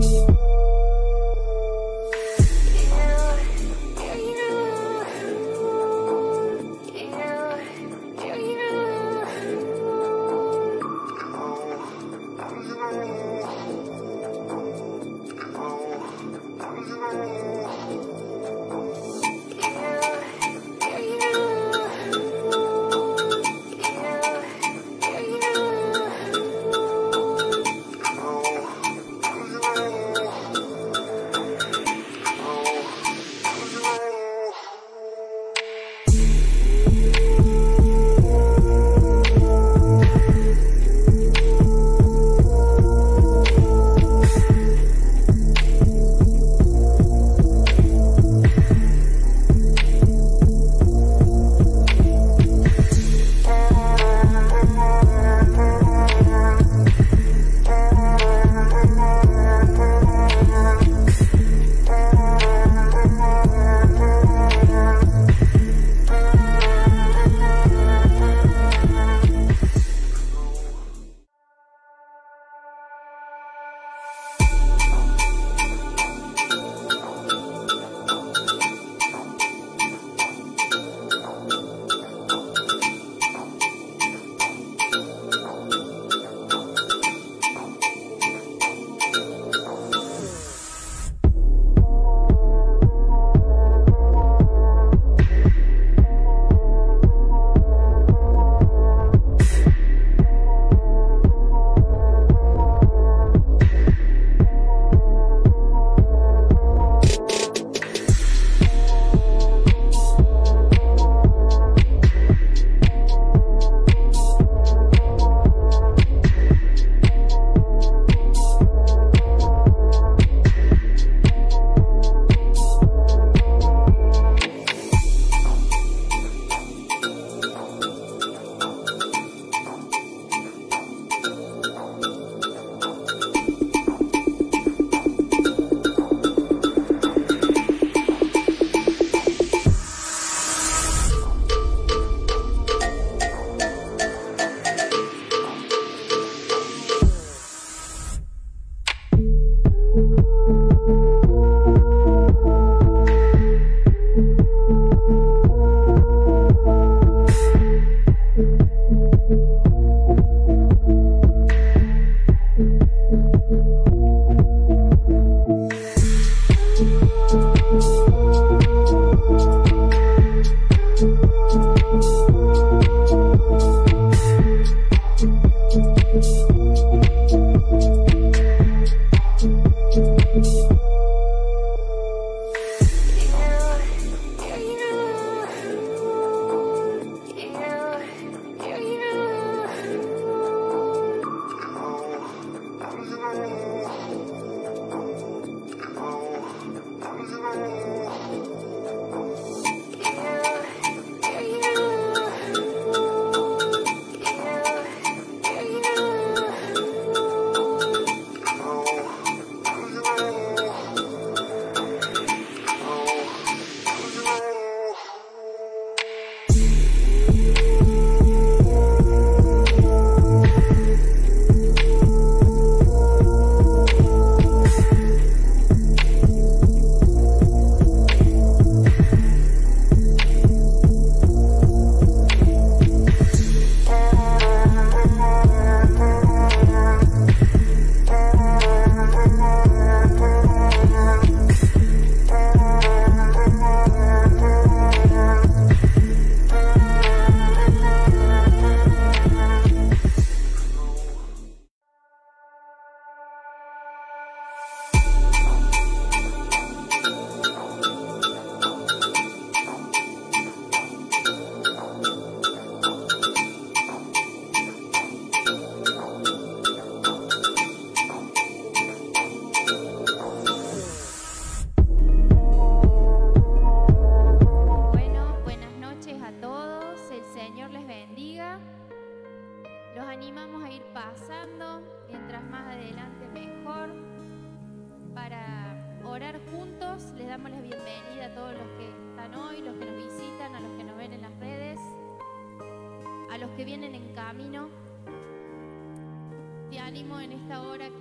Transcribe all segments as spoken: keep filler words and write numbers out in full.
a los que vienen en camino, te animo en esta hora que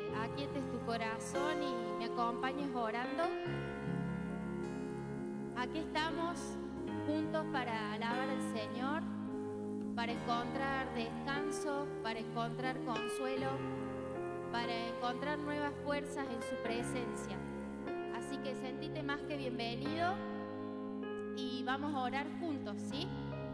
aquietes tu corazón y me acompañes orando. Aquí estamos juntos para alabar al Señor, para encontrar descanso, para encontrar consuelo, para encontrar nuevas fuerzas en su presencia. Así que sentite más que bienvenido y vamos a orar juntos, ¿sí?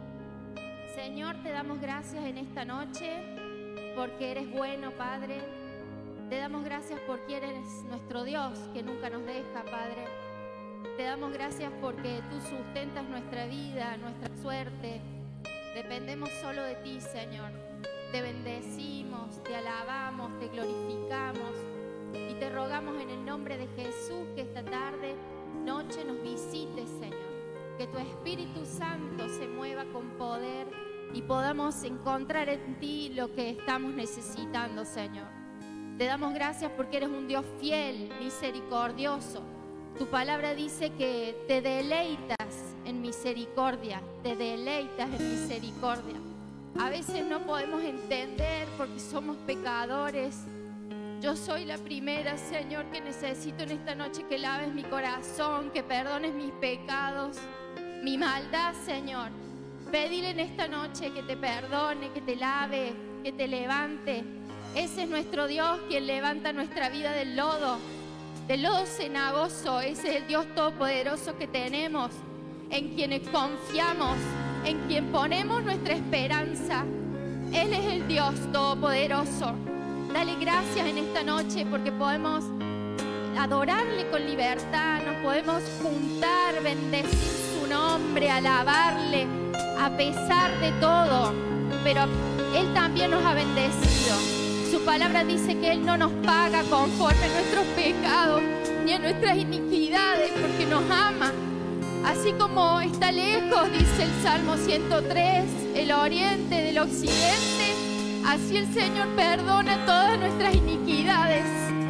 Señor, te damos gracias en esta noche porque eres bueno, Padre. Te damos gracias porque eres nuestro Dios que nunca nos deja, Padre. Te damos gracias porque tú sustentas nuestra vida, nuestra suerte. Dependemos solo de ti, Señor. Te bendecimos, te alabamos, te glorificamos y te rogamos en el nombre de Jesús que esta tarde, noche nos visites, Señor. Que tu Espíritu Santo se mueva con poder y podamos encontrar en ti lo que estamos necesitando, Señor. Te damos gracias porque eres un Dios fiel, misericordioso. Tu palabra dice que te deleitas en misericordia, te deleitas en misericordia. A veces no podemos entender porque somos pecadores. Yo soy la primera, Señor, que necesito en esta noche que laves mi corazón, que perdones mis pecados, mi maldad, Señor. Pedile en esta noche que te perdone, que te lave, que te levante. Ese es nuestro Dios quien levanta nuestra vida del lodo, del lodo cenagoso. Ese es el Dios todopoderoso que tenemos, en quienes confiamos, en quien ponemos nuestra esperanza. Él es el Dios todopoderoso. Dale gracias en esta noche porque podemos adorarle con libertad, nos podemos juntar, bendecir su nombre, alabarle a pesar de todo, pero Él también nos ha bendecido. Su palabra dice que Él no nos paga conforme a nuestros pecados ni a nuestras iniquidades porque nos ama. Así como está lejos, dice el Salmo ciento tres, el oriente del occidente, así el Señor perdona todas nuestras iniquidades.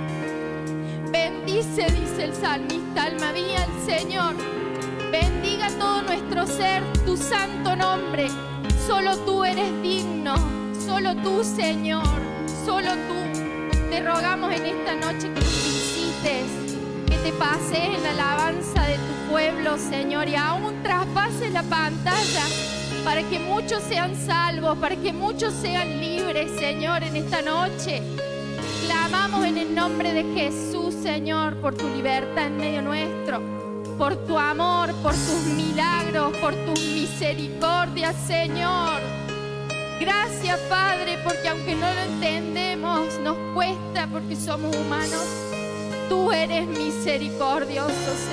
Bendice, dice el salmista, alma mía, al Señor. Bendiga todo nuestro ser tu santo nombre. Solo tú eres digno, solo tú, Señor, solo tú. Te rogamos en esta noche que nos visites, que te pases en la alabanza de tu pueblo, Señor, y aún traspases la pantalla para que muchos sean salvos, para que muchos sean libres, Señor, en esta noche. Clamamos en el nombre de Jesús, Señor, por tu libertad en medio nuestro, por tu amor, por tus milagros, por tus misericordias, Señor. Gracias, Padre, porque aunque no lo entendemos, nos cuesta porque somos humanos. Tú eres misericordioso,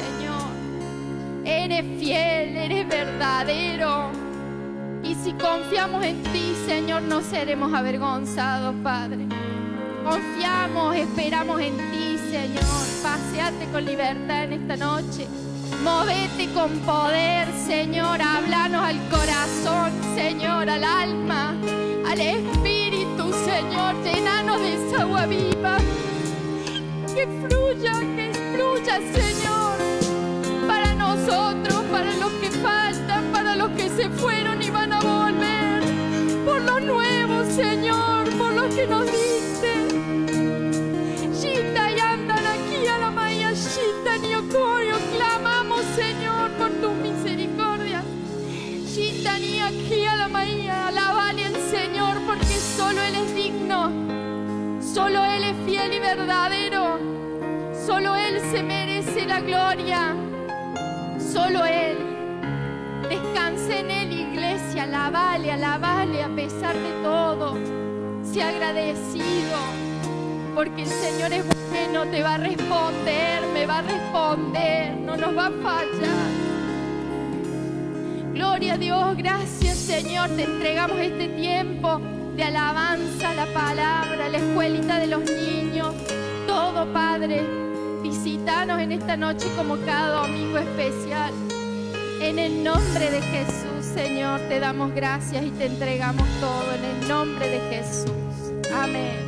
Señor. Eres fiel, eres verdadero. Y si confiamos en ti, Señor, no seremos avergonzados, Padre. Confiamos, esperamos en ti, Señor. Paseate con libertad en esta noche. Movete con poder, Señor. Háblanos al corazón, Señor, al alma, al espíritu, Señor. Llenanos de esa agua viva. Que fluya, que fluya, Señor, para nosotros, para los que faltan, para los que se fueron y van a volver, por los nuevos, Señor, por los que nos diste. Shita y andan aquí a la maya, Shita ni ocorio, clamamos, Señor, por tu misericordia. Shita ni aquí a la maya, alabale al Señor, porque solo Él es digno, solo Él es fiel y verdadero, solo Él se merece la gloria, solo Él. Descanse en Él, iglesia, alabale, alabale a pesar de todo. Sea agradecido, porque el Señor es bueno, te va a responder, me va a responder, no nos va a fallar. Gloria a Dios, gracias, Señor, te entregamos este tiempo de alabanza, la palabra, la escuelita de los niños, todo, Padre. Visítanos en esta noche como cada domingo especial. En el nombre de Jesús, Señor, te damos gracias y te entregamos todo en el nombre de Jesús. Amén.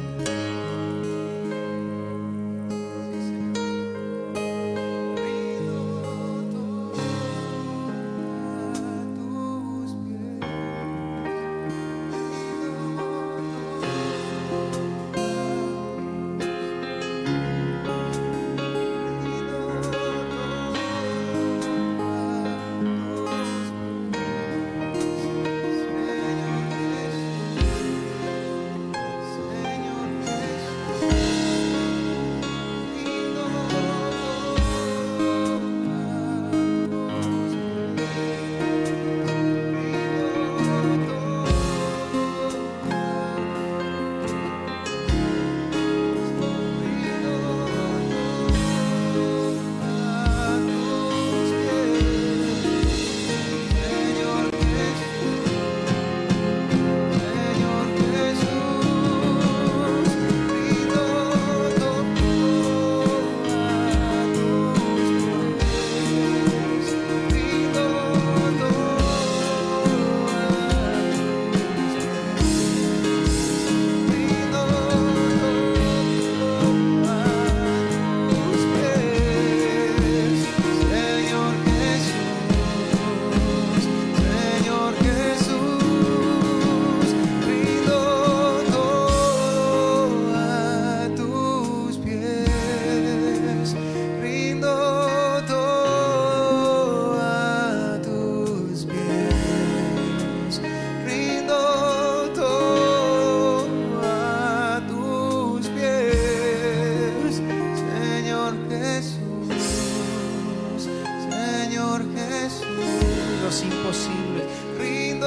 Jesús, Señor Jesús. Los imposibles, rindo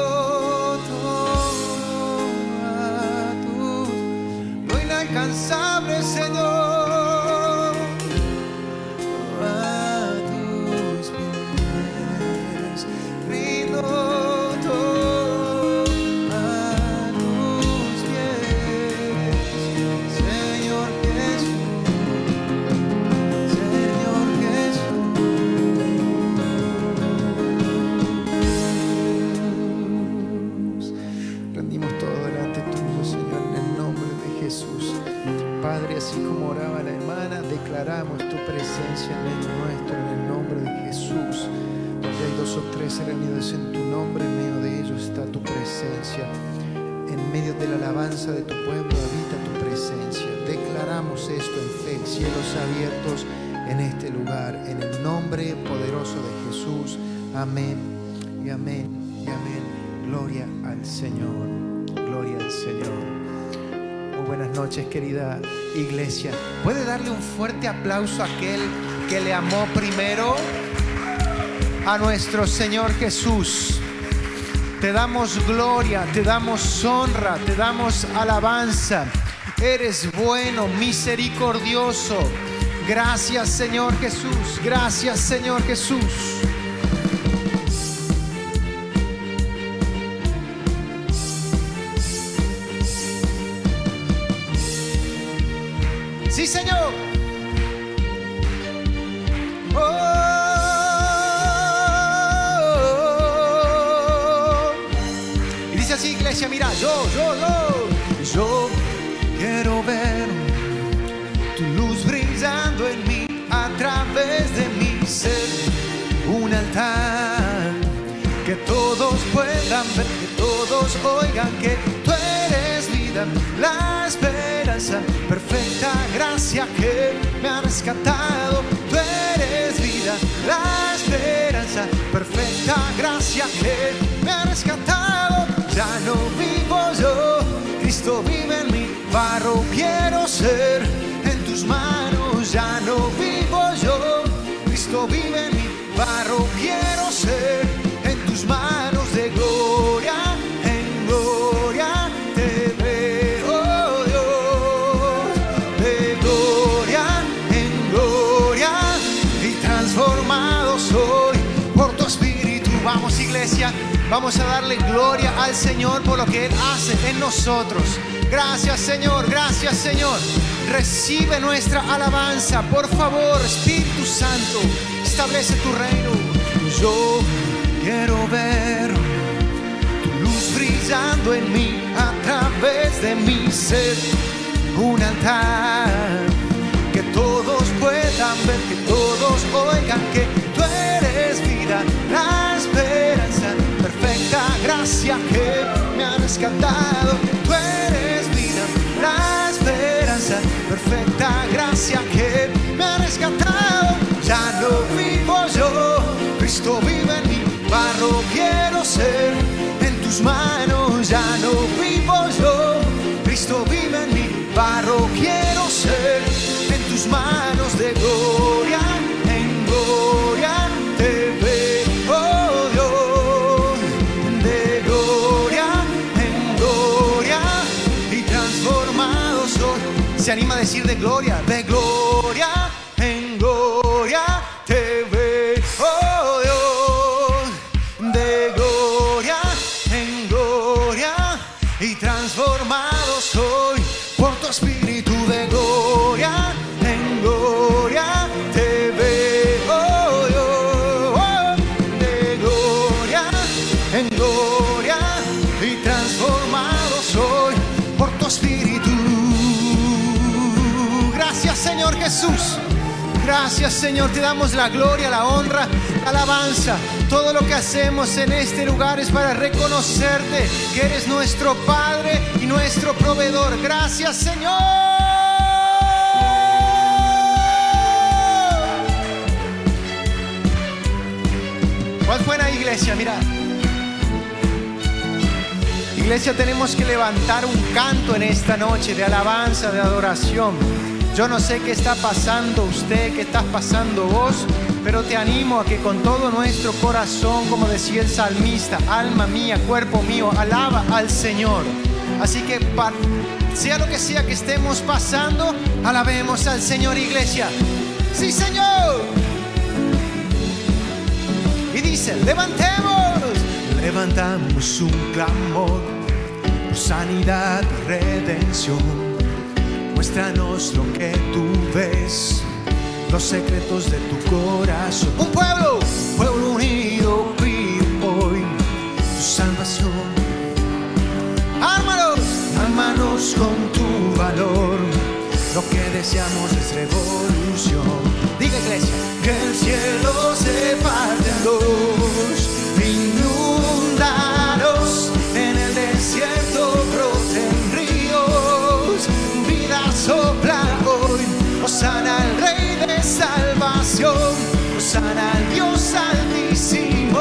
todo a tu, lo inalcanzable, Señor, a tus pies, rindo todo a tus pies, Señor Jesús, Señor Jesús. Rendimos todo delante tuyo, Señor, en el nombre de Jesús. Padre, así como oraba la hermana, declaramos tu presencia en medio nuestro, en el nombre de Jesús. Donde hay dos o tres reunidos en tu nombre, en medio de ellos está tu presencia. En medio de la alabanza de tu pueblo habita tu presencia. Declaramos esto en fe, cielos abiertos en este lugar, en el nombre poderoso de Jesús. Amén y amén y amén. Gloria al Señor, gloria al Señor. Muy buenas noches, querida iglesia. ¿Puede darle un fuerte aplauso a aquel que le amó primero? A nuestro Señor Jesús. Te damos gloria, te damos honra, te damos alabanza. Eres bueno, misericordioso. Gracias, Señor Jesús. Gracias, Señor Jesús. Sí, Señor. Oh. Y dice así, iglesia, mira, yo, yo, yo, yo quiero ver tu luz brillando en mí, a través de mi ser, un altar que todos puedan ver, que todos oigan que tú eres vida, la esperanza, perfecta gracia que me ha rescatado. Tú eres vida, la esperanza, perfecta gracia que me ha rescatado. Ya no vivo yo, Cristo vive en mí, barro quiero ser en tus manos. Ya no vivo yo, Cristo vive en mí, barro quiero ser en tus manos. De gloria en gloria te veo, Dios, de gloria en gloria, y transformado soy por tu espíritu. Vamos, iglesia, vamos a darle gloria al Señor por lo que Él hace en nosotros. Gracias, Señor, gracias, Señor. Recibe nuestra alabanza, por favor. Espíritu Santo, establece tu reino. Yo quiero ver tu luz brillando en mí, a través de mi ser, un altar que todos puedan ver, que todos oigan que tú eres vida, la esperanza, perfecta gracia que me ha rescatado. Tú eres vida, la esperanza, perfecta gracia que me ha rescatado. Ya no vivo yo, Cristo vive en mí, barro quiero ser en tus manos. Ya no vivo yo, Cristo vive en mí, barro quiero ser en tus manos. De gloria en gloria te veo, Dios, de gloria en gloria, y transformado soy. Se anima a decir de gloria, de gloria en gloria te veo, Dios, de gloria en gloria, y transformado soy por tu espíritu. De gloria en gloria te veo, Dios, de gloria en gloria, y transformado soy por tu espíritu. Gracias, Señor Jesús. Gracias, Señor, te damos la gloria, la honra, la alabanza. Todo lo que hacemos en este lugar es para reconocerte que eres nuestro Padre y nuestro proveedor. Gracias, Señor. ¿Cuál fue la iglesia? Mira, iglesia, tenemos que levantar un canto en esta noche de alabanza, de adoración. Yo no sé qué está pasando usted, qué estás pasando vos, pero te animo a que con todo nuestro corazón, como decía el salmista, alma mía, cuerpo mío, alaba al Señor. Así que sea lo que sea que estemos pasando, alabemos al Señor, iglesia. ¡Sí, Señor! Y dice, levantemos, levantamos un clamor por sanidad y redención. Muéstranos lo que tú ves, los secretos de tu corazón. Un pueblo, pueblo unido, pide hoy tu salvación. Ármanos, ármanos con tu valor. Lo que deseamos es revolución. Diga, iglesia, que el cielo se parte en dos, inúndanos, en el desierto broten ríos, vida sopla hoy. Hosana al Rey de salvación, hosana al Dios altísimo,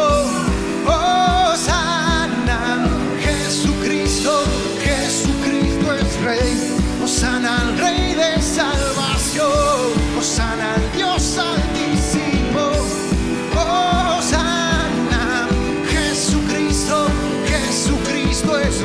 hosana, Jesucristo, Jesucristo es Rey. Hosana al Rey de salvación, hosana al Dios altísimo, hosana, Jesucristo, Jesucristo es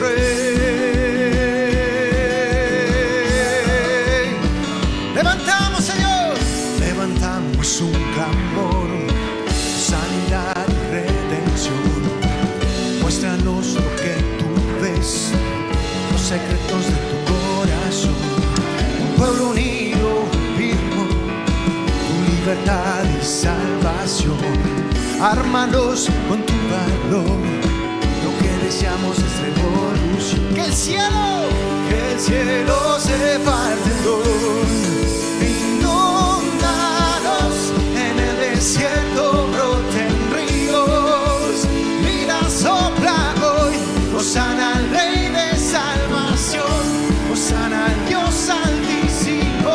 Rey. Levantamos, Señor, levantamos un clamor, sanidad y redención. Muéstranos lo que tú ves, los secretos de tu corazón. Un pueblo unido, firme, tu libertad y salvación. Ármanos con tu valor, lo que deseamos es revolución. Que el cielo, que el cielo se parte en dos, inúndanos, en el desierto broten ríos, vida sopla hoy. Hosana al Rey de salvación, hosana al Dios altísimo,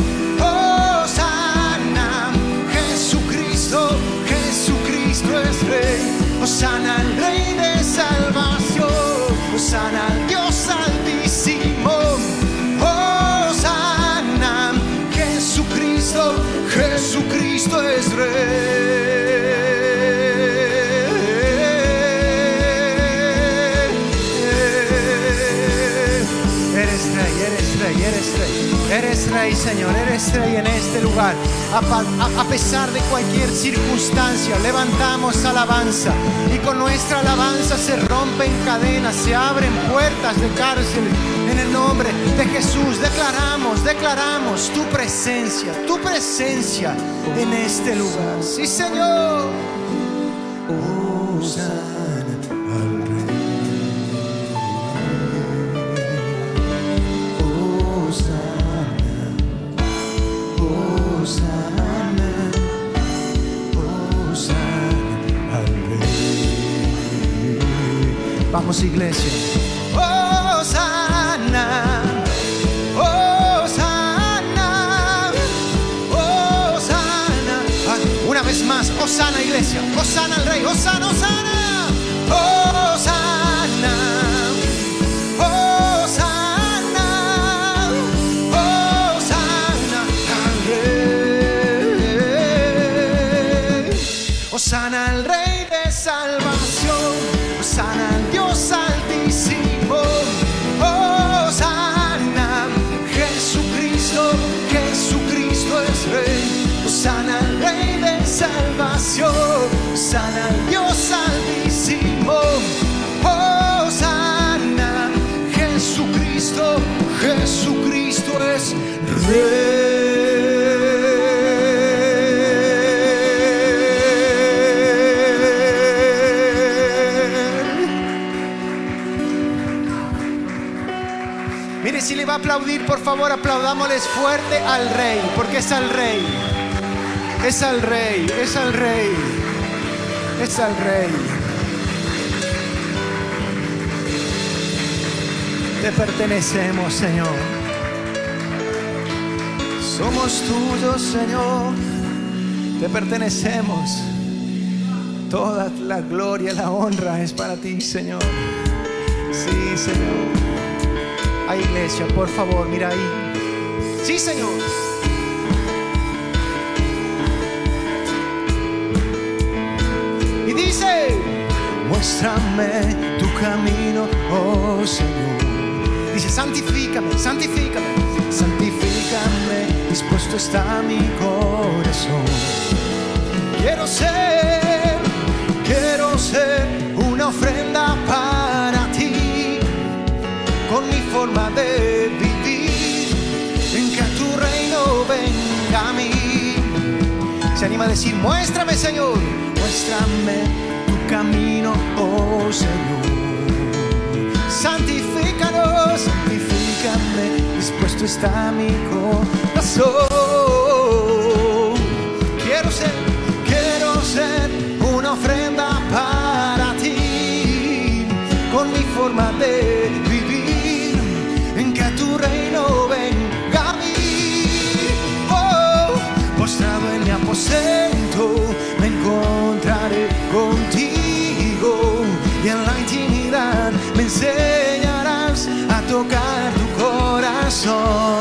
hosana, Jesucristo, Jesucristo es Rey. Hosana al Rey de salvación, hosana al Dios altísimo, hosana, Jesucristo, Jesucristo es Rey. Eres Rey, eres Rey, eres Rey, eres Rey, Señor, eres Rey en este lugar. A, a, a pesar de cualquier circunstancia, levantamos alabanza, y con nuestra alabanza se rompen cadenas, se abren puertas de cárcel. En el nombre de Jesús declaramos, declaramos tu presencia, tu presencia en este lugar. Sí, Señor. Hosana al Rey. Vamos, iglesia. Hosana, Hosana, Hosana. Una vez más, Hosana, iglesia. Hosana al Rey, Hosana, Hosana, Hosana, Hosana, Hosana al Rey. Hosana al Rey de salvación, hosana al Dios altísimo, hosana, Jesucristo, Jesucristo es Rey. Hosana al Rey de salvación, hosana al Dios altísimo, hosana, Jesucristo, Jesucristo es Rey. Si le va a aplaudir, por favor, aplaudámosles fuerte al Rey, porque es al Rey, es al Rey, es al Rey, es al Rey. Te pertenecemos, Señor. Somos tuyos, Señor. Te pertenecemos. Toda la gloria, la honra es para ti, Señor. Sí, Señor. Ay, iglesia, por favor, mira ahí. Sí, Señor. Y dice: muéstrame tu camino, oh Señor. Dice: santifícame, santifícame, santifícame, dispuesto está mi corazón. Quiero ser, quiero ser una ofrenda para ti, con mi forma de vivir, en que tu reino venga a mí. Se anima a decir: muéstrame, Señor, muéstrame tu camino, oh Señor. Santifícanos, santifícame, dispuesto está mi corazón. Quiero ser, quiero ser una ofrenda para ti, con mi forma de vivir, en que tu reino venga a mí. Oh, postrado en mi aposento me encontraré contigo, y en la intimidad me enseñarás a tocar tu corazón.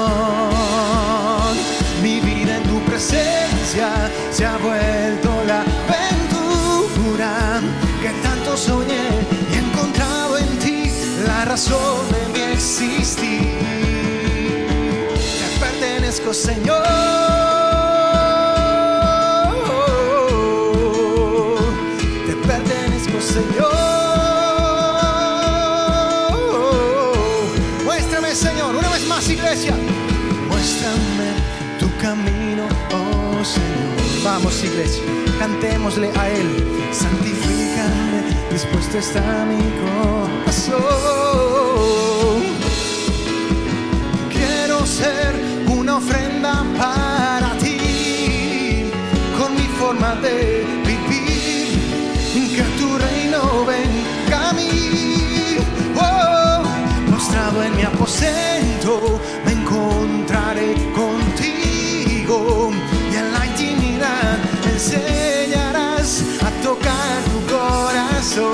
Mi vida en tu presencia se ha vuelto la aventura que tanto soñé, y he encontrado en ti la razón de mi existir. Te pertenezco, Señor. Te pertenezco, Señor. Señor, una vez más, iglesia, muéstrame tu camino, oh Señor. Vamos, iglesia, cantémosle a Él: santifícame, dispuesto está mi corazón. Quiero ser una ofrenda para ti, con mi forma de vivir, que tu reino venga a mí. Oh, postrado en mi aposento me encontraré contigo, y en la intimidad me enseñarás a tocar tu corazón.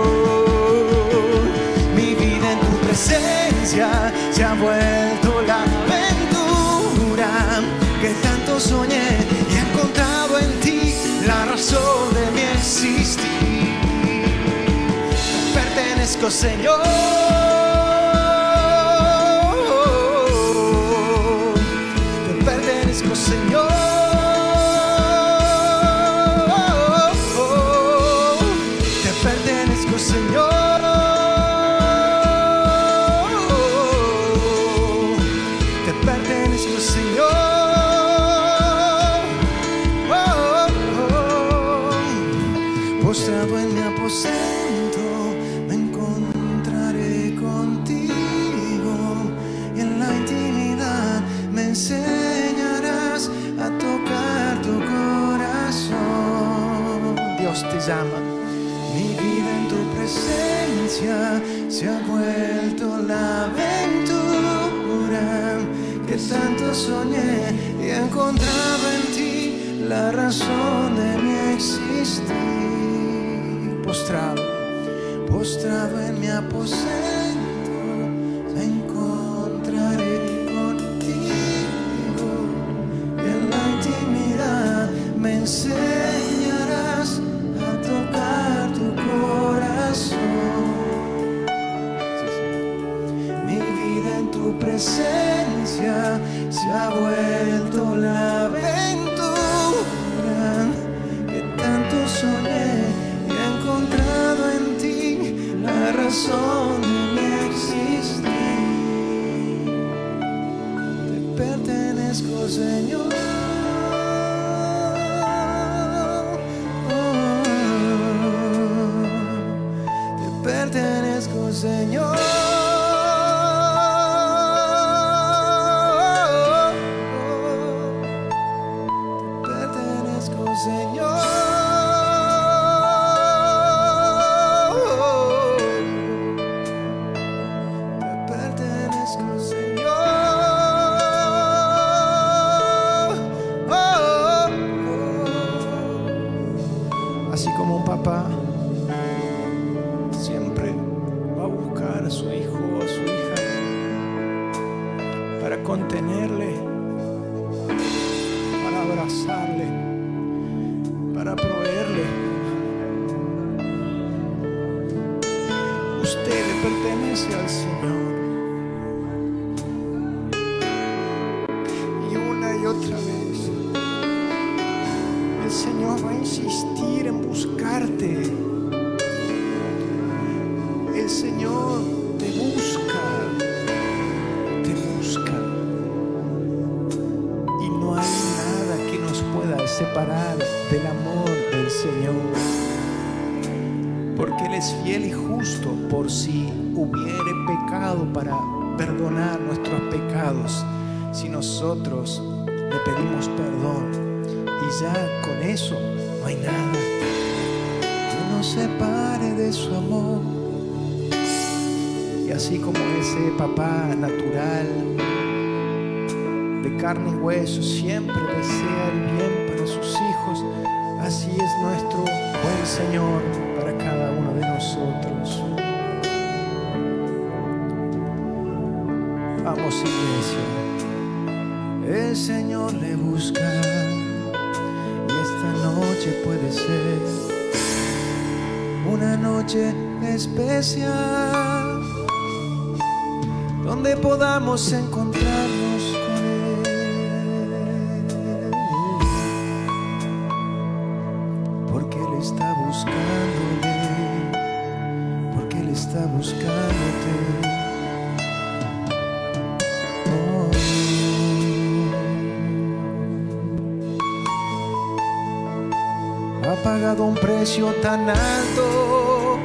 Mi vida en tu presencia se ha vuelto la aventura que tanto soñé, y he encontrado en ti la razón de mi existir. Te pertenezco, Señor. Señor, te pertenezco, Señor. Te pertenezco, Señor. Postrado en mi aposento me encontraré contigo, y en la intimidad me enseñarás a tocar tu corazón. Dios te llama. Mi vida en tu presencia se ha vuelto la aventura que tanto soñé, y he encontrado en ti la razón de mi existir. Postrado, postrado en mi aposento me encontraré contigo, y en la intimidad me enseñarás a tocar tu corazón. Sí, sí. Mi vida en tu presencia se ha vuelto la aventura que tanto soñé, y he encontrado en ti la razón de mi existir. Te pertenezco, Señor. Te pertenezco, Señor. Te pertenezco, Señor. Así como un papá siempre va a buscar a su hijo o a su hija para contenerle buscarle, para proveerle. Usted le pertenece al Señor. Y una y otra vez el Señor va a insistir en buscarte. El Señor te busca, te busca. Y no hay nada que nos pueda separar del amor del Señor. Porque Él es fiel y justo, por si hubiere pecado, para perdonar nuestros pecados. Si nosotros le pedimos perdón, y ya con eso no hay nada que nos separe de su amor. Y así como ese papá natural, de carne y hueso, siempre desea el bien para sus hijos, así es nuestro buen Señor para cada uno de nosotros. Vamos, iglesia. El Señor le busca, y esta noche puede ser una noche especial, donde podamos encontrarnos con Él, porque Él está buscándote, porque Él está buscándote. Ha pagado un precio tan alto.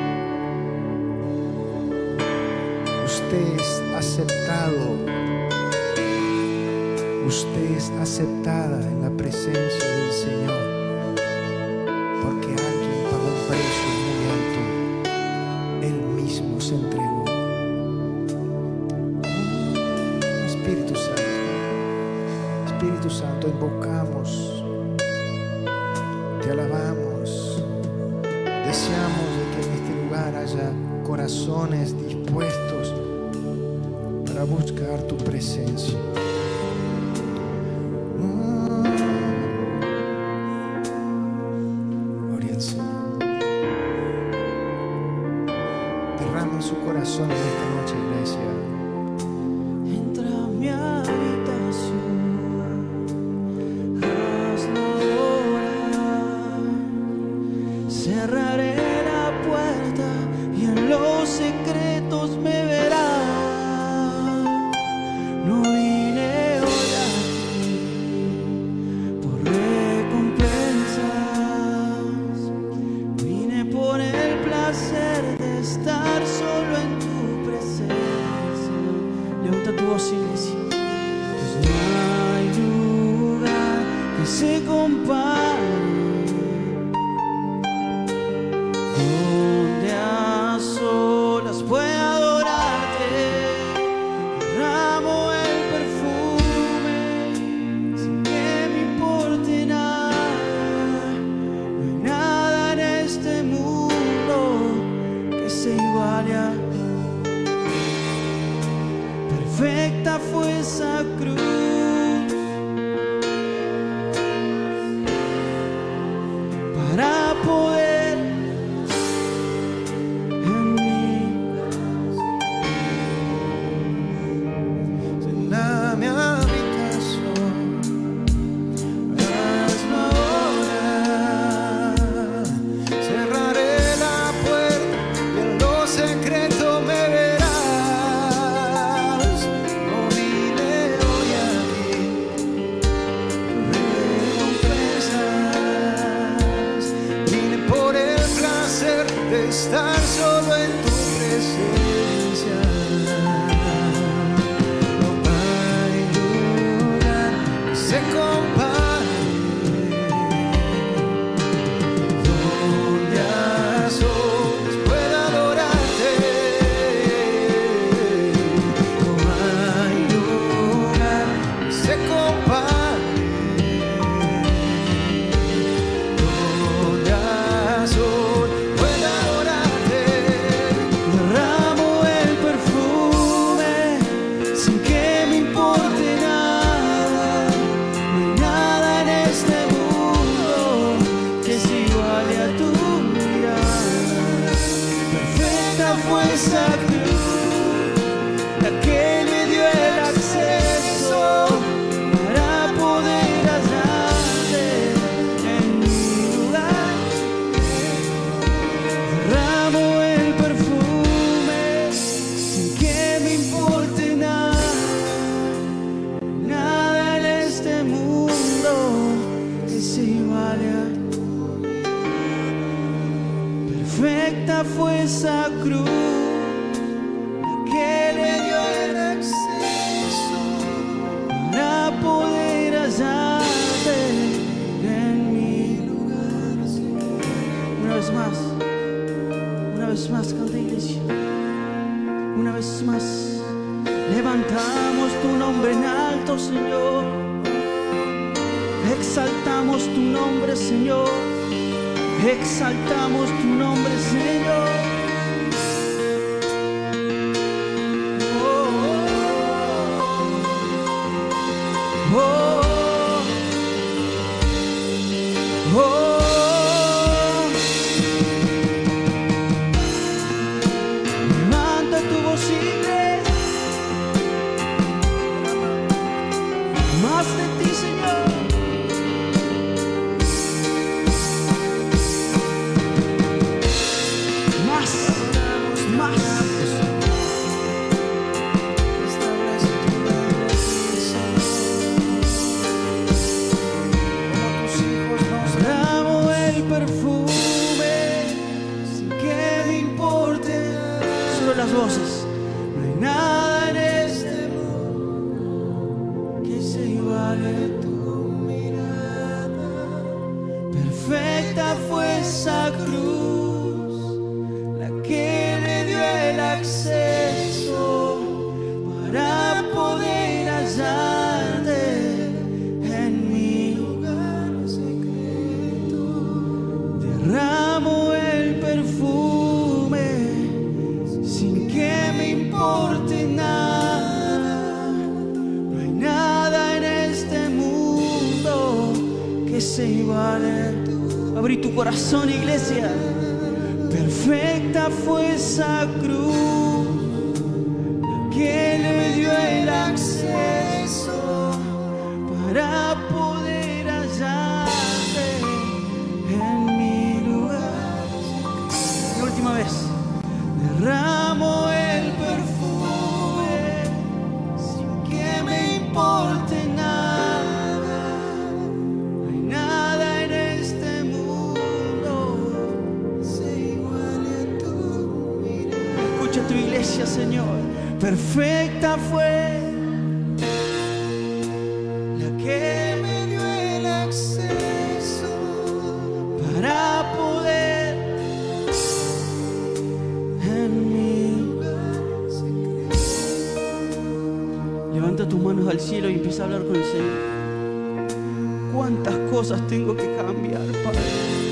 Usted es aceptado. Usted es aceptada en la presencia del Señor, porque alguien pagó un precio muy alto. Él mismo se entregó. Oh, Espíritu Santo, Espíritu Santo, invocamos. Te alabamos, deseamos de que en este lugar haya corazones dispuestos para buscar tu presencia. Mm. Gloria al Señor. Derrama su corazón en esta noche, iglesia. Entra a mi habitación. Cerraré la puerta y en los secretos me verás. No vine hoy aquí por recompensas, vine por el placer de estar solo en tu presencia. Levanta tu voz, iglesia. Pues no hay lugar que se compare donde a solas pueda adorarte. Derramo el perfume sin que me importe nada. No hay nada en este mundo que se iguale a. Perfecta fue esa cruz para poder en mí. Llena mi habitación, hazlo ahora. Cerraré la puerta y en lo secreto me verás. No vine hoy aquí por recompensas, vine por el placer de estar solo en tu presencia. No hay lugar que se compare donde a solas pueda adorarte. No hay lugar que se compare donde a solas pueda adorarte. iguale a tu mirada. Perfecta fue esa cruz, la que le dio el acceso para poder hallarte en mi lugar. Una vez más, una vez más, canta iglesia. Una vez más, levantamos tu nombre en alto, Señor. Exaltamos tu nombre, Señor. Exaltamos tu nombre, Señor. Oh, oh, oh, oh. Levanta tu voz, iglesia. Más de ti, Señor. Más, más. Establece tu reino aquí, Señor. Como tus hijos nos Amo el perfume sin que me importe. Solo las voces. No hay nada en este mundo que se iguale a tu mirada. Perfecta fue esa cruz, la que le dio el acceso para poder hallarte en mi lugar secreto. Derramo el perfume sin que me importe nada. No hay nada en este mundo que se iguale. Abrí tu corazón, iglesia. Perfecta fue esa cruz, la que le dio el acceso para poder hallarte en mi lugar. La última vez. Derramo el perfume sin que me importe nada. No hay nada en este mundo que se iguale a tu mirada. Escucha tu iglesia, Señor. Perfecta fue la que me dio el acceso para poder en mi lugar secreto. Levanta tus manos al cielo y empieza a hablar con el Señor. ¿Cuántas cosas tengo que cambiar, Padre?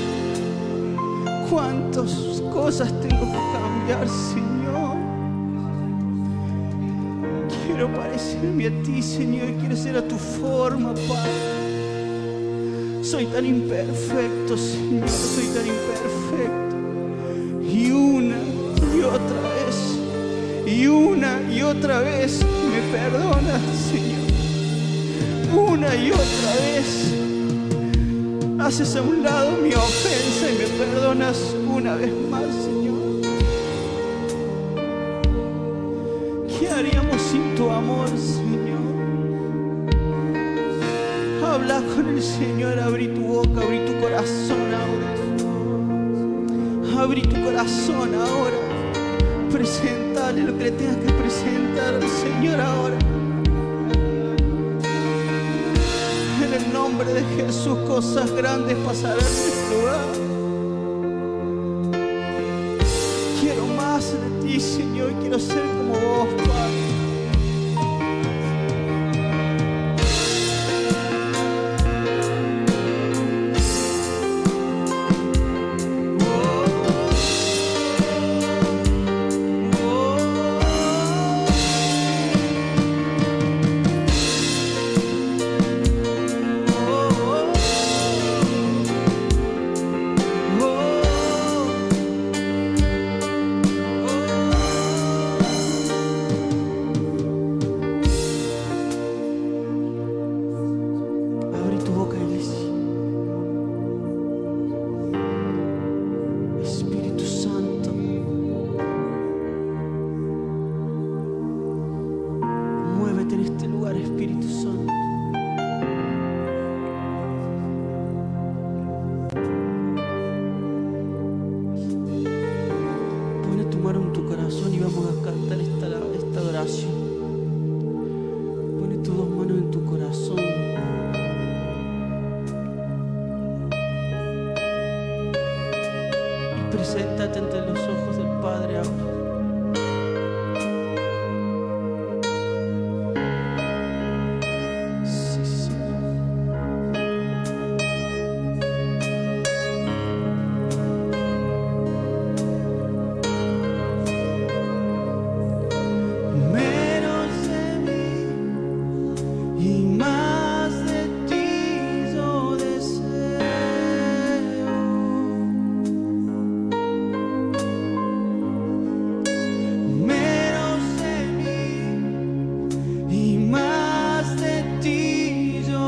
¿Cuántas cosas tengo que cambiar, Señor? Quiero parecerme a ti, Señor. Quiero ser a tu forma, Padre. Soy tan imperfecto, Señor. Soy tan imperfecto. Y una y otra vez, y una y otra vez me perdonas, Señor. Una y otra vez haces a un lado mi ofensa y me perdonas una vez más, Señor. ¿Qué haríamos sin tu amor, Señor? Habla con el Señor, abrí tu boca, abrí tu corazón ahora. Abrí tu corazón ahora. Presentale lo que le tengas que presentar al Señor ahora. En el nombre de Jesús, cosas grandes pasarán en este lugar. Quiero más de ti, Señor. Quiero ser como vos, Padre. Preséntate ante los ojos del Padre ahora. Sí, sí. Menos de mí y más de ti yo deseo. Menos de mí y más de ti yo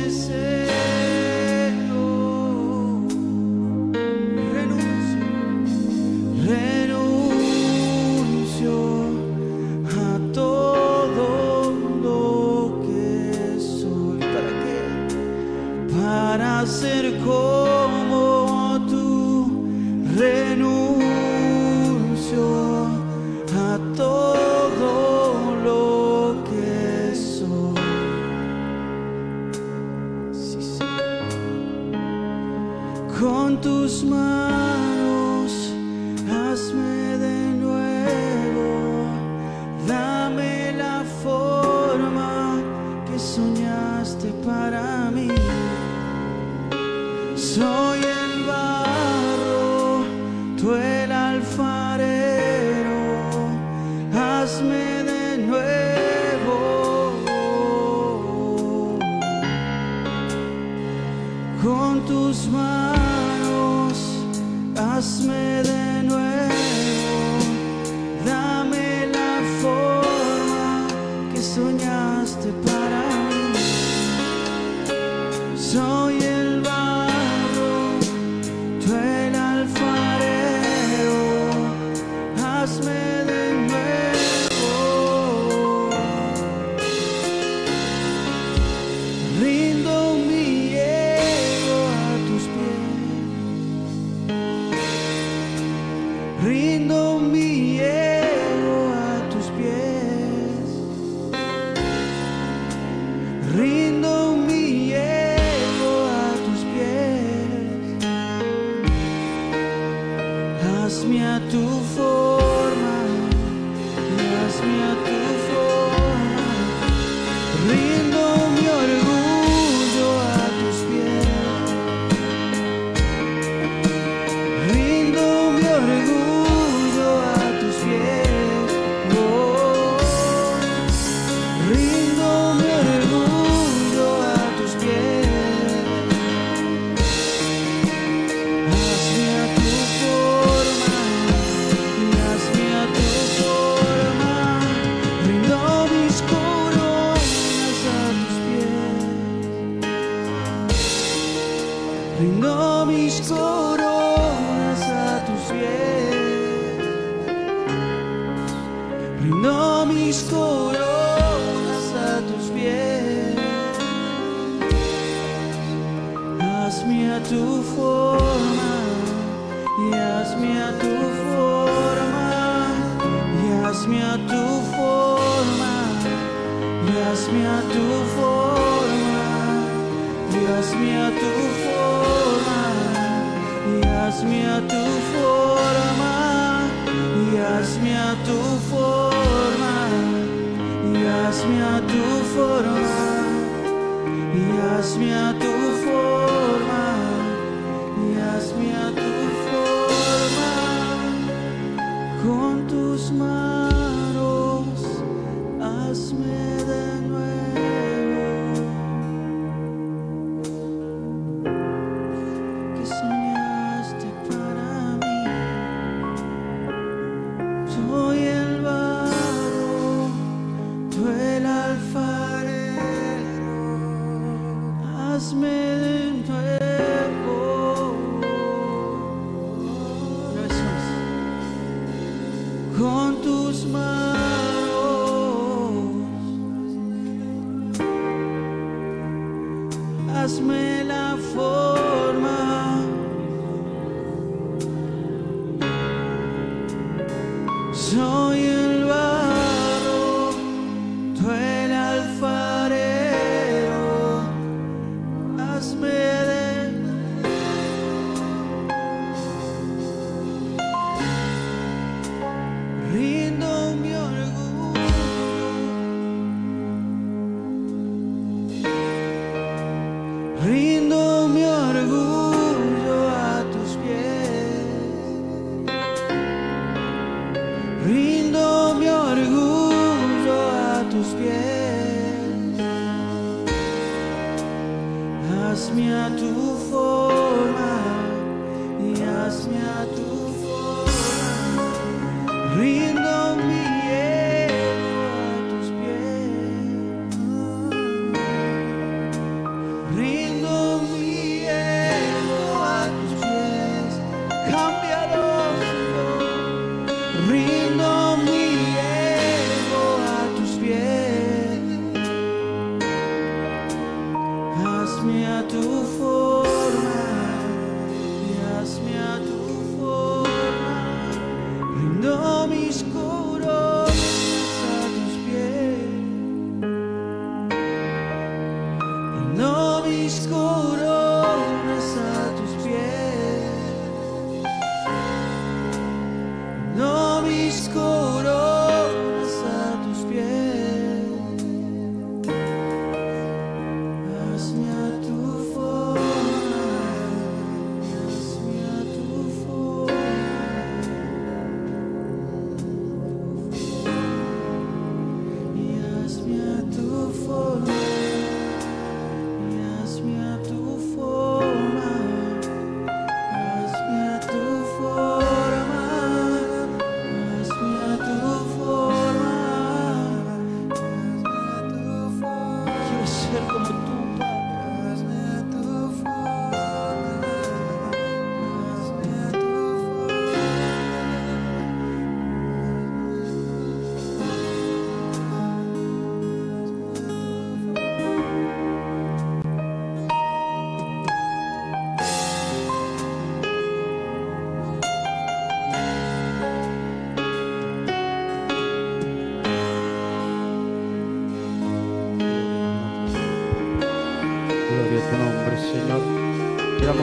deseo. Renuncio, renuncio a todo lo que soy. ¿Para qué? Para ser como tú. Renuncio a todo lo que soy. Sí, sí. Con tus manos hazme de nuevo, dame la forma que soñaste para mí. Soy el barro, tú el alfarero, hazme de nuevo. Con tus manos hazme de nuevo, dame la forma que soñaste para mí. Soy el barro, tú el alfarero, hazme de nuevo. Rindo mi ego a tus pies. Rindo mi ego a tus pies. Rindo mi ego a tus pies. Hazme a tu forma y hazme a tu forma. Rindo mi orgullo a tus pies. Rindo mi orgullo a tus pies. Oh, rindo mi orgullo a tus pies. Hazme a tu forma y hazme a tu forma. Rindo mis coronas a tus pies. Rindo mis coronas a tus pies. Rindo mis coronas a tus pies. Hazme a tu forma y hazme a tu forma y hazme a tu forma y hazme a tu forma y hazme a tu forma y hazme a tu forma y hazme a tu forma y hazme a tu forma y hazme a tu forma y hazme a tu forma. Con tus manos hazme de nuevo. Que soñaste para mí. Soy el barro, tú el alfarero, hazme de nuevo.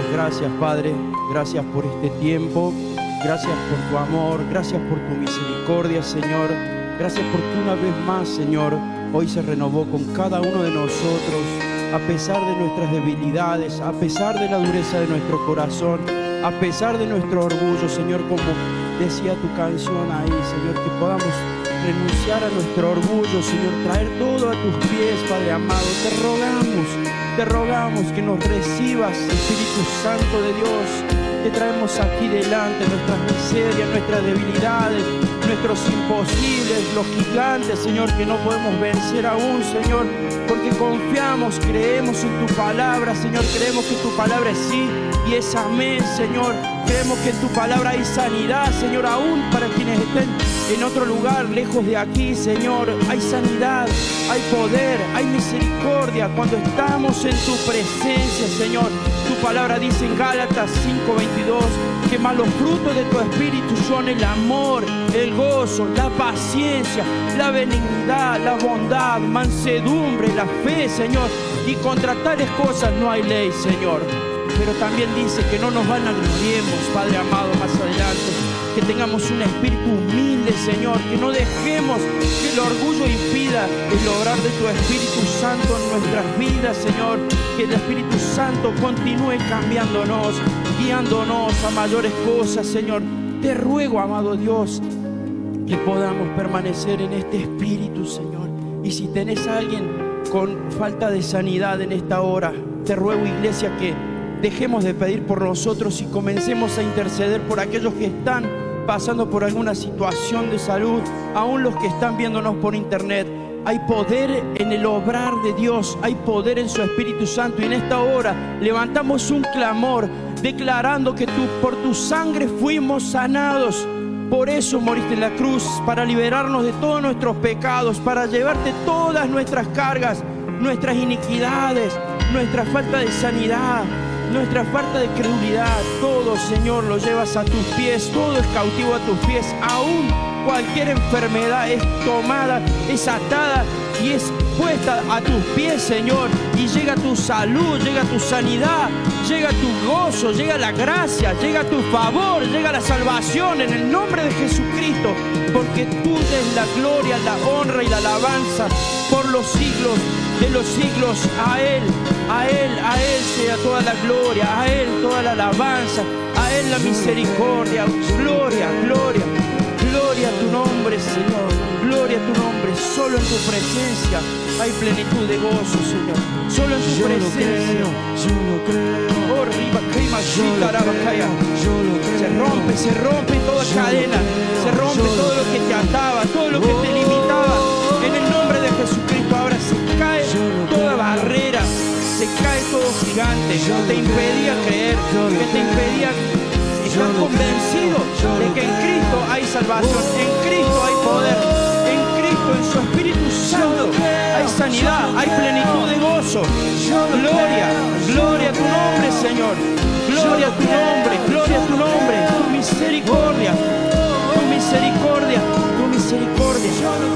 damos gracias, Padre. Gracias por este tiempo. Gracias por tu amor. Gracias por tu misericordia, Señor. Gracias porque una vez más, Señor, hoy se renovó con cada uno de nosotros, a pesar de nuestras debilidades, a pesar de la dureza de nuestro corazón, a pesar de nuestro orgullo, Señor, como decía tu canción ahí, Señor, que podamos renunciar a nuestro orgullo, Señor, traer todo a tus pies, Padre amado. Te rogamos, te rogamos que nos recibas, Espíritu Santo de Dios. Te traemos aquí delante nuestras miserias, nuestras debilidades, nuestros imposibles, los gigantes, Señor, que no podemos vencer aún, Señor, porque confiamos, creemos en tu palabra, Señor, creemos que tu palabra es sí y es amén, Señor. Creemos que en tu palabra hay sanidad, Señor, aún para quienes estén en otro lugar, lejos de aquí, Señor. Hay sanidad, hay poder, hay misericordia cuando estamos en tu presencia, Señor. Tu palabra dice en Gálatas cinco veintidós que más los frutos de tu Espíritu son el amor, el gozo, la paciencia, la benignidad, la bondad, mansedumbre, la fe, Señor. Y contra tales cosas no hay ley, Señor. Pero también dice que no nos vanagloriemos, Padre amado, más adelante. Que tengamos un espíritu humilde, Señor. Que no dejemos que el orgullo impida el obrar de tu Espíritu Santo en nuestras vidas, Señor. Que el Espíritu Santo continúe cambiándonos, guiándonos a mayores cosas, Señor. Te ruego, amado Dios, que podamos permanecer en este espíritu, Señor. Y si tenés a alguien con falta de sanidad en esta hora, te ruego, iglesia, que dejemos de pedir por nosotros y comencemos a interceder por aquellos que están pasando por alguna situación de salud, aún los que están viéndonos por internet. Hay poder en el obrar de Dios, hay poder en su Espíritu Santo, y en esta hora levantamos un clamor declarando que tú, por tu sangre fuimos sanados. Por eso moriste en la cruz, para liberarnos de todos nuestros pecados, para llevarte todas nuestras cargas, nuestras iniquidades, nuestra falta de sanidad, nuestra falta de credulidad. Todo, Señor, lo llevas a tus pies, todo es cautivo a tus pies. Aún cualquier enfermedad es tomada, es atada y es puesta a tus pies, Señor. Y llega tu salud, llega tu sanidad, llega tu gozo, llega la gracia, llega tu favor, llega la salvación en el nombre de Jesucristo. Porque tuya es la gloria, la honra y la alabanza por los siglos de los siglos. A Él, a Él, a Él sea toda la gloria, a Él toda la alabanza, a Él la misericordia. Gloria, gloria, gloria a tu nombre, Señor. Gloria a tu nombre. Solo en tu presencia hay plenitud de gozo, Señor. Solo en tu Yo presencia. lo creo, yo lo creo. Oh, riba, crema, Yo shita, lo rabacaya. creo, yo lo creo. Se rompe, se rompe toda Yo lo cadena. creo, Se rompe yo lo todo lo que te ataba, todo lo que te limitaba. En el nombre de Jesucristo ahora se cae Yo lo toda creo. barrera. Se cae todo gigante Yo que te lo impedía creo, creer, yo lo que te creo. impedía estar lo convencido creo, yo de lo que en creo. Cristo hay salvación, en Cristo hay poder, en Cristo, en su Espíritu Santo hay sanidad, hay plenitud de gozo. Gloria, gloria a tu nombre, Señor. Gloria a tu nombre, gloria a tu nombre. Tu misericordia, tu misericordia, tu misericordia.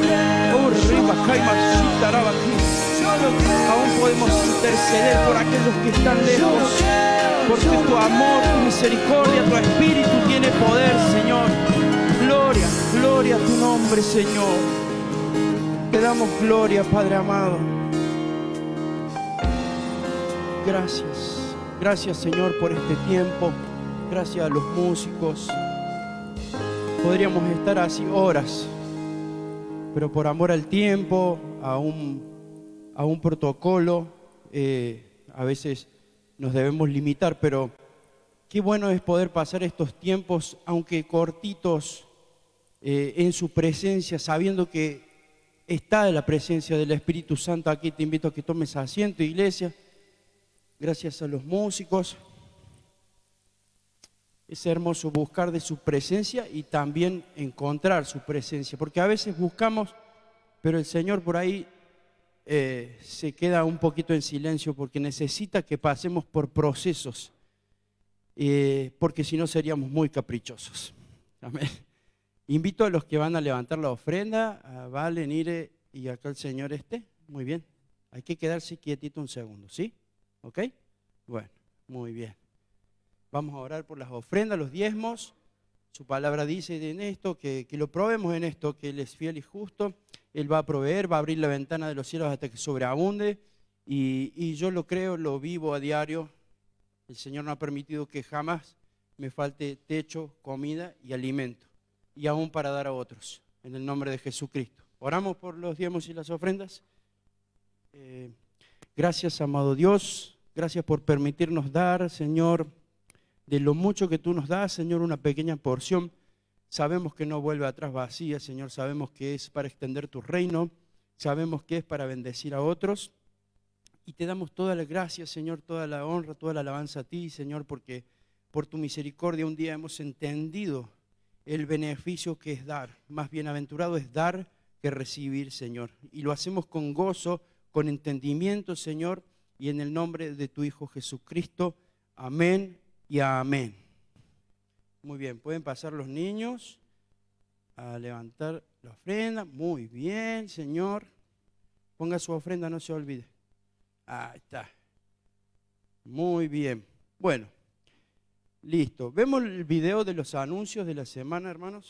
Oh, riba, caima, shita, raba, aún podemos interceder por aquellos que están lejos, porque tu amor, tu misericordia, tu Espíritu tiene poder, Señor. Gloria, gloria a tu nombre, Señor. Te damos gloria, Padre amado. Gracias, gracias, Señor, por este tiempo. Gracias a los músicos. Podríamos estar así horas, pero por amor al tiempo, a un, a un protocolo, eh, a veces nos debemos limitar, pero qué bueno es poder pasar estos tiempos, aunque cortitos, eh, en su presencia, sabiendo que está la presencia del Espíritu Santo aquí. Te invito a que tomes asiento, iglesia. Gracias a los músicos. Es hermoso buscar de su presencia y también encontrar su presencia, porque a veces buscamos, pero el Señor por ahí eh, se queda un poquito en silencio, porque necesita que pasemos por procesos, eh, porque si no seríamos muy caprichosos. Amén. Invito a los que van a levantar la ofrenda, a Valen, Ire y acá el Señor esté. Muy bien. Hay que quedarse quietito un segundo, ¿sí? ¿Ok? Bueno, muy bien. Vamos a orar por las ofrendas, los diezmos. Su palabra dice en esto, que, que lo probemos en esto, que Él es fiel y justo. Él va a proveer, va a abrir la ventana de los cielos hasta que sobreabunde. Y, y yo lo creo, lo vivo a diario. El Señor no ha permitido que jamás me falte techo, comida y alimento. Y aún para dar a otros, en el nombre de Jesucristo. Oramos por los diezmos y las ofrendas. Eh, gracias, amado Dios. Gracias por permitirnos dar, Señor, de lo mucho que tú nos das, Señor, una pequeña porción. Sabemos que no vuelve atrás vacía, Señor. Sabemos que es para extender tu reino. Sabemos que es para bendecir a otros. Y te damos toda la gracia, Señor, toda la honra, toda la alabanza a ti, Señor, porque por tu misericordia un día hemos entendido el beneficio que es dar. Más bienaventurado es dar que recibir, Señor. Y lo hacemos con gozo, con entendimiento, Señor, y en el nombre de tu Hijo Jesucristo. Amén y amén. Muy bien, pueden pasar los niños a levantar la ofrenda. Muy bien, Señor. Ponga su ofrenda, no se olvide. Ahí está. Muy bien. Bueno, listo. ¿Vemos el video de los anuncios de la semana, hermanos?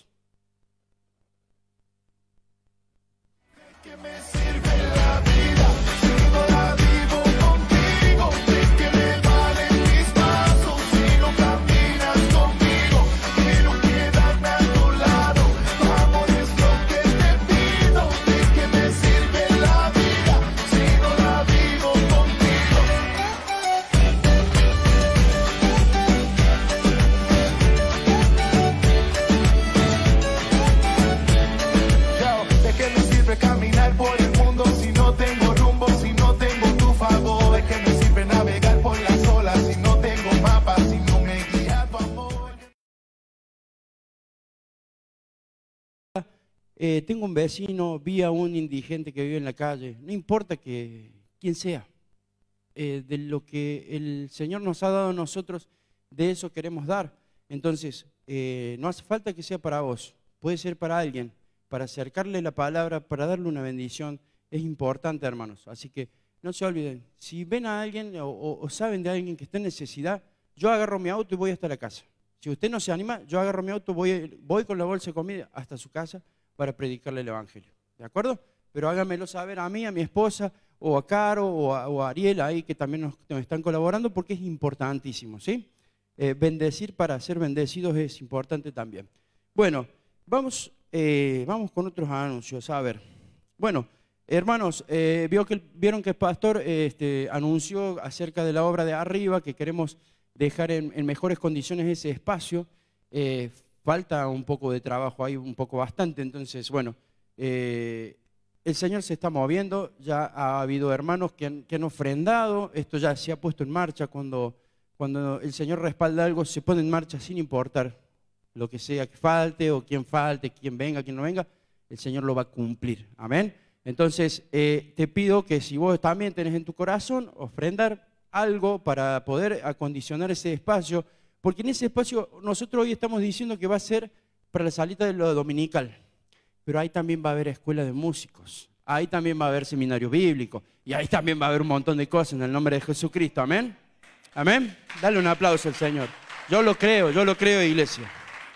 ¿De qué me sirve la vida si no la vivo contigo? ¿De qué me valen mis pasos si no caminas conmigo? Quiero quedarme a tu lado, amor es lo que te pido. ¿De qué me sirve la vida si no la vivo contigo? Yo, ¿de qué me sirve caminar por el mundo si no tengo rumbo, si no tengo tu favor? ¿De qué me sirve navegar por las olas si no tengo mapa, si no me guía tu amor? Eh, tengo un vecino, vi a un indigente que vive en la calle. No importa que quién sea. Eh, de lo que el Señor nos ha dado a nosotros, de eso queremos dar. Entonces, eh, no hace falta que sea para vos. Puede ser para alguien. Para acercarle la palabra, para darle una bendición, es importante, hermanos. Así que no se olviden, si ven a alguien o, o, o saben de alguien que está en necesidad, yo agarro mi auto y voy hasta la casa. Si usted no se anima, yo agarro mi auto, voy, voy con la bolsa de comida hasta su casa para predicarle el evangelio. ¿De acuerdo? Pero háganmelo saber a mí, a mi esposa, o a Caro, o a, o a Ariel, ahí que también nos, nos están colaborando, porque es importantísimo, ¿sí? Eh, bendecir para ser bendecidos es importante también. Bueno, vamos... Eh, vamos con otros anuncios, a ver. Bueno, hermanos, eh, vio que, vieron que el pastor eh, este, anunció acerca de la obra de arriba, que queremos dejar en, en mejores condiciones ese espacio. Eh, falta un poco de trabajo ahí, un poco bastante, entonces, bueno, eh, el Señor se está moviendo, ya ha habido hermanos que han, que han ofrendado, esto ya se ha puesto en marcha, cuando, cuando el Señor respalda algo, se pone en marcha sin importar lo que sea que falte, o quien falte, quien venga, quien no venga, el Señor lo va a cumplir. Amén. Entonces, eh, te pido que si vos también tenés en tu corazón, ofrendar algo para poder acondicionar ese espacio, porque en ese espacio nosotros hoy estamos diciendo que va a ser para la salita de lo dominical, pero ahí también va a haber escuela de músicos, ahí también va a haber seminario bíblico, y ahí también va a haber un montón de cosas en el nombre de Jesucristo. Amén. Amén. Dale un aplauso al Señor. Yo lo creo, yo lo creo, iglesia.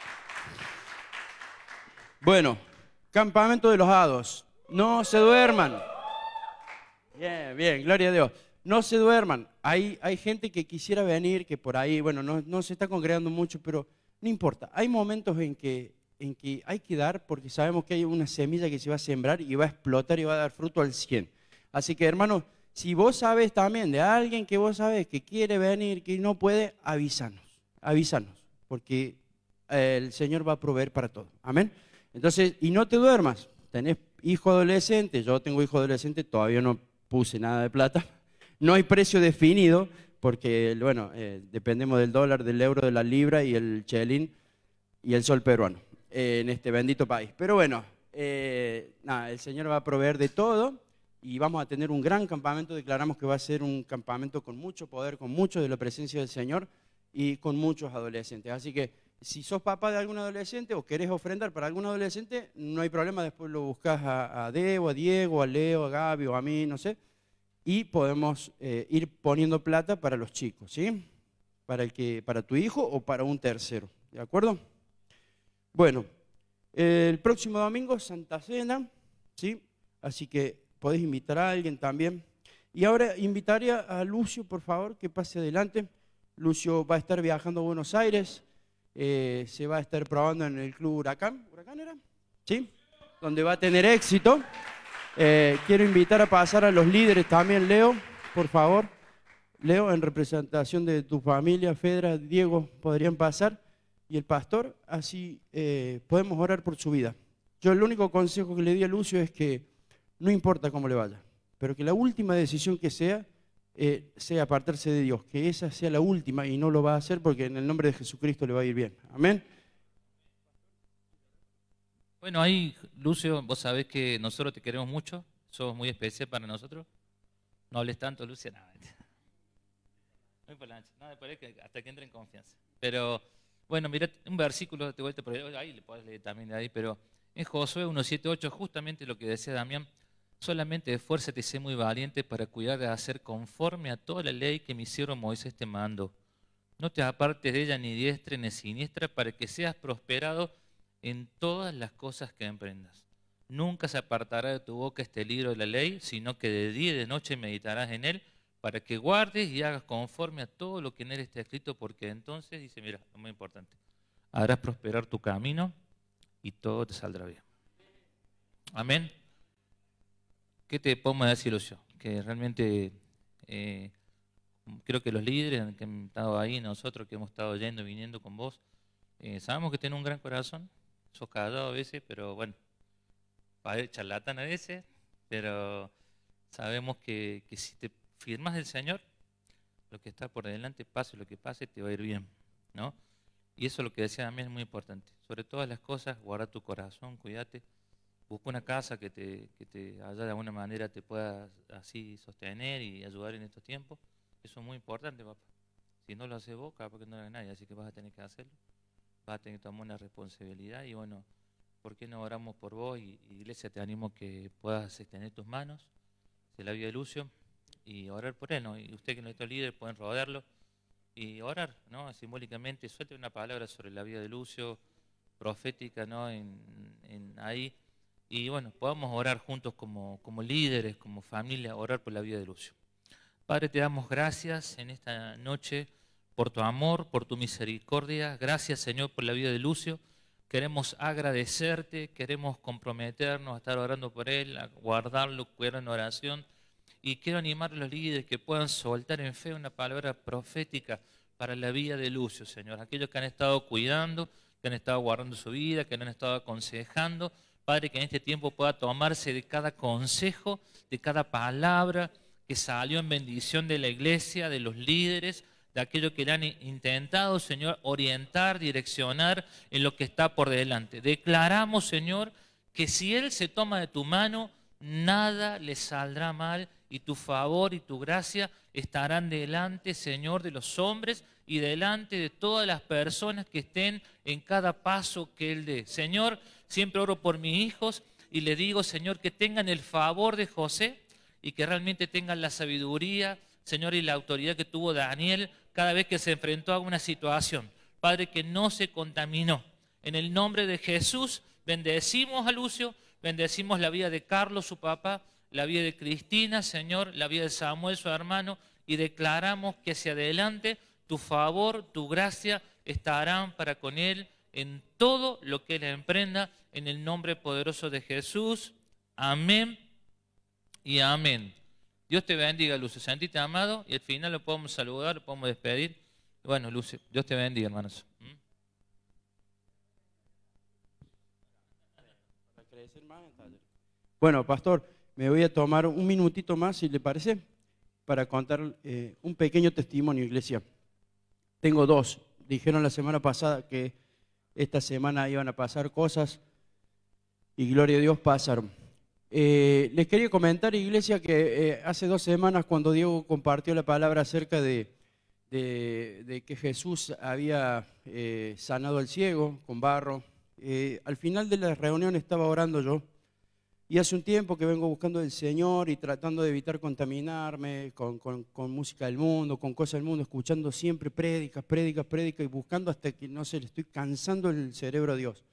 Bueno, campamento de los hados. No se duerman. Bien, bien, gloria a Dios. No se duerman. Hay, hay gente que quisiera venir, que por ahí, bueno, no, no se está congregando mucho, pero no importa. Hay momentos en que, en que hay que dar, porque sabemos que hay una semilla que se va a sembrar y va a explotar y va a dar fruto al cien. Así que, hermanos, si vos sabes también de alguien que vos sabés que quiere venir, que no puede, avísanos. Avísanos, porque el Señor va a proveer para todo. Amén. Entonces, y no te duermas, tenés hijo adolescente, yo tengo hijo adolescente, todavía no puse nada de plata, no hay precio definido, porque, bueno, eh, dependemos del dólar, del euro, de la libra y el chelín y el sol peruano eh, en este bendito país. Pero bueno, eh, nada, el Señor va a proveer de todo y vamos a tener un gran campamento. Declaramos que va a ser un campamento con mucho poder, con mucho de la presencia del Señor y con muchos adolescentes. Así que si sos papá de algún adolescente o querés ofrendar para algún adolescente, no hay problema, después lo buscas a, a Debo, a Diego, a Leo, a Gaby o a mí, no sé, y podemos eh, ir poniendo plata para los chicos, ¿sí? para, el que, para tu hijo o para un tercero. ¿De acuerdo? Bueno, el próximo domingo, Santa Cena, ¿sí? Así que podés invitar a alguien también. Y ahora invitaría a Lucio, por favor, que pase adelante. Lucio va a estar viajando a Buenos Aires, eh, se va a estar probando en el Club Huracán. ¿Huracán era? ¿Sí? Donde va a tener éxito. Eh, quiero invitar a pasar a los líderes también, Leo, por favor. Leo, en representación de tu familia, Fedra, Diego, podrían pasar. Y el pastor, así eh, podemos orar por su vida. Yo el único consejo que le di a Lucio es que no importa cómo le vaya, pero que la última decisión que sea, eh, sea apartarse de Dios, que esa sea la última y no lo va a hacer porque en el nombre de Jesucristo le va a ir bien. Amén. Bueno, ahí, Lucio, vos sabés que nosotros te queremos mucho, sos muy especial para nosotros. No hables tanto, Lucio, nada. Muy por la noche, no, después que hasta que entre en confianza. Pero, bueno, mirá, un versículo de vuelta por ahí, ahí le podés leer también de ahí, pero en Josué uno siete ocho, justamente lo que decía Damián, solamente esfuérzate y sé muy valiente para cuidar de hacer conforme a toda la ley que mi siervo Moisés te mandó. No te apartes de ella ni diestra ni siniestra para que seas prosperado en todas las cosas que emprendas. Nunca se apartará de tu boca este libro de la ley, sino que de día y de noche meditarás en él, para que guardes y hagas conforme a todo lo que en él está escrito, porque entonces, dice, mira, lo muy importante, harás prosperar tu camino y todo te saldrá bien. Amén. ¿Qué te podemos decir, Lucio? Que realmente eh, creo que los líderes que han estado ahí, nosotros que hemos estado yendo y viniendo con vos, eh, sabemos que tenés un gran corazón, sos callado a veces, pero bueno, charlatán a veces, pero sabemos que, que si te firmas del Señor, lo que está por delante, pase lo que pase, te va a ir bien, ¿no? Y eso es lo que decía también es muy importante. Sobre todas las cosas, guarda tu corazón, cuídate, busca una casa que te, que te haya de alguna manera te pueda así sostener y ayudar en estos tiempos. Eso es muy importante, papá. Si no lo haces vos, capaz que no lo haga nadie, así que vas a tener que hacerlo. Vas a tener que tomar una responsabilidad y bueno, ¿por qué no oramos por vos? Y, y iglesia, te animo a que puedas extender tus manos de la vida de Lucio y orar por él, ¿no? Y usted que no es líder pueden rodearlo y orar, ¿no? Simbólicamente, suelte una palabra sobre la vida de Lucio, profética, ¿no? En, en ahí. Y bueno, podamos orar juntos como, como líderes, como familia, orar por la vida de Lucio. Padre, te damos gracias en esta noche por tu amor, por tu misericordia. Gracias, Señor, por la vida de Lucio. Queremos agradecerte, queremos comprometernos a estar orando por él, a guardarlo, cuidar en oración. Y quiero animar a los líderes que puedan soltar en fe una palabra profética para la vida de Lucio, Señor. Aquellos que han estado cuidando, que han estado guardando su vida, que han estado aconsejando. Padre, que en este tiempo pueda tomarse de cada consejo, de cada palabra que salió en bendición de la iglesia, de los líderes, de aquellos que le han intentado, Señor, orientar, direccionar en lo que está por delante. Declaramos, Señor, que si Él se toma de tu mano, nada le saldrá mal y tu favor y tu gracia estarán delante, Señor, de los hombres y delante de todas las personas que estén en cada paso que Él dé. Señor, siempre oro por mis hijos y le digo, Señor, que tengan el favor de José y que realmente tengan la sabiduría, Señor, y la autoridad que tuvo Daniel cada vez que se enfrentó a una situación. Padre, que no se contaminó. En el nombre de Jesús, bendecimos a Lucio, bendecimos la vida de Carlos, su papá, la vida de Cristina, Señor, la vida de Samuel, su hermano, y declaramos que hacia adelante tu favor, tu gracia estarán para con él en todo lo que él emprenda, en el nombre poderoso de Jesús. Amén y amén. Dios te bendiga, Lucio. Sentite amado y al final lo podemos saludar, lo podemos despedir. Bueno, Lucio, Dios te bendiga, hermanos. ¿Mm? Bueno, pastor, me voy a tomar un minutito más, si le parece, para contar eh, un pequeño testimonio, iglesia. Tengo dos. Dijeron la semana pasada que esta semana iban a pasar cosas y gloria a Dios pasaron. Eh, les quería comentar, iglesia, que eh, hace dos semanas cuando Diego compartió la palabra acerca de, de, de que Jesús había eh, sanado al ciego con barro, eh, al final de la reunión estaba orando yo Y hace un tiempo que vengo buscando del Señor y tratando de evitar contaminarme con, con, con música del mundo, con cosas del mundo, escuchando siempre prédicas, prédicas, prédicas y buscando hasta que, no sé, le estoy cansando el cerebro a Dios.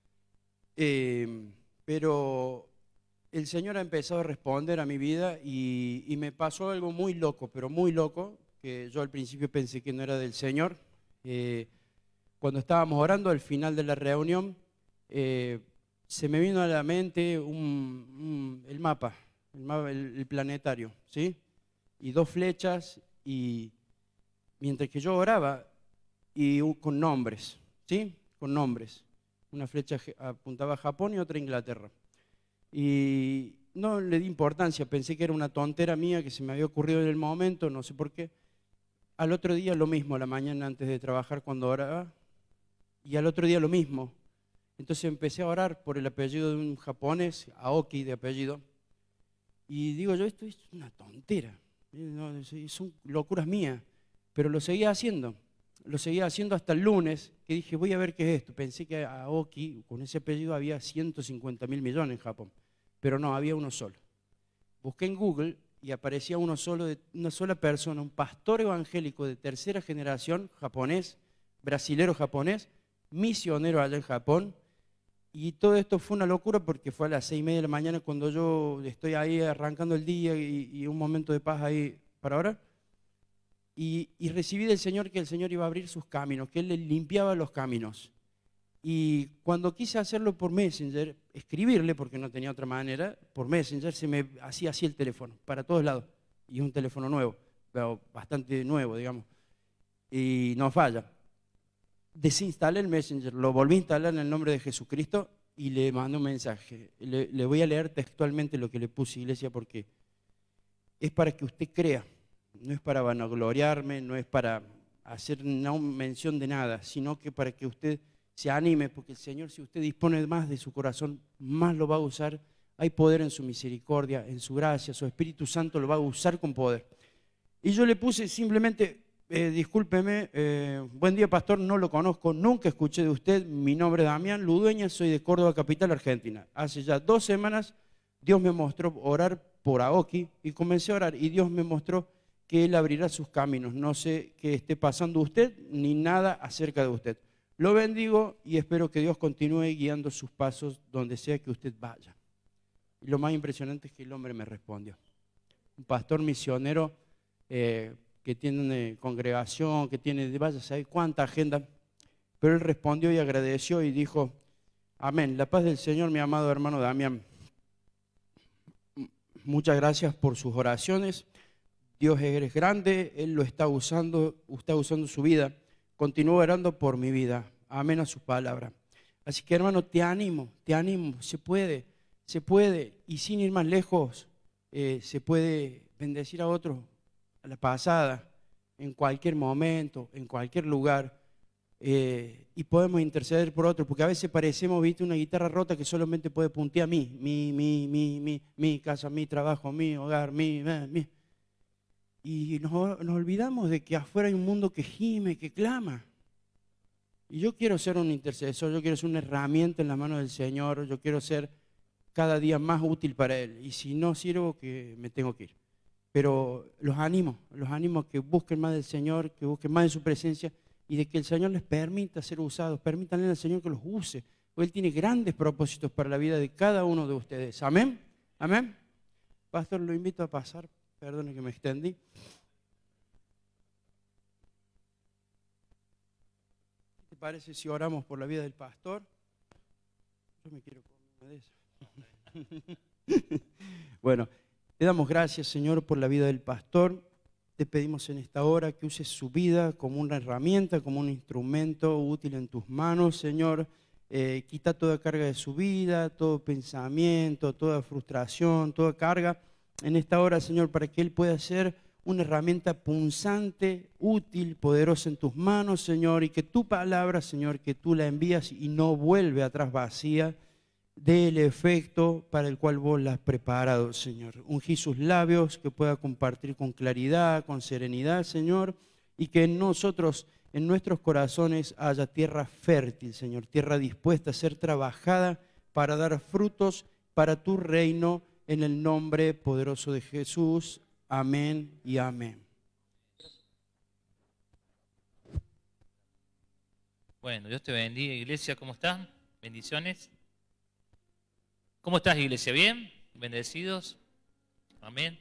Eh, pero el Señor ha empezado a responder a mi vida y, y me pasó algo muy loco, pero muy loco, que yo al principio pensé que no era del Señor. Eh, cuando estábamos orando al final de la reunión, eh, se me vino a la mente un, un, el mapa, el, mapa el, el planetario, ¿sí? Y dos flechas, y mientras que yo oraba, y con nombres, ¿sí? Con nombres. Una flecha apuntaba a Japón y otra a Inglaterra. Y no le di importancia, pensé que era una tontera mía que se me había ocurrido en el momento, no sé por qué. Al otro día lo mismo, la mañana antes de trabajar cuando oraba, y al otro día lo mismo. Entonces empecé a orar por el apellido de un japonés, Aoki de apellido, y digo yo, esto es una tontera, son locuras mías, pero lo seguía haciendo, lo seguía haciendo hasta el lunes, que dije, voy a ver qué es esto. Pensé que Aoki, con ese apellido, había ciento cincuenta mil millones en Japón, pero no, había uno solo. Busqué en Google y aparecía uno solo, de una sola persona, un pastor evangélico de tercera generación, japonés, brasilero japonés, misionero allá en Japón. Y todo esto fue una locura porque fue a las seis y media de la mañana cuando yo estoy ahí arrancando el día y, y un momento de paz ahí para orar. Y, y recibí del Señor que el Señor iba a abrir sus caminos, que Él le limpiaba los caminos. Y cuando quise hacerlo por Messenger, escribirle, porque no tenía otra manera, por Messenger se me hacía así el teléfono, para todos lados. Y es un teléfono nuevo, pero bastante nuevo, digamos. Y no falla. Desinstalé el Messenger, lo volví a instalar en el nombre de Jesucristo y le mandé un mensaje. Le, le voy a leer textualmente lo que le puse, iglesia, porque es para que usted crea. No es para vanagloriarme, no es para hacer no mención de nada, sino que para que usted se anime, porque el Señor, si usted dispone más de su corazón, más lo va a usar. Hay poder en su misericordia, en su gracia, su Espíritu Santo lo va a usar con poder. Y yo le puse simplemente... Eh, discúlpeme, eh, buen día pastor, no lo conozco, nunca escuché de usted, mi nombre es Damián Ludueña, soy de Córdoba capital, Argentina. Hace ya dos semanas Dios me mostró orar por Aoki y comencé a orar y Dios me mostró que Él abrirá sus caminos. No sé qué esté pasando usted ni nada acerca de usted. Lo bendigo y espero que Dios continúe guiando sus pasos donde sea que usted vaya. Y lo más impresionante es que el hombre me respondió. Un pastor misionero eh, que tiene una congregación, que tiene, vaya a saber cuánta agenda, pero él respondió y agradeció y dijo, amén, la paz del Señor, mi amado hermano Damián. Muchas gracias por sus oraciones, Dios es grande, Él lo está usando, está usando su vida, continúo orando por mi vida, amén a su palabra. Así que hermano, te animo, te animo, se puede, se puede, y sin ir más lejos, eh, se puede bendecir a otros a la pasada, en cualquier momento, en cualquier lugar, eh, y podemos interceder por otros, porque a veces parecemos, viste, una guitarra rota que solamente puede puntear a mí, mi, mi, mi, mi, mi casa, mi trabajo, mi hogar, mi, mi, mi. Y nos, nos olvidamos de que afuera hay un mundo que gime, que clama. Y yo quiero ser un intercesor, yo quiero ser una herramienta en la mano del Señor, yo quiero ser cada día más útil para Él, y si no sirvo, que me tengo que ir. Pero los animo, los animo a que busquen más del Señor, que busquen más de su presencia y de que el Señor les permita ser usados, permítanle al Señor que los use, porque Él tiene grandes propósitos para la vida de cada uno de ustedes. Amén, amén. Pastor, lo invito a pasar, perdone que me extendí. ¿Qué te parece si oramos por la vida del pastor? Yo me quiero comer una de esas. Bueno. Te damos gracias, Señor, por la vida del pastor. Te pedimos en esta hora que uses su vida como una herramienta, como un instrumento útil en tus manos, Señor. Eh, quita toda carga de su vida, todo pensamiento, toda frustración, toda carga en esta hora, Señor, para que Él pueda ser una herramienta punzante, útil, poderosa en tus manos, Señor, y que tu palabra, Señor, que tú la envías y no vuelve atrás vacía, del efecto para el cual vos la has preparado, Señor. Ungí sus labios, que pueda compartir con claridad, con serenidad, Señor, y que en nosotros, en nuestros corazones, haya tierra fértil, Señor, tierra dispuesta a ser trabajada para dar frutos para tu reino, en el nombre poderoso de Jesús. Amén y amén. Bueno, Dios te bendiga, iglesia. ¿Cómo están? Bendiciones. ¿Cómo estás, iglesia? ¿Bien? ¿Bendecidos? Amén.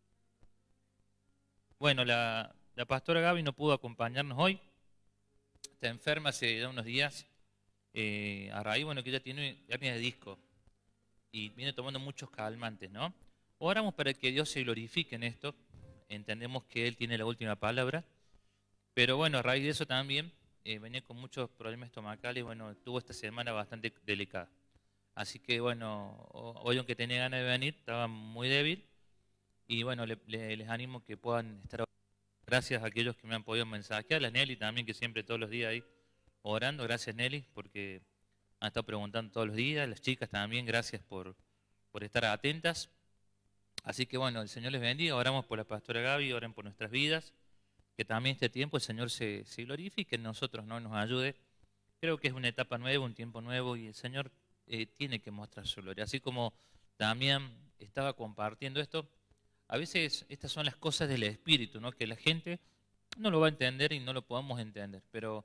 Bueno, la, la pastora Gaby no pudo acompañarnos hoy. Está enferma hace ya unos días. Eh, a raíz, bueno, que ella tiene hernia de disco. Y viene tomando muchos calmantes, ¿no? Oramos para que Dios se glorifique en esto. Entendemos que Él tiene la última palabra. Pero bueno, a raíz de eso también, eh, venía con muchos problemas estomacales. Bueno, tuvo esta semana bastante delicada. Así que bueno, hoy aunque tenía ganas de venir, estaba muy débil. Y bueno, le, le, les animo que puedan estar. Gracias a aquellos que me han podido mensajear. La Nelly también, que siempre todos los días ahí orando. Gracias, Nelly, porque han estado preguntando todos los días. Las chicas también, gracias por, por estar atentas. Así que bueno, el Señor les bendiga. Oramos por la pastora Gaby, oren por nuestras vidas. Que también este tiempo el Señor se, se glorifique en nosotros, ¿no? Nos ayude. Creo que es una etapa nueva, un tiempo nuevo, y el Señor eh, tiene que mostrar su gloria. Así como Damián estaba compartiendo esto, a veces estas son las cosas del Espíritu, ¿no? Que la gente no lo va a entender y no lo podemos entender. Pero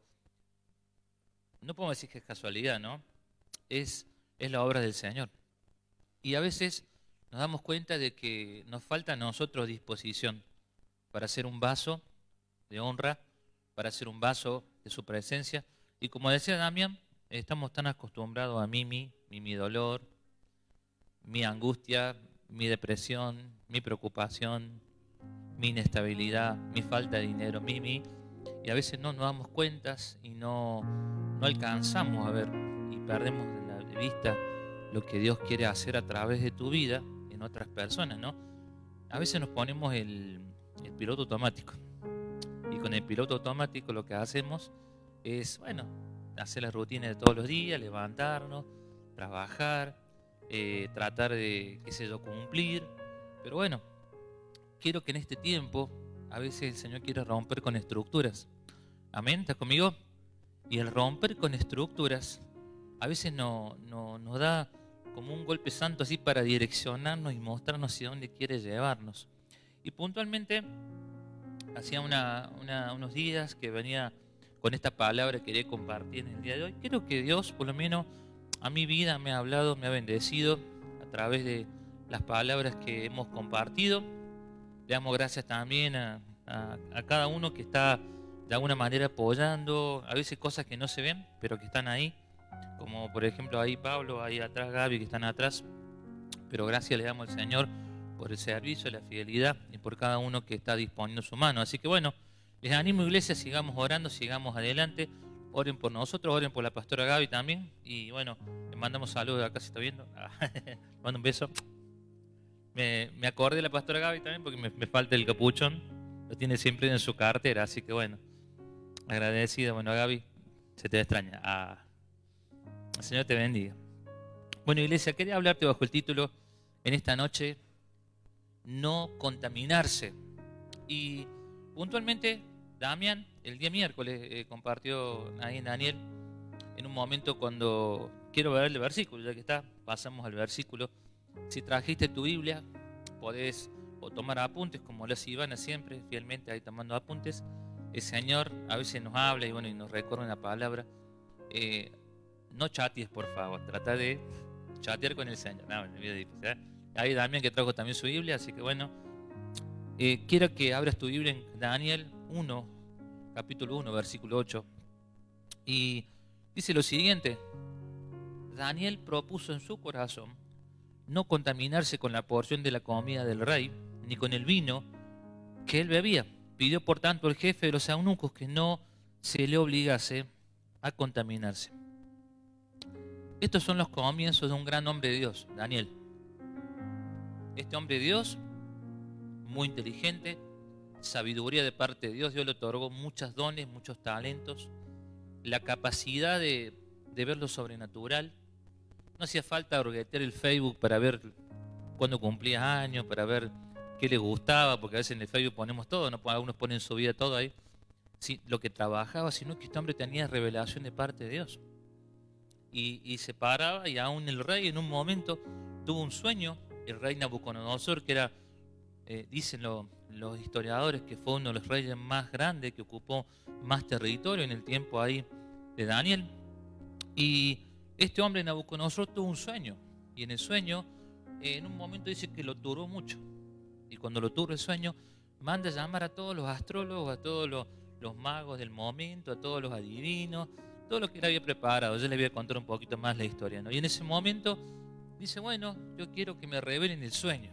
no podemos decir que es casualidad, ¿no? Es, es la obra del Señor. Y a veces nos damos cuenta de que nos falta a nosotros disposición para ser un vaso de honra, para ser un vaso de su presencia. Y como decía Damián, estamos tan acostumbrados a mí, mi, mi, mi dolor, mi angustia, mi depresión, mi preocupación, mi inestabilidad, mi falta de dinero, mi, mi. Y a veces no nos damos cuenta y no, no alcanzamos a ver y perdemos de, la, de vista lo que Dios quiere hacer a través de tu vida en otras personas, ¿no? A veces nos ponemos el, el piloto automático. Y con el piloto automático lo que hacemos es, bueno, hacer las rutinas de todos los días, levantarnos, trabajar, eh, tratar de, qué sé yo, cumplir. Pero bueno, quiero que en este tiempo, a veces el Señor quiere romper con estructuras. Amén, ¿estás conmigo? Y el romper con estructuras, a veces no, no, nos da como un golpe santo así para direccionarnos y mostrarnos hacia dónde quiere llevarnos. Y puntualmente, hacía una, una, unos días que venía con esta palabra que quería compartir en el día de hoy. Creo que Dios, por lo menos a mi vida, me ha hablado, me ha bendecido a través de las palabras que hemos compartido. Le damos gracias también a, a, a cada uno que está de alguna manera apoyando, a veces cosas que no se ven, pero que están ahí. Como por ejemplo ahí Pablo, ahí atrás Gaby, que están atrás. Pero gracias le damos al Señor por el servicio, la fidelidad y por cada uno que está disponiendo su mano. Así que bueno, les animo, iglesia, sigamos orando, sigamos adelante. Oren por nosotros, oren por la pastora Gaby también. Y bueno, le mandamos saludos de acá, si está viendo. Le mando un beso. Me, me acordé de la pastora Gaby también porque me, me falta el capuchón. Lo tiene siempre en su cartera, así que bueno, agradecida. Bueno, Gaby, se te extraña. Ah, el Señor te bendiga. Bueno, iglesia, quería hablarte bajo el título en esta noche, no contaminarse. Y puntualmente, Damián, el día miércoles, eh, compartió ahí en Daniel, en un momento cuando quiero ver el versículo, ya que está, pasamos al versículo. Si trajiste tu Biblia, podés o tomar apuntes, como lo hace Ivana siempre, fielmente ahí tomando apuntes. El Señor a veces nos habla y bueno, y nos recuerda la palabra. Eh, no chatees, por favor, trata de chatear con el Señor. No, me olvidé, ¿eh? Ahí Damián que trajo también su Biblia, así que bueno, eh, quiero que abras tu Biblia en Daniel uno, capítulo uno, versículo ocho. Y dice lo siguiente: Daniel propuso en su corazón no contaminarse con la porción de la comida del rey, ni con el vino que él bebía. Pidió por tanto al jefe de los eunucos que no se le obligase a contaminarse. Estos son los comienzos de un gran hombre de Dios, Daniel. Este hombre de Dios, muy inteligente, sabiduría de parte de Dios. Dios le otorgó muchos dones, muchos talentos, la capacidad de, de ver lo sobrenatural. No hacía falta orguetear el Facebook para ver cuándo cumplía años, para ver qué le gustaba, porque a veces en el Facebook ponemos todo, ¿no? Algunos ponen su vida todo ahí. Sí, lo que trabajaba, sino que este hombre tenía revelación de parte de Dios. Y, y se paraba, y aún el rey en un momento tuvo un sueño, el rey Nabucodonosor, que era, eh, dicen lo, los historiadores, que fue uno de los reyes más grandes, que ocupó más territorio en el tiempo ahí de Daniel. Y este hombre Nabucodonosor tuvo un sueño, y en el sueño, eh, en un momento dice que lo turbó mucho. Y cuando lo turba el sueño, manda a llamar a todos los astrólogos, a todos los, los magos del momento, a todos los adivinos, todo lo que él había preparado. Yo le voy a contar un poquito más la historia, ¿no? Y en ese momento dice, bueno, yo quiero que me revelen el sueño.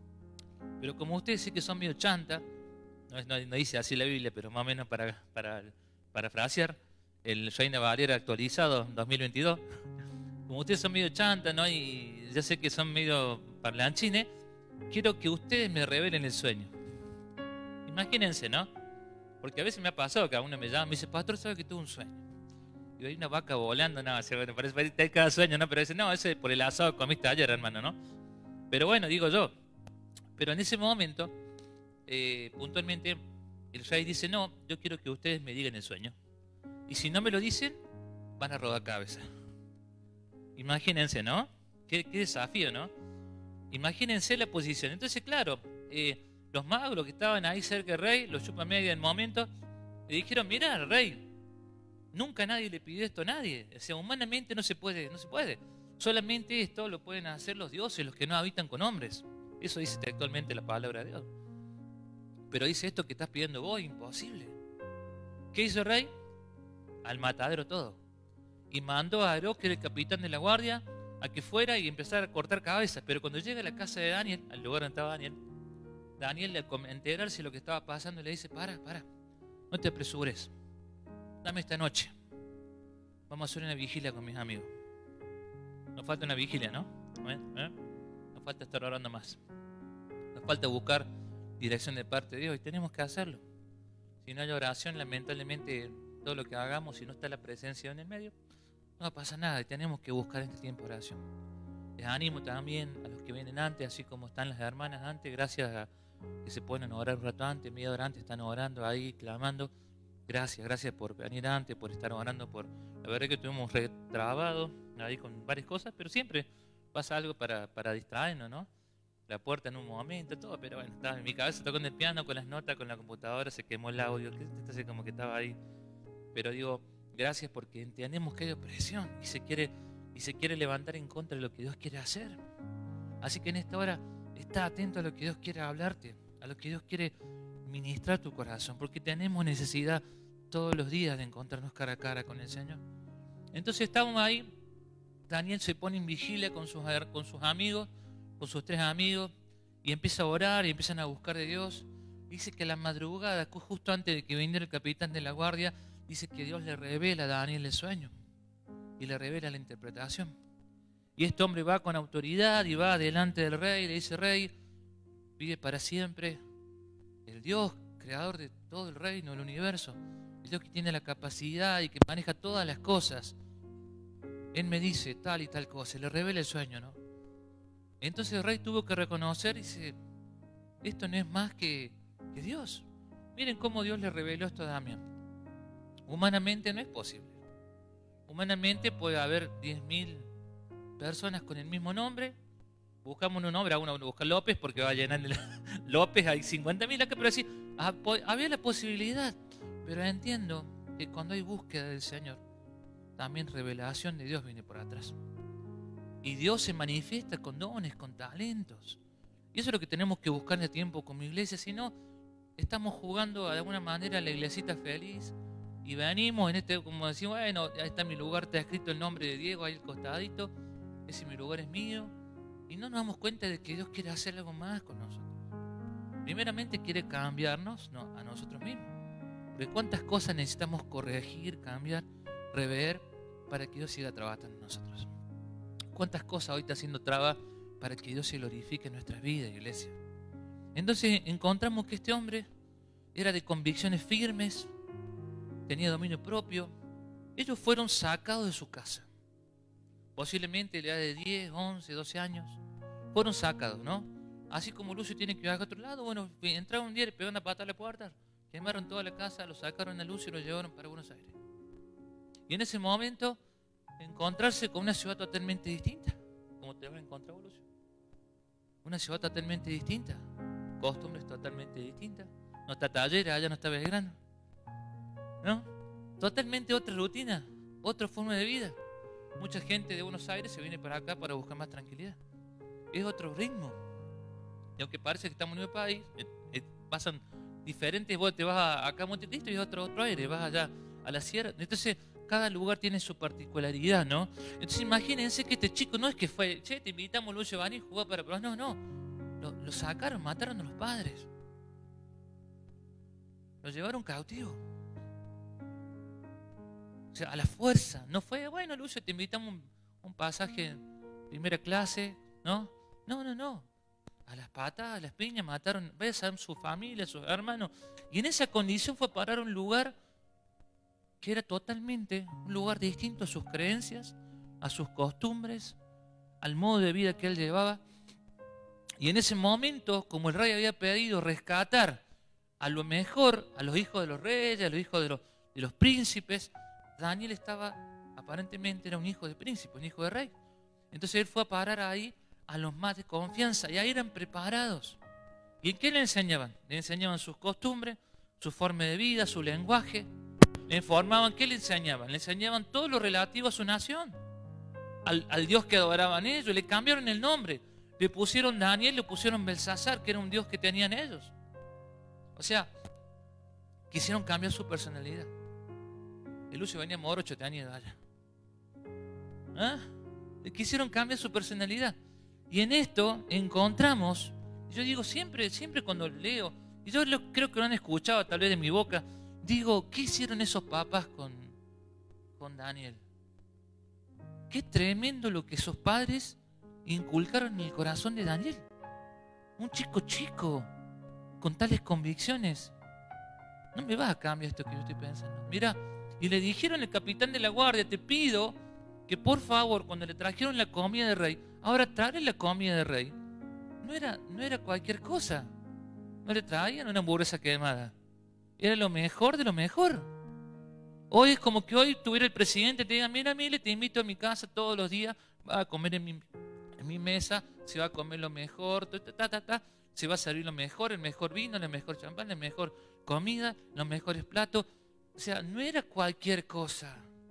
Pero como ustedes sí que son medio chanta, no, no, no dice así la Biblia, pero más o menos para, para, para frasear, el Reina Valera actualizado dos mil veintidós, como ustedes son medio chanta, ¿no? Y ya sé que son medio parlanchines, quiero que ustedes me revelen el sueño. Imagínense, ¿no? Porque a veces me ha pasado que a uno me llama y me dice, pastor, ¿sabe que tuve un sueño? Y hay una vaca volando, no, bueno, parece, parece cada sueño, ¿no? Pero dice, no, ese es por el asado que comiste ayer, hermano, ¿no? Pero bueno, digo yo. Pero en ese momento, eh, puntualmente, el rey dice, no, yo quiero que ustedes me digan el sueño. Y si no me lo dicen, van a rodar cabeza. Imagínense, ¿no? Qué, qué desafío, ¿no? Imagínense la posición. Entonces, claro, eh, los magos, los que estaban ahí cerca del rey, los chupa media en momento, le dijeron, mira, rey, nunca nadie le pidió esto a nadie. O sea, humanamente no se puede, no se puede. Solamente esto lo pueden hacer los dioses, los que no habitan con hombres. Eso dice textualmente la palabra de Dios. Pero dice esto que estás pidiendo vos, imposible. ¿Qué hizo el rey? Al matadero todo. Y mandó a Aarón, que era el capitán de la guardia, a que fuera y empezara a cortar cabezas. Pero cuando llega a la casa de Daniel, al lugar donde estaba Daniel, Daniel, al enterarse de lo que estaba pasando, le dice, para, para, no te apresures. Dame esta noche. Vamos a hacer una vigilia con mis amigos. Nos falta una vigilia, ¿no? ¿Eh? ¿Eh? Nos falta estar orando más. Nos falta buscar dirección de parte de Dios y tenemos que hacerlo. Si no hay oración, lamentablemente, todo lo que hagamos, si no está la presencia en el medio, no va a pasar nada y tenemos que buscar este tiempo de oración. Les animo también a los que vienen antes, así como están las hermanas antes, gracias a que se ponen a orar un rato antes, media hora antes, están orando ahí, clamando. Gracias, gracias por venir antes, por estar orando, por la verdad que estuvimos retrabados ahí con varias cosas, pero siempre pasa algo para, para distraernos, ¿no? La puerta en un momento, todo, pero bueno, estaba en mi cabeza tocando el piano, con las notas, con la computadora, se quemó el audio, que como que estaba ahí. Pero digo, gracias porque entendemos que hay opresión y se quiere, y se quiere levantar en contra de lo que Dios quiere hacer. Así que en esta hora, está atento a lo que Dios quiere hablarte, a lo que Dios quiere ministrar tu corazón, porque tenemos necesidad todos los días de encontrarnos cara a cara con el Señor. Entonces estábamos ahí, Daniel se pone en vigilia con sus, con sus amigos, con sus tres amigos, y empieza a orar y empiezan a buscar de Dios. Dice que a la madrugada, justo antes de que viniera el capitán de la guardia, dice que Dios le revela a Daniel el sueño y le revela la interpretación. Y este hombre va con autoridad y va delante del rey y le dice, rey, vive para siempre el Dios creador de todo el reino, el universo, el Dios que tiene la capacidad y que maneja todas las cosas. Él me dice tal y tal cosa, le revela el sueño, ¿no? Entonces el rey tuvo que reconocer y dice, esto no es más que, que Dios. Miren cómo Dios le reveló esto a Damián. Humanamente no es posible. Humanamente puede haber diez mil personas con el mismo nombre. Buscamos un nombre, a uno busca López porque va a llenar el López, hay cincuenta mil acá, pero así, había la posibilidad. Pero entiendo que cuando hay búsqueda del Señor, también revelación de Dios viene por atrás. Y Dios se manifiesta con dones, con talentos. Y eso es lo que tenemos que buscar en el tiempo como iglesia, si no, estamos jugando de alguna manera la iglesita feliz. Y venimos en este, como decimos, bueno, ahí está mi lugar, está escrito el nombre de Diego ahí al costadito, ese mi lugar es mío. Y no nos damos cuenta de que Dios quiere hacer algo más con nosotros. Primeramente quiere cambiarnos, no, a nosotros mismos. Porque cuántas cosas necesitamos corregir, cambiar, rever, para que Dios siga trabajando en nosotros. Cuántas cosas hoy está haciendo traba para que Dios se glorifique en nuestras vidas, iglesia. Entonces encontramos que este hombre era de convicciones firmes, tenía dominio propio. Ellos fueron sacados de su casa. Posiblemente la edad de diez, once, doce años. Fueron sacados, ¿no? Así como Lucio tiene que viajar a otro lado, bueno, entraron un día, le pegaron una patada a la puerta, quemaron toda la casa, lo sacaron a Lucio y lo llevaron para Buenos Aires. Y en ese momento, encontrarse con una ciudad totalmente distinta. ¿Cómo te vas a encontrar, Lucio? Una ciudad totalmente distinta, costumbres totalmente distintas. No está Talleres, allá no está Belgrano, ¿no? Totalmente otra rutina, otra forma de vida. Mucha gente de Buenos Aires se viene para acá para buscar más tranquilidad. Es otro ritmo. Y aunque parece que estamos en un país, eh, eh, pasan diferentes. Vos te vas a, acá a Montecristo y es otro, otro aire, vas allá a la sierra. Entonces, cada lugar tiene su particularidad, ¿no? Entonces, imagínense que este chico no es que fue, che, te invitamos, Lucio, van y jugá para. No, no. Lo, lo sacaron, mataron a los padres. Lo llevaron cautivo. O sea, a la fuerza. No fue, bueno, Lucio, te invitamos un, un pasaje en primera clase, ¿no? No, no, no. A las patas, a las piñas, mataron, ves a su familia, a sus hermanos. Y en esa condición fue a parar a un lugar que era totalmente un lugar distinto a sus creencias, a sus costumbres, al modo de vida que él llevaba. Y en ese momento, como el rey había pedido rescatar a lo mejor, a los hijos de los reyes, a los hijos de los, de los príncipes, Daniel estaba, aparentemente era un hijo de príncipe, un hijo de rey. Entonces él fue a parar ahí a los más de confianza, y ahí eran preparados. ¿Y en qué le enseñaban? Le enseñaban sus costumbres, su forma de vida, su lenguaje. Le informaban, ¿qué le enseñaban? Le enseñaban todo lo relativo a su nación, al, al Dios que adoraban ellos. Le cambiaron el nombre, le pusieron Daniel, le pusieron Belsasar, que era un Dios que tenían ellos. O sea, quisieron cambiar su personalidad. El Lucio venía morocho, tenía de allá. ¿Ah? Le quisieron cambiar su personalidad. Y en esto encontramos, yo digo siempre, siempre cuando leo, y yo lo, creo que lo han escuchado tal vez de mi boca, digo, ¿qué hicieron esos papas con, con Daniel? Qué tremendo lo que esos padres inculcaron en el corazón de Daniel. Un chico chico, con tales convicciones. No me va a cambiar esto que yo estoy pensando. Mira, y le dijeron al capitán de la guardia, te pido que por favor, cuando le trajeron la comida de rey, ahora traerle la comida de rey, no era, no era cualquier cosa. No le traían una hamburguesa quemada. Era lo mejor de lo mejor. Hoy es como que hoy tuviera el presidente, te diga, mira, Mile, te invito a mi casa todos los días, va a comer en mi, en mi mesa, se va a comer lo mejor, ta, ta, ta, ta, se va a servir lo mejor, el mejor vino, la mejor champán, la mejor comida, los mejores platos. O sea, no era cualquier cosa.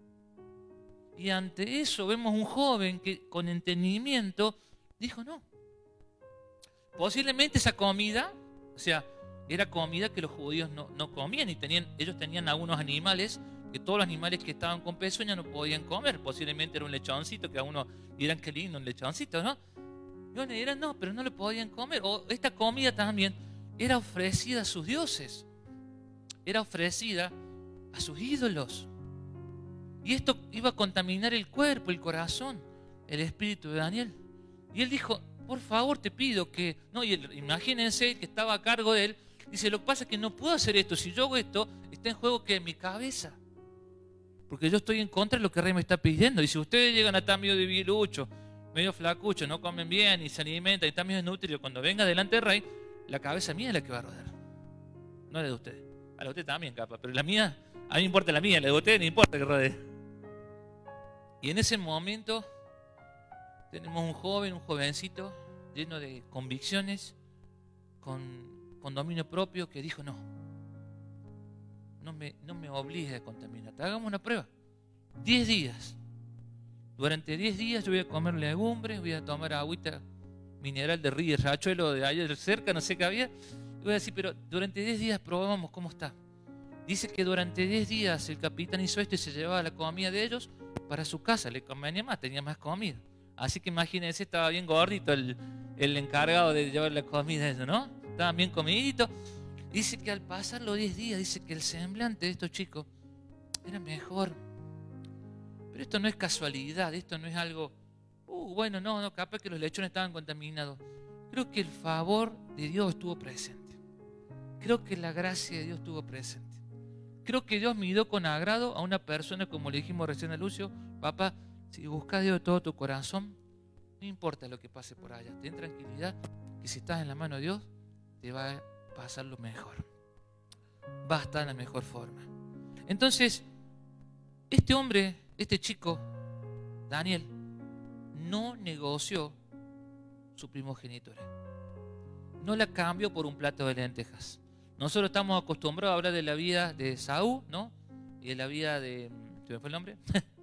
Y ante eso vemos un joven que con entendimiento dijo no. Posiblemente esa comida, o sea, era comida que los judíos no, no comían, y tenían, ellos tenían algunos animales que todos los animales que estaban con pezuña no podían comer. Posiblemente era un lechoncito, que a uno dirán qué lindo un lechoncito, ¿no? Y bueno, eran no, pero no lo podían comer. O esta comida también era ofrecida a sus dioses, era ofrecida a sus ídolos. Y esto iba a contaminar el cuerpo, el corazón, el espíritu de Daniel. Y él dijo, por favor te pido que... No, y él, imagínense que estaba a cargo de él. Dice, lo que pasa es que no puedo hacer esto. Si yo hago esto, está en juego que mi cabeza. Porque yo estoy en contra de lo que el rey me está pidiendo. Y si ustedes llegan a estar medio debilucho, medio flacucho, no comen bien y se alimentan y están medio inútiles, cuando venga delante del rey, la cabeza mía es la que va a rodar. No la de ustedes. A la de ustedes también, capaz. Pero la mía, a mí me importa la mía, la de ustedes no importa que rodee. Y en ese momento tenemos un joven, un jovencito lleno de convicciones, con, con dominio propio, que dijo no, no me, no me obligue a contaminarte, hagamos una prueba. Diez días. Durante diez días yo voy a comer legumbres, voy a tomar agüita mineral de río, riachuelo de allá cerca, no sé qué había. Y voy a decir, pero durante diez días probamos cómo está. Dice que durante diez días el capitán hizo esto y se llevaba la comida de ellos para su casa, le convenía más, tenía más comida. Así que imagínense, estaba bien gordito el, el encargado de llevar la comida, eso, ¿no? Estaban bien comiditos. Dice que al pasar los diez días, dice que el semblante de estos chicos era mejor. Pero esto no es casualidad, esto no es algo, uh, bueno, no, no, capaz que los lechones estaban contaminados. Creo que el favor de Dios estuvo presente. Creo que la gracia de Dios estuvo presente. Creo que Dios miró con agrado a una persona, como le dijimos recién a Lucio, papá, si buscas a Dios de todo tu corazón, no importa lo que pase por allá, ten tranquilidad, que si estás en la mano de Dios, te va a pasar lo mejor. Va a estar en la mejor forma. Entonces, este hombre, este chico, Daniel, no negoció su primogenitura. no la cambió por un plato de lentejas. Nosotros estamos acostumbrados a hablar de la vida de Esaú, ¿no? Y de la vida de... ¿Se me fue el nombre?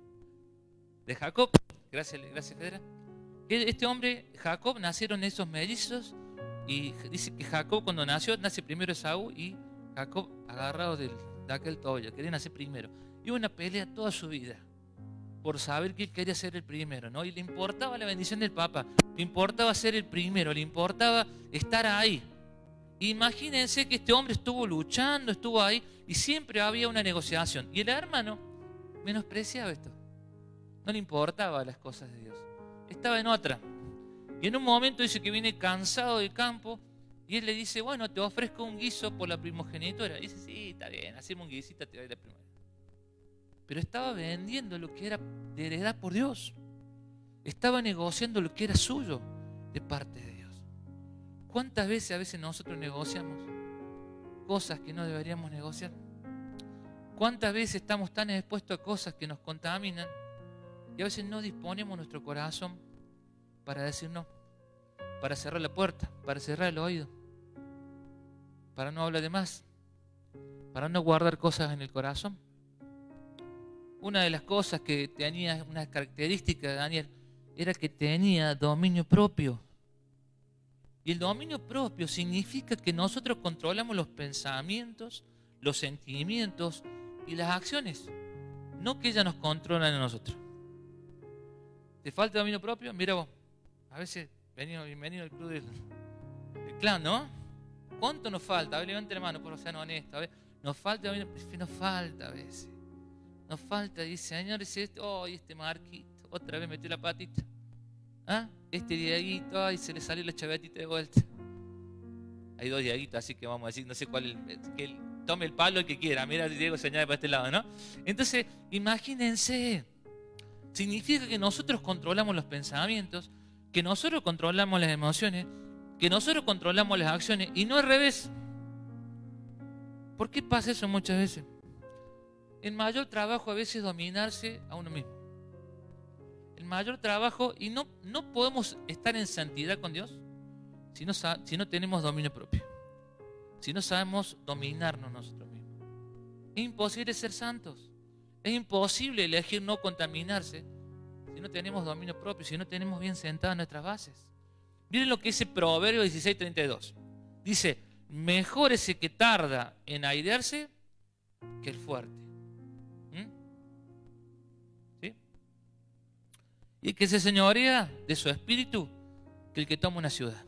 de Jacob. Gracias, gracias, Fedra. Este hombre, Jacob, nacieron esos mellizos y dice que Jacob cuando nació, nace primero Esaú y Jacob agarrado del, de aquel tobillo, quería nacer primero. Y hubo una pelea toda su vida por saber que él quería ser el primero, ¿no? Y le importaba la bendición del Papa, le importaba ser el primero, le importaba estar ahí. Imagínense que este hombre estuvo luchando, estuvo ahí y siempre había una negociación. Y el hermano menospreciaba esto. No le importaba las cosas de Dios. Estaba en otra. Y en un momento dice que viene cansado del campo y él le dice, bueno, te ofrezco un guiso por la primogenitura. Y dice, sí, está bien, hacemos un guisito, te doy la primogenitura. Pero estaba vendiendo lo que era de heredad por Dios. Estaba negociando lo que era suyo de parte de Dios. ¿Cuántas veces a veces nosotros negociamos cosas que no deberíamos negociar? ¿Cuántas veces estamos tan expuestos a cosas que nos contaminan y a veces no disponemos nuestro corazón para decir no, para cerrar la puerta, para cerrar el oído, para no hablar de más, para no guardar cosas en el corazón? Una de las cosas que tenía, una característica de Daniel, era que tenía dominio propio. Y el dominio propio significa que nosotros controlamos los pensamientos, los sentimientos y las acciones, no que ellas nos controlan a nosotros. ¿Te falta dominio propio? Mira vos, a veces, venido, bienvenido al club del, del clan, ¿no? ¿Cuánto nos falta? A ver, levante la mano, por ser honesto. A ver, nos falta dominio, nos falta a veces. Nos falta, dice, Señor, dice, oh, y este Marquito, otra vez metió la patita. ¿Ah? Este Dieguito, ay, se le salió la chavetita de vuelta. Hay dos Dieguitos, así que vamos a decir, no sé cuál, que él tome el palo el que quiera. Mira, Diego señala para este lado, ¿no? Entonces, imagínense, significa que nosotros controlamos los pensamientos, que nosotros controlamos las emociones, que nosotros controlamos las acciones, y no al revés. ¿Por qué pasa eso muchas veces? El mayor trabajo a veces es dominarse a uno mismo. El mayor trabajo, y no, no podemos estar en santidad con Dios si no, si no tenemos dominio propio. Si no sabemos dominarnos nosotros mismos. Es imposible ser santos. Es imposible elegir no contaminarse si no tenemos dominio propio, si no tenemos bien sentadas nuestras bases. Miren lo que dice Proverbio dieciséis treinta y dos. Dice, mejor es el que tarda en airearse que el fuerte. Y que se señorea de su espíritu que el que toma una ciudad.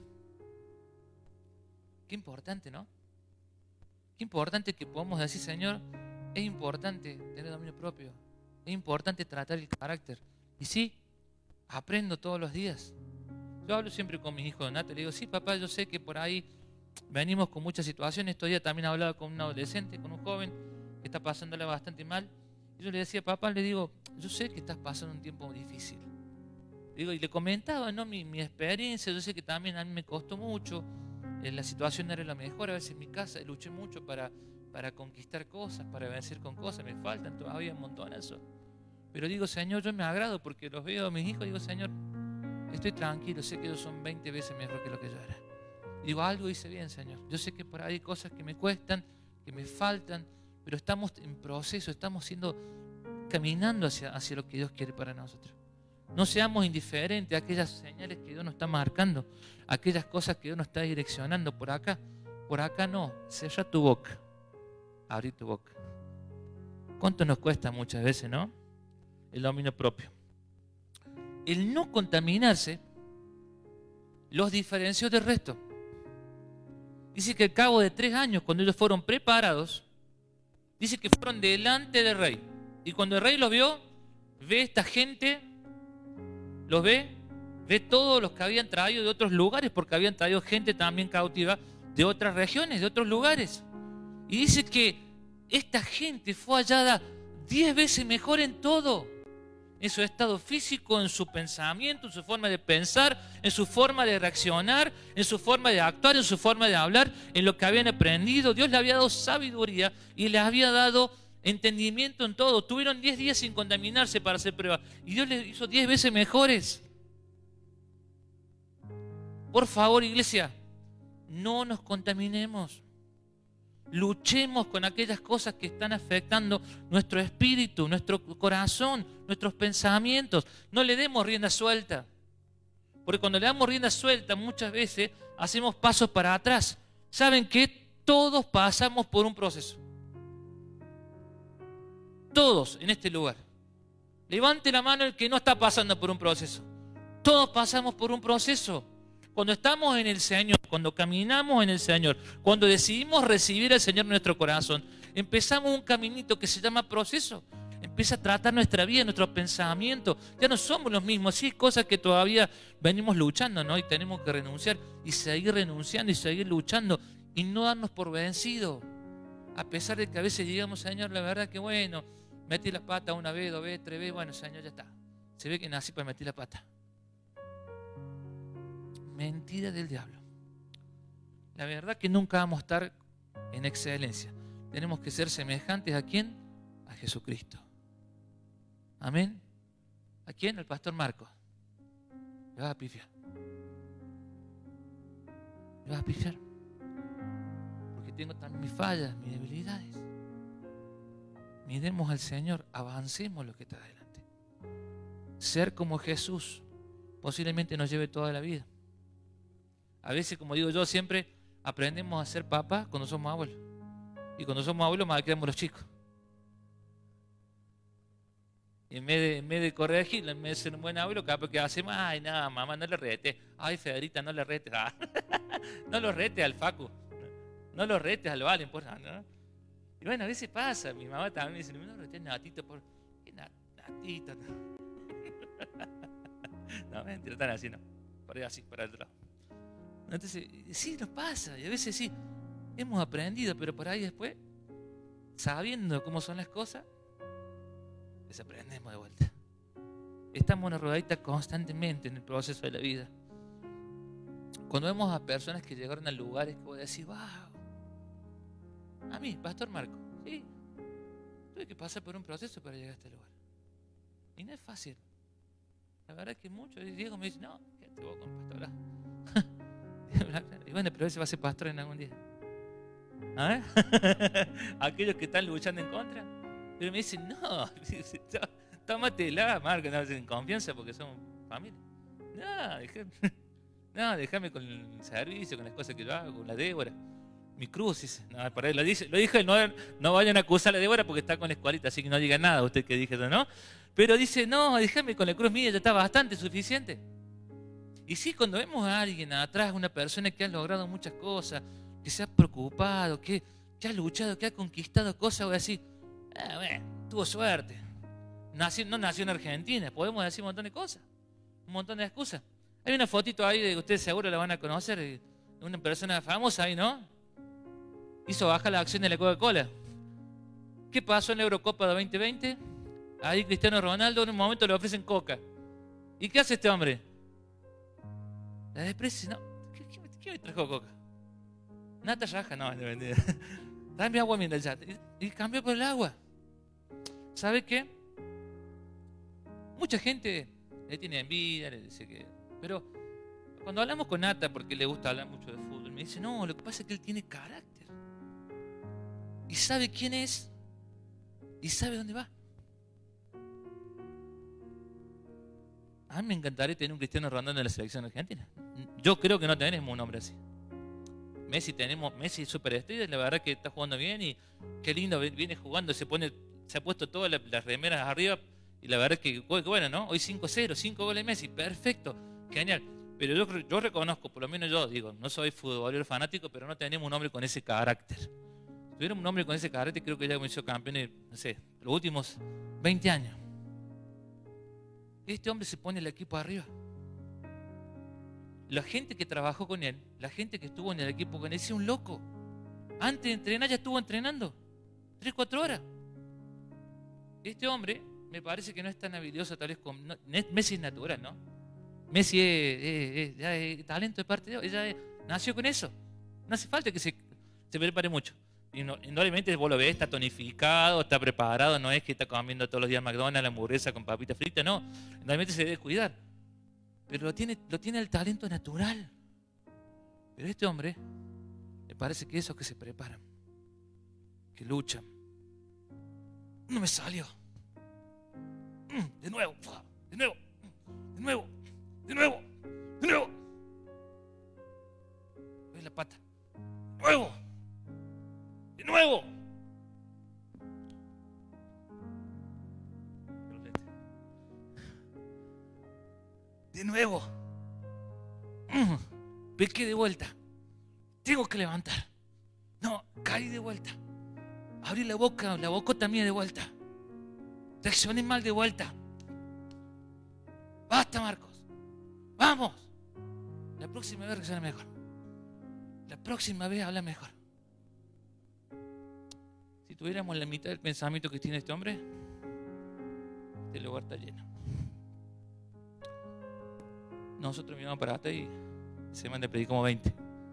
Qué importante, ¿no? Qué importante que podamos decir, Señor, es importante tener dominio propio. Es importante tratar el carácter. Y sí, aprendo todos los días. Yo hablo siempre con mis hijos de Nata. Le digo, sí, papá, yo sé que por ahí venimos con muchas situaciones. Estos días también hablaba con un adolescente, con un joven que está pasándola bastante mal. Y yo le decía, papá, le digo, yo sé que estás pasando un tiempo difícil. Digo, y le comentaba, ¿no? mi, mi experiencia. Yo sé que también a mí me costó mucho. Eh, la situación no era la mejor. A veces en mi casa luché mucho para, para conquistar cosas, para vencer con cosas. Me faltan todavía un montonazo. Pero digo, Señor, yo me agrado porque los veo a mis hijos. Digo, Señor, estoy tranquilo. Sé que ellos son veinte veces mejor que lo que yo era. Digo, algo hice bien, Señor. Yo sé que por ahí hay cosas que me cuestan, que me faltan, pero estamos en proceso, estamos siendo, caminando hacia, hacia lo que Dios quiere para nosotros. No seamos indiferentes a aquellas señales que Dios nos está marcando, a aquellas cosas que Dios nos está direccionando. Por acá, por acá no. Cerra tu boca, abrí tu boca. ¿Cuánto nos cuesta muchas veces, no? El dominio propio. El no contaminarse los diferenció del resto. Dice que al cabo de tres años, cuando ellos fueron preparados, dice que fueron delante del rey. Y cuando el rey los vio, ve esta gente, los ve, ve todos los que habían traído de otros lugares, porque habían traído gente también cautiva de otras regiones, de otros lugares. Y dice que esta gente fue hallada diez veces mejor en todo. En su estado físico, en su pensamiento, en su forma de pensar, en su forma de reaccionar, en su forma de actuar, en su forma de hablar, en lo que habían aprendido. Dios les había dado sabiduría y les había dado entendimiento en todo. Tuvieron diez días sin contaminarse para hacer pruebas. Y Dios les hizo diez veces mejores. Por favor, iglesia, no nos contaminemos. Luchemos con aquellas cosas que están afectando nuestro espíritu, nuestro corazón, nuestros pensamientos. No le demos rienda suelta. Porque cuando le damos rienda suelta, muchas veces hacemos pasos para atrás. ¿Saben qué? Todos pasamos por un proceso. Todos en este lugar. Levante la mano el que no está pasando por un proceso. Todos pasamos por un proceso. Cuando estamos en el Señor, cuando caminamos en el Señor, cuando decidimos recibir al Señor en nuestro corazón, empezamos un caminito que se llama proceso. Empieza a tratar nuestra vida, nuestros pensamientos. Ya no somos los mismos. Sí, cosas que todavía venimos luchando, ¿no? Y tenemos que renunciar y seguir renunciando y seguir luchando y no darnos por vencidos. A pesar de que a veces llegamos, Señor, la verdad que bueno, metí la pata una vez, dos veces, tres veces, bueno, Señor, ya está. Se ve que nací para meter la pata. Mentira del diablo. La verdad que nunca vamos a estar en excelencia. Tenemos que ser semejantes ¿a quién? A Jesucristo. Amén. ¿A quién? Al pastor Marco. Le vas a pifiar. Le vas a pifiar. Porque tengo también mis fallas, mis debilidades. Miremos al Señor, avancemos lo que está adelante. Ser como Jesús posiblemente nos lleve toda la vida. A veces, como digo yo, siempre aprendemos a ser papás cuando somos abuelos. Y cuando somos abuelos, más quedamos los chicos. Y en vez de, en vez de corregir, en vez de ser un buen abuelo, capaz que hacemos, ay, nada, mamá, no le rete. Ay, Federita, no le rete. Ah, no lo rete al Facu. No lo retes al Valen, por nada, ¿no? Y bueno, a veces pasa. Mi mamá también me dice, no retes Natito, por... ¿Qué nat Natito? No, mentira, están así, no. Por ahí así, para el otro lado. Entonces, sí, nos pasa. Y a veces sí, hemos aprendido, pero por ahí después, sabiendo cómo son las cosas, desaprendemos de vuelta. Estamos en una rodadita constantemente en el proceso de la vida. Cuando vemos a personas que llegaron a lugares que voy a decir, wow, a mí, Pastor Marco, sí, tuve que pasar por un proceso para llegar a este lugar. Y no es fácil. La verdad es que muchos, Diego me dice, no, quédate vos con pastora. Y bueno, pero ese va a ser pastor en algún día. ¿A ver? Aquellos que están luchando en contra. Pero me dicen, no, tómatela, Marco, no, en confianza porque somos familia. No, déjame, no, déjame con el servicio, con las cosas que yo hago, con la Débora. Mi cruz, dice. No, por ahí lo dice, lo dije, no, no vayan a acusar a la Débora porque está con la escualita, así que no digan nada usted que dije eso, ¿no? Pero dice, no, déjame con la cruz mía, ya está bastante suficiente. Y sí, cuando vemos a alguien atrás, una persona que ha logrado muchas cosas, que se ha preocupado, que, que ha luchado, que ha conquistado cosas, voy a decir, ah, bueno, tuvo suerte. Nació, no nació en Argentina, podemos decir un montón de cosas, un montón de excusas. Hay una fotito ahí de ustedes seguro la van a conocer, de una persona famosa ahí, ¿no? Hizo baja la acción de la Coca-Cola. ¿Qué pasó en la Eurocopa de veinte veinte? Ahí Cristiano Ronaldo en un momento le ofrecen coca. ¿Y qué hace este hombre? La desprecia, no. ¿Qué, qué, qué me trajo coca? Nata raja, no, no vendía. Dame agua mientras ya. Y, y cambió por el agua. ¿Sabe qué? Mucha gente le tiene envidia, le dice que... Pero cuando hablamos con Nata, porque le gusta hablar mucho de fútbol, me dice, no, lo que pasa es que él tiene carácter. Y sabe quién es. Y sabe dónde va. A mí me encantaría tener un Cristiano Ronaldo en la selección argentina. Yo creo que no tenemos un hombre así. Messi tenemos, Messi es superestrella, la verdad que está jugando bien y qué lindo viene jugando, se pone, se ha puesto todas las, las remeras arriba y la verdad que bueno, ¿no? Hoy cinco cero, cinco goles Messi, perfecto, genial. Pero yo, yo reconozco, por lo menos yo digo, no soy futbolero fanático, pero no tenemos un hombre con ese carácter. Si tuviéramos un hombre con ese carácter, creo que ya hemos sido campeones, no sé, los últimos veinte años. Este hombre se pone el equipo arriba. La gente que trabajó con él, la gente que estuvo en el equipo con él, es un loco. Antes de entrenar ya estuvo entrenando. Tres, cuatro horas. Este hombre me parece que no es tan habilidoso tal vez como... No, Messi es natural, ¿no? Messi es, es, es, ya es talento de parte de Dios. Ella es, nació con eso. No hace falta que se, se prepare mucho. Indudablemente vos lo ves, está tonificado, está preparado, no es que está comiendo todos los días McDonald's, la hamburguesa con papita frita, no. Indudablemente se debe cuidar. Pero lo tiene, lo tiene el talento natural. Pero este hombre, me parece que esos que se preparan, que luchan, no me salió. De nuevo, de nuevo, de nuevo, de nuevo, de nuevo. Ve la pata. De nuevo, de nuevo. De nuevo. Pequé de vuelta. Tengo que levantar. No, caí de vuelta. Abrí la boca, la bocota mía de vuelta. Reaccioné mal de vuelta. Basta, Marcos. Vamos. La próxima vez reacciona mejor. La próxima vez habla mejor. Si tuviéramos la mitad del pensamiento que tiene este hombre, este lugar está lleno. Nosotros miramos para atrás y se manda a pedir como veinte.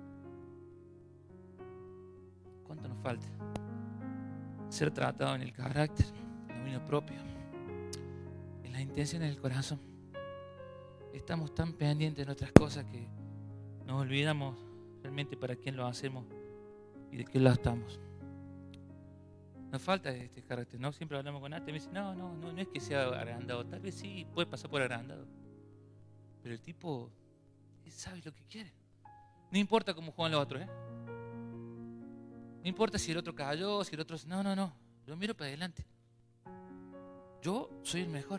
¿Cuánto nos falta? Ser tratado en el carácter, en el dominio propio, en las intenciones del corazón. Estamos tan pendientes de nuestras cosas que nos olvidamos realmente para quién lo hacemos y de qué lado estamos. Nos falta este carácter, ¿no? Siempre hablamos con Ate y me dice, no, no, no, no es que sea agrandado. Tal vez sí, puede pasar por agrandado. Pero el tipo él sabe lo que quiere. No importa cómo juegan los otros, ¿eh? No importa si el otro cayó, si el otro... No, no, no. Yo miro para adelante. Yo soy el mejor.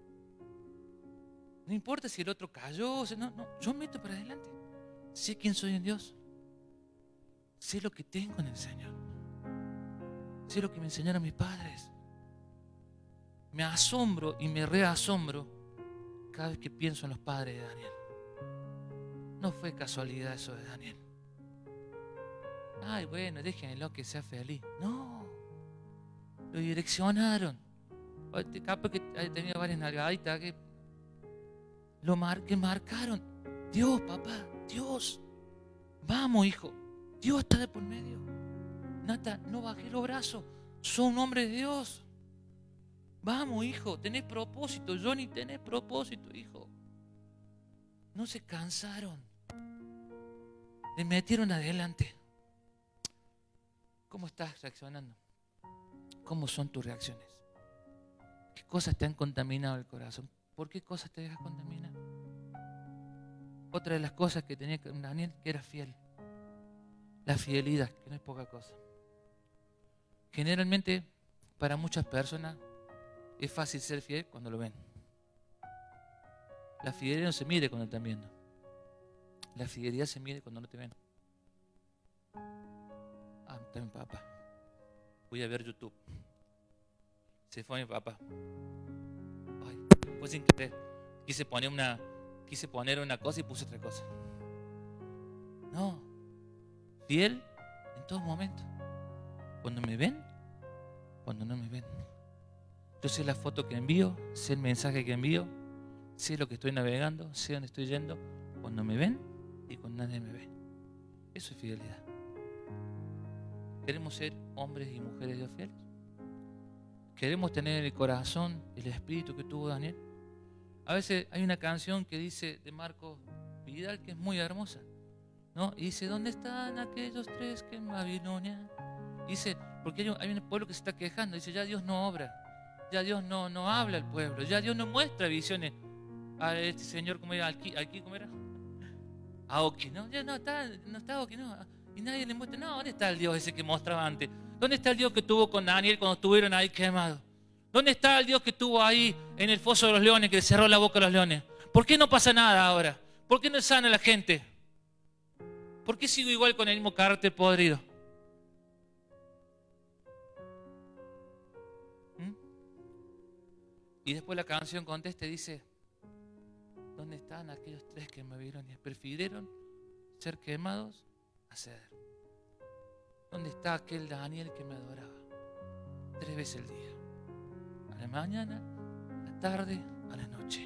No importa si el otro cayó. No, no. Yo meto para adelante. Sé quién soy en Dios. Sé lo que tengo en el Señor. Sé lo que me enseñaron mis padres. Me asombro y me reasombro cada vez que pienso en los padres de Daniel. No fue casualidad eso de Daniel. Ay, bueno, déjenlo que sea feliz. No, lo direccionaron. Capaz que ha tenido varias nalgaditas que lo mar, que marcaron. Dios, papá, Dios. Vamos, hijo. Dios está de por medio. Nata, no bajé los brazos. Soy un hombre de Dios. Vamos, hijo, tenés propósito. Johnny, tenés propósito, hijo. No se cansaron. Le metieron adelante. ¿Cómo estás reaccionando? ¿Cómo son tus reacciones? ¿Qué cosas te han contaminado el corazón? ¿Por qué cosas te dejas contaminar? Otra de las cosas que tenía Daniel, que era fiel. La fidelidad, que no es poca cosa. Generalmente, para muchas personas, es fácil ser fiel cuando lo ven. La fidelidad no se mide cuando te están viendo. La fidelidad se mide cuando no te ven. Ah, está mi papá. Voy a ver YouTube. Se fue mi papá. Ay, fue sin querer. Quise poner una, quise poner una cosa y puse otra cosa. No. Fiel en todo momento. Cuando me ven, cuando no me ven. Yo sé la foto que envío, sé el mensaje que envío, sé lo que estoy navegando, sé dónde estoy yendo, cuando me ven y cuando nadie me ve. Eso es fidelidad. ¿Queremos ser hombres y mujeres de Dios fieles? ¿Queremos tener en el corazón el espíritu que tuvo Daniel? A veces hay una canción que dice de Marcos Vidal que es muy hermosa, ¿no? Y dice, ¿dónde están aquellos tres que en Babilonia? Dice, porque hay un, hay un pueblo que se está quejando, dice, ya Dios no obra, ya Dios no, no habla al pueblo, ya Dios no muestra visiones a este señor, ¿cómo era? Aquí, aquí ¿cómo era? Aoki, ¿no? Ya no está, no está Aoki, no. Y nadie le muestra, no, ¿dónde está el Dios ese que mostraba antes? ¿Dónde está el Dios que tuvo con Daniel cuando estuvieron ahí quemados? ¿Dónde está el Dios que estuvo ahí en el foso de los leones, que le cerró la boca a los leones? ¿Por qué no pasa nada ahora? ¿Por qué no sana la gente? ¿Por qué sigo igual con el mismo carácter podrido? ¿Mm? Y después la canción contesta y dice, ¿dónde están aquellos tres que me vieron y prefirieron ser quemados a ceder? ¿Dónde está aquel Daniel que me adoraba? Tres veces al día. A la mañana, a la tarde, a la noche.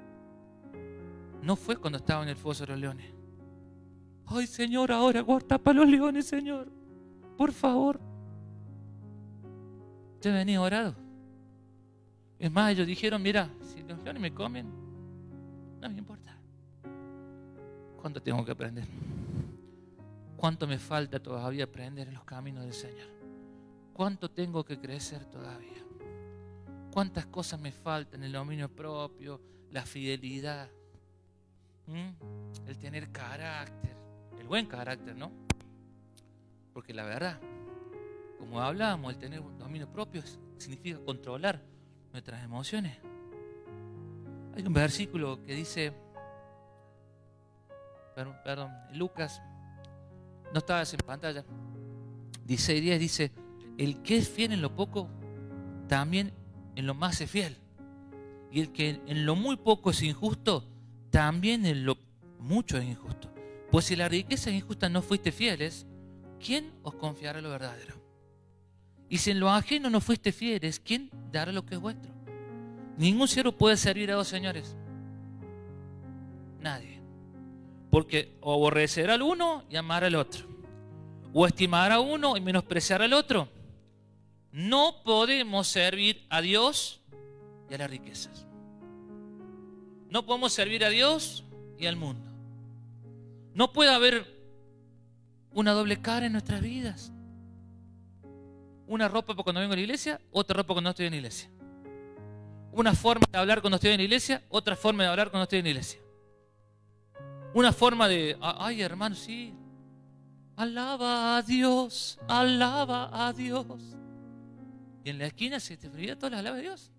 No fue cuando estaba en el foso de los leones. Ay, Señor, ahora guarda para los leones, Señor. Por favor. Ya venía orado. Es más, ellos dijeron, mira, si los leones me comen, no me importa. ¿Cuánto tengo que aprender? ¿Cuánto me falta todavía aprender en los caminos del Señor? ¿Cuánto tengo que crecer todavía? ¿Cuántas cosas me faltan? El dominio propio, la fidelidad, ¿Mm? el tener carácter, el buen carácter, ¿no? Porque la verdad, como hablábamos, el tener un dominio propio es, significa controlar nuestras emociones. Hay un versículo que dice, perdón, perdón Lucas, no estabas en pantalla, dieciséis diez dice, el que es fiel en lo poco, también en lo más es fiel. Y el que en lo muy poco es injusto, también en lo mucho es injusto. Pues si la riqueza es injusta no fuiste fieles, ¿quién os confiará lo verdadero? Y si en lo ajeno no fuiste fieles, ¿quién dará lo que es vuestro? Ningún siervo puede servir a dos señores. Nadie. Porque o aborrecerá al uno y amará al otro. O estimará a uno y menospreciará al otro. No podemos servir a Dios y a las riquezas. No podemos servir a Dios y al mundo. No puede haber una doble cara en nuestras vidas. Una ropa cuando vengo a la iglesia, otra ropa cuando no estoy en la iglesia. Una forma de hablar cuando estoy en la iglesia, otra forma de hablar cuando estoy en la iglesia. Una forma de, ay hermano, sí, alaba a Dios, alaba a Dios. Y en la esquina se te olvida todas las alabas de Dios.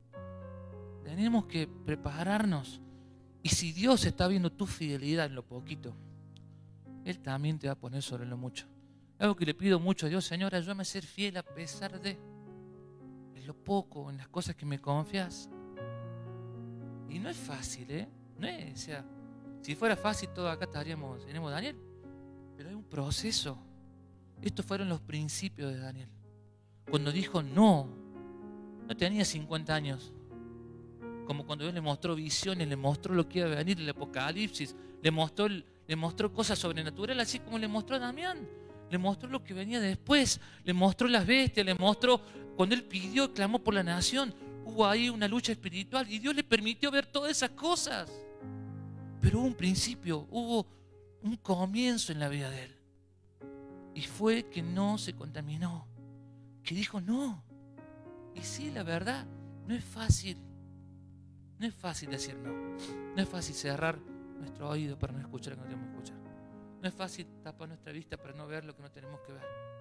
Tenemos que prepararnos. Y si Dios está viendo tu fidelidad en lo poquito, Él también te va a poner sobre lo mucho. Algo que le pido mucho a Dios, Señor, ayúdame a ser fiel a pesar de en lo poco, en las cosas que me confías. Y no es fácil, ¿eh? No es, o sea, si fuera fácil, todos acá estaríamos, tenemos Daniel. Pero hay un proceso. Estos fueron los principios de Daniel. Cuando dijo no, no tenía cincuenta años. Como cuando Dios le mostró visiones, le mostró lo que iba a venir, el Apocalipsis, le mostró, le mostró cosas sobrenaturales, así como le mostró a Damián. Le mostró lo que venía después, le mostró las bestias, le mostró cuando él pidió, clamó por la nación. Hubo ahí una lucha espiritual y Dios le permitió ver todas esas cosas. Pero hubo un principio, hubo un comienzo en la vida de él. Y fue que no se contaminó, que dijo no. Y sí, la verdad, no es fácil. No es fácil decir no. No es fácil cerrar nuestro oído para no escuchar lo que no tenemos que escuchar. No es fácil tapar nuestra vista para no ver lo que no tenemos que ver.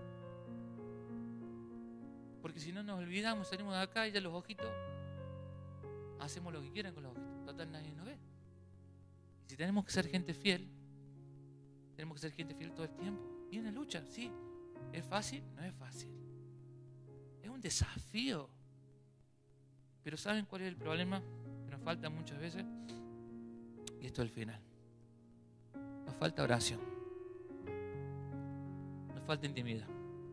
Porque si no nos olvidamos, salimos de acá y ya los ojitos hacemos lo que quieran con los ojitos. Total, nadie nos ve. Y si tenemos que ser gente fiel, tenemos que ser gente fiel todo el tiempo. Y una lucha, sí. ¿Es fácil? No es fácil. Es un desafío. Pero ¿saben cuál es el problema? Que nos falta muchas veces. Y esto es el final. Nos falta oración. Nos falta intimidad.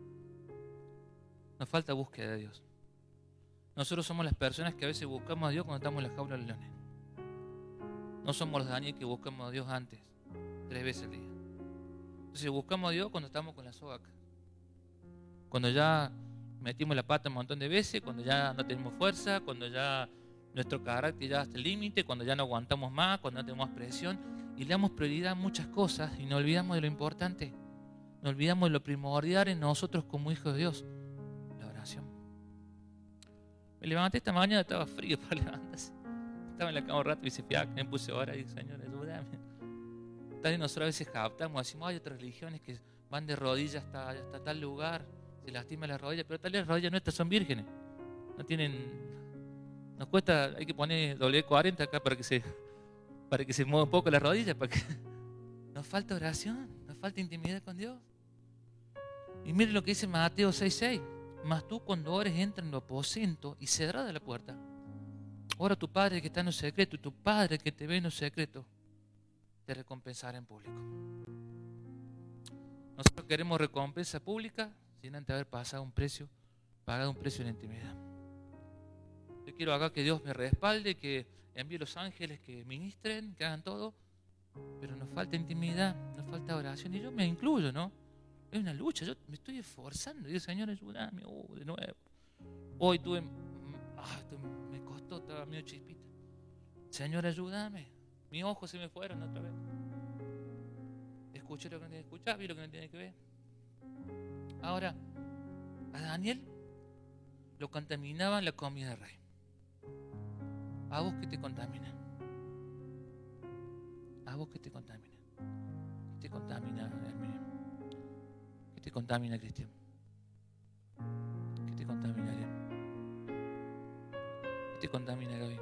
Nos falta búsqueda de Dios. Nosotros somos las personas que a veces buscamos a Dios cuando estamos en la jaula de leones. No somos los Daniel que buscamos a Dios antes, tres veces al día. Entonces buscamos a Dios cuando estamos con la soga acá. Cuando ya metimos la pata un montón de veces, cuando ya no tenemos fuerza, cuando ya nuestro carácter ya hasta el límite, cuando ya no aguantamos más, cuando no tenemos presión. Y le damos prioridad a muchas cosas y nos olvidamos de lo importante. Nos olvidamos de lo primordial en nosotros como hijos de Dios. La oración. Me levanté esta mañana, estaba frío para levantarse. Estaba en la cama un rato y se fiaca, me puse a orar y dije, Señor, ayúdame. Tal vez nosotros a veces captamos, decimos, hay otras religiones que van de rodillas hasta, hasta tal lugar, se lastiman las rodillas, pero tal vez las rodillas nuestras son vírgenes. No tienen, nos cuesta, hay que poner doble cuarenta acá para que se, para que se mueva un poco las rodillas, para que nos falta oración, nos falta intimidad con Dios. Y miren lo que dice Mateo seis seis. Mas tú cuando ores entra en lo aposento y cerrada la puerta. Ora a tu Padre que está en lo secreto y tu Padre que te ve en lo secreto te recompensará en público. Nosotros queremos recompensa pública sin antes haber pasado un precio, pagado un precio en la intimidad. Yo quiero acá que Dios me respalde, que envíe los ángeles que ministren, que hagan todo, pero nos falta intimidad, nos falta oración y yo me incluyo, ¿no? Es una lucha, yo me estoy esforzando. Y digo, Señor, ayúdame, uh, de nuevo. Hoy tuve, ah, me costó, estaba medio chispita. Señor, ayúdame. Mis ojos se me fueron otra vez. escuché lo que no tenía que escuchar, vi lo que no tenía que ver. Ahora, a Daniel lo contaminaba la comida del rey. ¿A vos qué te contamina? ¿A vos qué te contamina? ¿Qué te contamina, Herminio? ¿Qué te contamina, Cristian? ¿Qué te contamina, Ariel? ¿Qué te contamina, Gaby?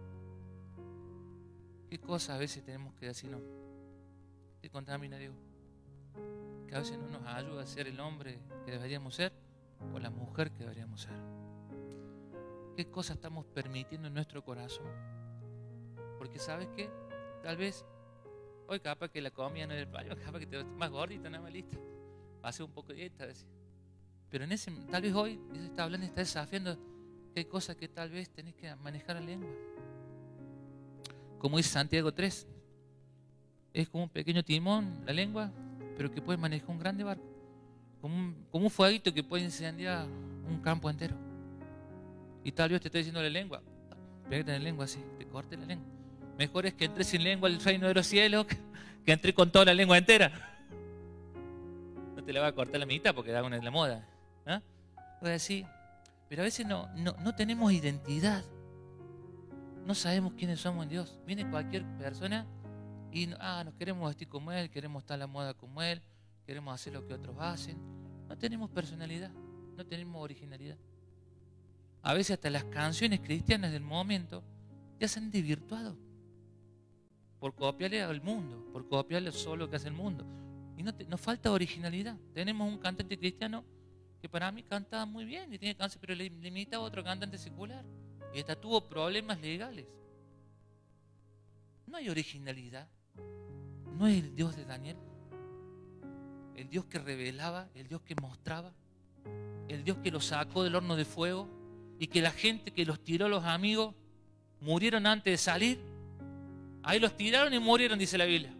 ¿Qué cosas a veces tenemos que decir no? ¿Qué te contamina, Diego? Que a veces no nos ayuda a ser el hombre que deberíamos ser o la mujer que deberíamos ser. ¿Qué cosas estamos permitiendo en nuestro corazón? Porque ¿sabes qué? Tal vez hoy capaz que la comida no es del payo, capaz que te más gordita, nada más lista. Hace un poco de dieta, decir. Pero en ese, tal vez hoy Dios está hablando y está desafiando que hay cosas que tal vez tenés que manejar la lengua. Como dice Santiago tres, es como un pequeño timón la lengua, pero que puede manejar un grande barco. Como un, como un fueguito que puede incendiar un campo entero. Y tal vez te está diciendo la lengua, pégate en la lengua así, te corte la lengua. Mejor es que entres sin lengua al reino de los cielos que, que entres con toda la lengua entera. No te la va a cortar la mitad porque da una en la moda. ¿Eh? Voy a decir, pero a veces no, no, no tenemos identidad. No sabemos quiénes somos en Dios. Viene cualquier persona y ah, nos queremos vestir como Él, queremos estar a la moda como Él, queremos hacer lo que otros hacen. No tenemos personalidad, no tenemos originalidad. A veces hasta las canciones cristianas del momento ya se han desvirtuado por copiarle al mundo, por copiarle solo lo que hace el mundo. Y no te, nos falta originalidad. Tenemos un cantante cristiano que para mí cantaba muy bien y tiene canciones, pero le, le imitaba a otro cantante secular y hasta tuvo problemas legales. No hay originalidad. No es el Dios de Daniel, el Dios que revelaba, el Dios que mostraba, el Dios que los sacó del horno de fuego y que la gente que los tiró, los amigos, murieron antes de salir. Ahí los tiraron y murieron, dice la Biblia.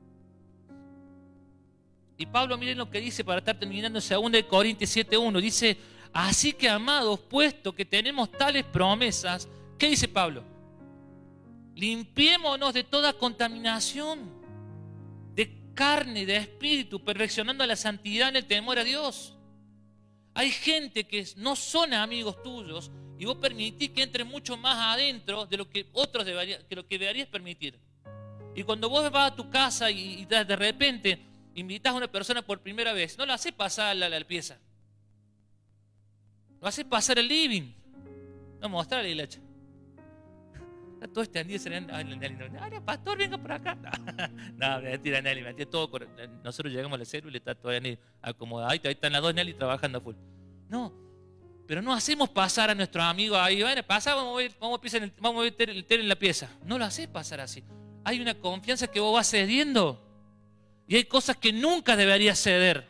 Y Pablo, miren lo que dice para estar terminando en dos Corintios siete uno. Dice, así que amados, puesto que tenemos tales promesas, ¿qué dice Pablo? Limpiémonos de toda contaminación, de carne, de espíritu, perfeccionando la santidad en el temor a Dios. Hay gente que no son amigos tuyos y vos permitís que entre mucho más adentro de lo que otros deberían, que lo que deberías permitir. Y cuando vos vas a tu casa y, y de repente invitas a una persona por primera vez, no la haces pasar a la, la pieza. Lo haces pasar al living. No, mostrarle la hacha. Está todo este Andy, ay, pastor, venga por acá. No, mentira, Nelly, mentira, todo. Nosotros llegamos a la célula y está todavía acomodado. Ahí están las dos Nelly trabajando a full. No, pero no hacemos pasar a nuestros amigos ahí, bueno, pasa, vamos a ver, vamos a, el, vamos a meter el tele en la pieza. No lo haces pasar así. Hay una confianza que vos vas cediendo. Y hay cosas que nunca deberías ceder.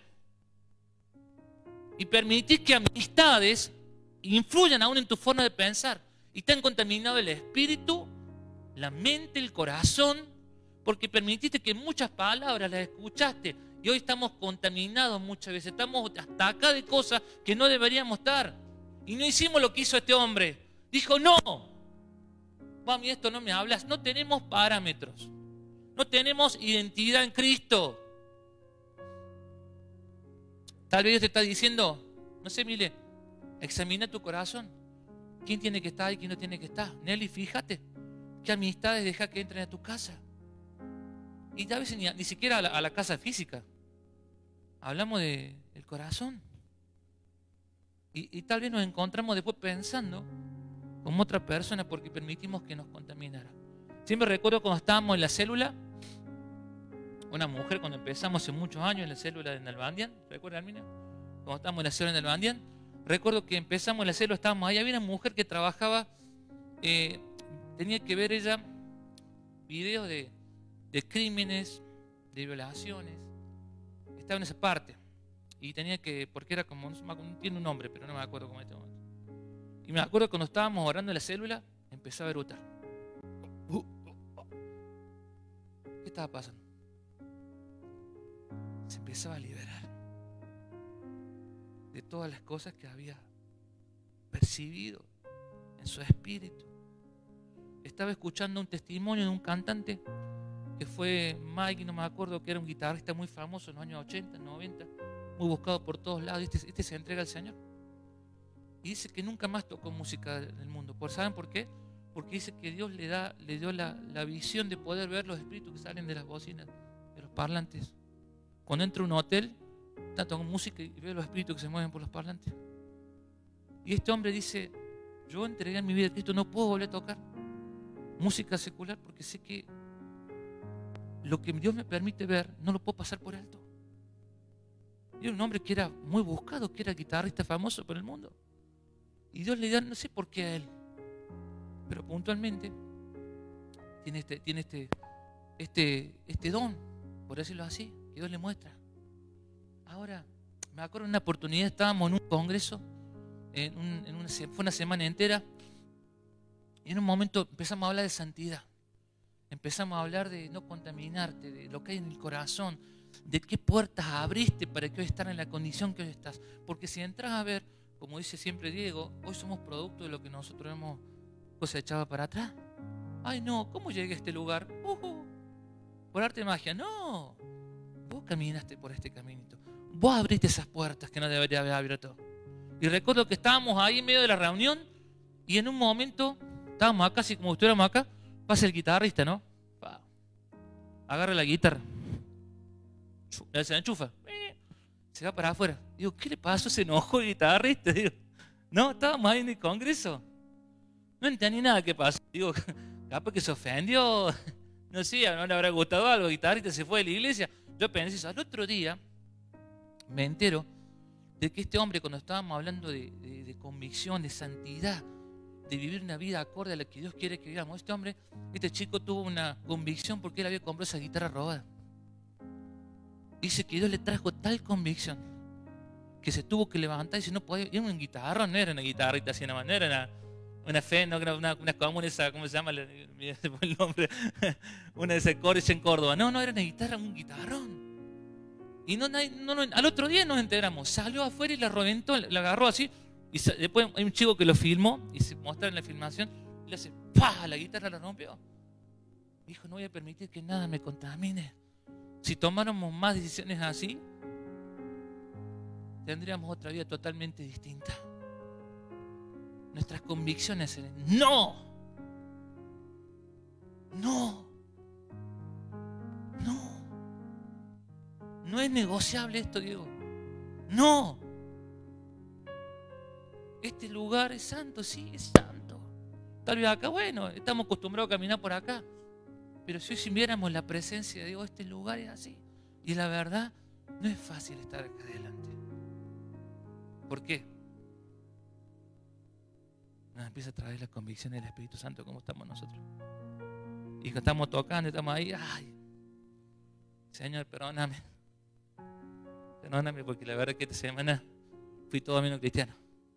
Y permitís que amistades influyan aún en tu forma de pensar. Y te han contaminado el espíritu, la mente, el corazón, porque permitiste que muchas palabras las escuchaste. Y hoy estamos contaminados muchas veces. Estamos hasta acá de cosas que no deberíamos estar. Y no hicimos lo que hizo este hombre. Dijo, no, mami, esto no me hablas. No tenemos parámetros. No tenemos identidad en Cristo. Tal vez Dios te está diciendo, no sé, Mile, examina tu corazón. ¿Quién tiene que estar y quién no tiene que estar? Nelly, fíjate. ¿Qué amistades deja que entren a tu casa? Y a veces ni, ni siquiera a la, a la casa física. Hablamos del de corazón. Y, y tal vez nos encontramos después pensando como otra persona porque permitimos que nos contaminara. Siempre recuerdo cuando estábamos en la célula, una mujer cuando empezamos hace muchos años en la célula de Nalbandian, ¿recuerda, Arminia? Cuando estábamos en la célula de Nalbandian, recuerdo que empezamos en la célula, estábamos ahí, había una mujer que trabajaba, eh, tenía que ver ella videos de, de crímenes, de violaciones, estaba en esa parte. Y tenía que, porque era como, no tiene un nombre, pero no me acuerdo cómo es este momento. Y me acuerdo cuando estábamos orando en la célula, empezaba a eructar. ¿Qué estaba pasando? Se empezaba a liberar de todas las cosas que había percibido en su espíritu. Estaba escuchando un testimonio de un cantante que fue Mike, no me acuerdo, que era un guitarrista muy famoso en los años ochenta, noventa, muy buscado por todos lados. Este, este se entrega al Señor. Y dice que nunca más tocó música del mundo. ¿Saben por qué? Porque dice que Dios le, da, le dio la, la visión de poder ver los espíritus que salen de las bocinas, de los parlantes. Cuando entra a un hotel, está tocando música y ve los espíritus que se mueven por los parlantes. Y este hombre dice, yo entregué mi vida a Cristo, no puedo volver a tocar música secular porque sé que lo que Dios me permite ver no lo puedo pasar por alto. Y era un hombre que era muy buscado, que era guitarrista famoso por el mundo. Y Dios le da, no sé por qué a él, pero puntualmente tiene este, tiene este, este, este don, por decirlo así, que Dios le muestra. Ahora, me acuerdo en una oportunidad, estábamos en un congreso, en un, en una, fue una semana entera, y en un momento empezamos a hablar de santidad. Empezamos a hablar de no contaminarte, de lo que hay en el corazón, de qué puertas abriste para que hoy estés en la condición que hoy estás. Porque si entras a ver, como dice siempre Diego, hoy somos producto de lo que nosotros hemos cosechado para atrás. Ay no, ¿cómo llegué a este lugar? Uh -huh. Por arte de magia. No, vos caminaste por este caminito. Vos abriste esas puertas que no debería haber abierto. Y recuerdo que estábamos ahí en medio de la reunión y en un momento, estábamos acá, así como estuviéramos acá, pasa el guitarrista, ¿no? Pa. Agarra la guitarra, se enchufa, se va para afuera. Digo, ¿qué le pasó? Se enojó el guitarrista. Digo, no, estábamos ahí en el congreso. No entendí nada que pasó. Digo, capaz que se ofendió. No sé, no le habrá gustado algo. El guitarrista se fue de la iglesia. Yo pensé eso. Al otro día me entero de que este hombre, cuando estábamos hablando de, de, de convicción, de santidad, de vivir una vida acorde a la que Dios quiere que vivamos, este hombre, este chico tuvo una convicción porque él había comprado esa guitarra robada. Dice que Dios le trajo tal convicción que se tuvo que levantar y si no podía, era una guitarra, no era una guitarrita así, no era una, una fe, no era una, una común esa, ¿cómo se llama? El nombre, una de esas cores en Córdoba. No, no, era una guitarra, un guitarrón. Y no, no, no, al otro día nos enteramos, salió afuera y la reventó, la agarró así. Y después hay un chico que lo filmó y se muestra en la filmación y le hace ¡pah! La guitarra la rompió. Dijo, no voy a permitir que nada me contamine. Si tomáramos más decisiones así, tendríamos otra vida totalmente distinta. Nuestras convicciones eran no, no, no. No es negociable esto, Diego. No. Este lugar es santo, sí, es santo. Tal vez acá, bueno, estamos acostumbrados a caminar por acá. Pero si hoy si viéramos la presencia de Dios, este lugar es así. Y la verdad, no es fácil estar acá adelante. ¿Por qué? Nos empieza a traer la convicción del Espíritu Santo como estamos nosotros. Y que estamos tocando, estamos ahí, ay, Señor, perdóname. Perdóname porque la verdad es que esta semana fui todo menos cristiano.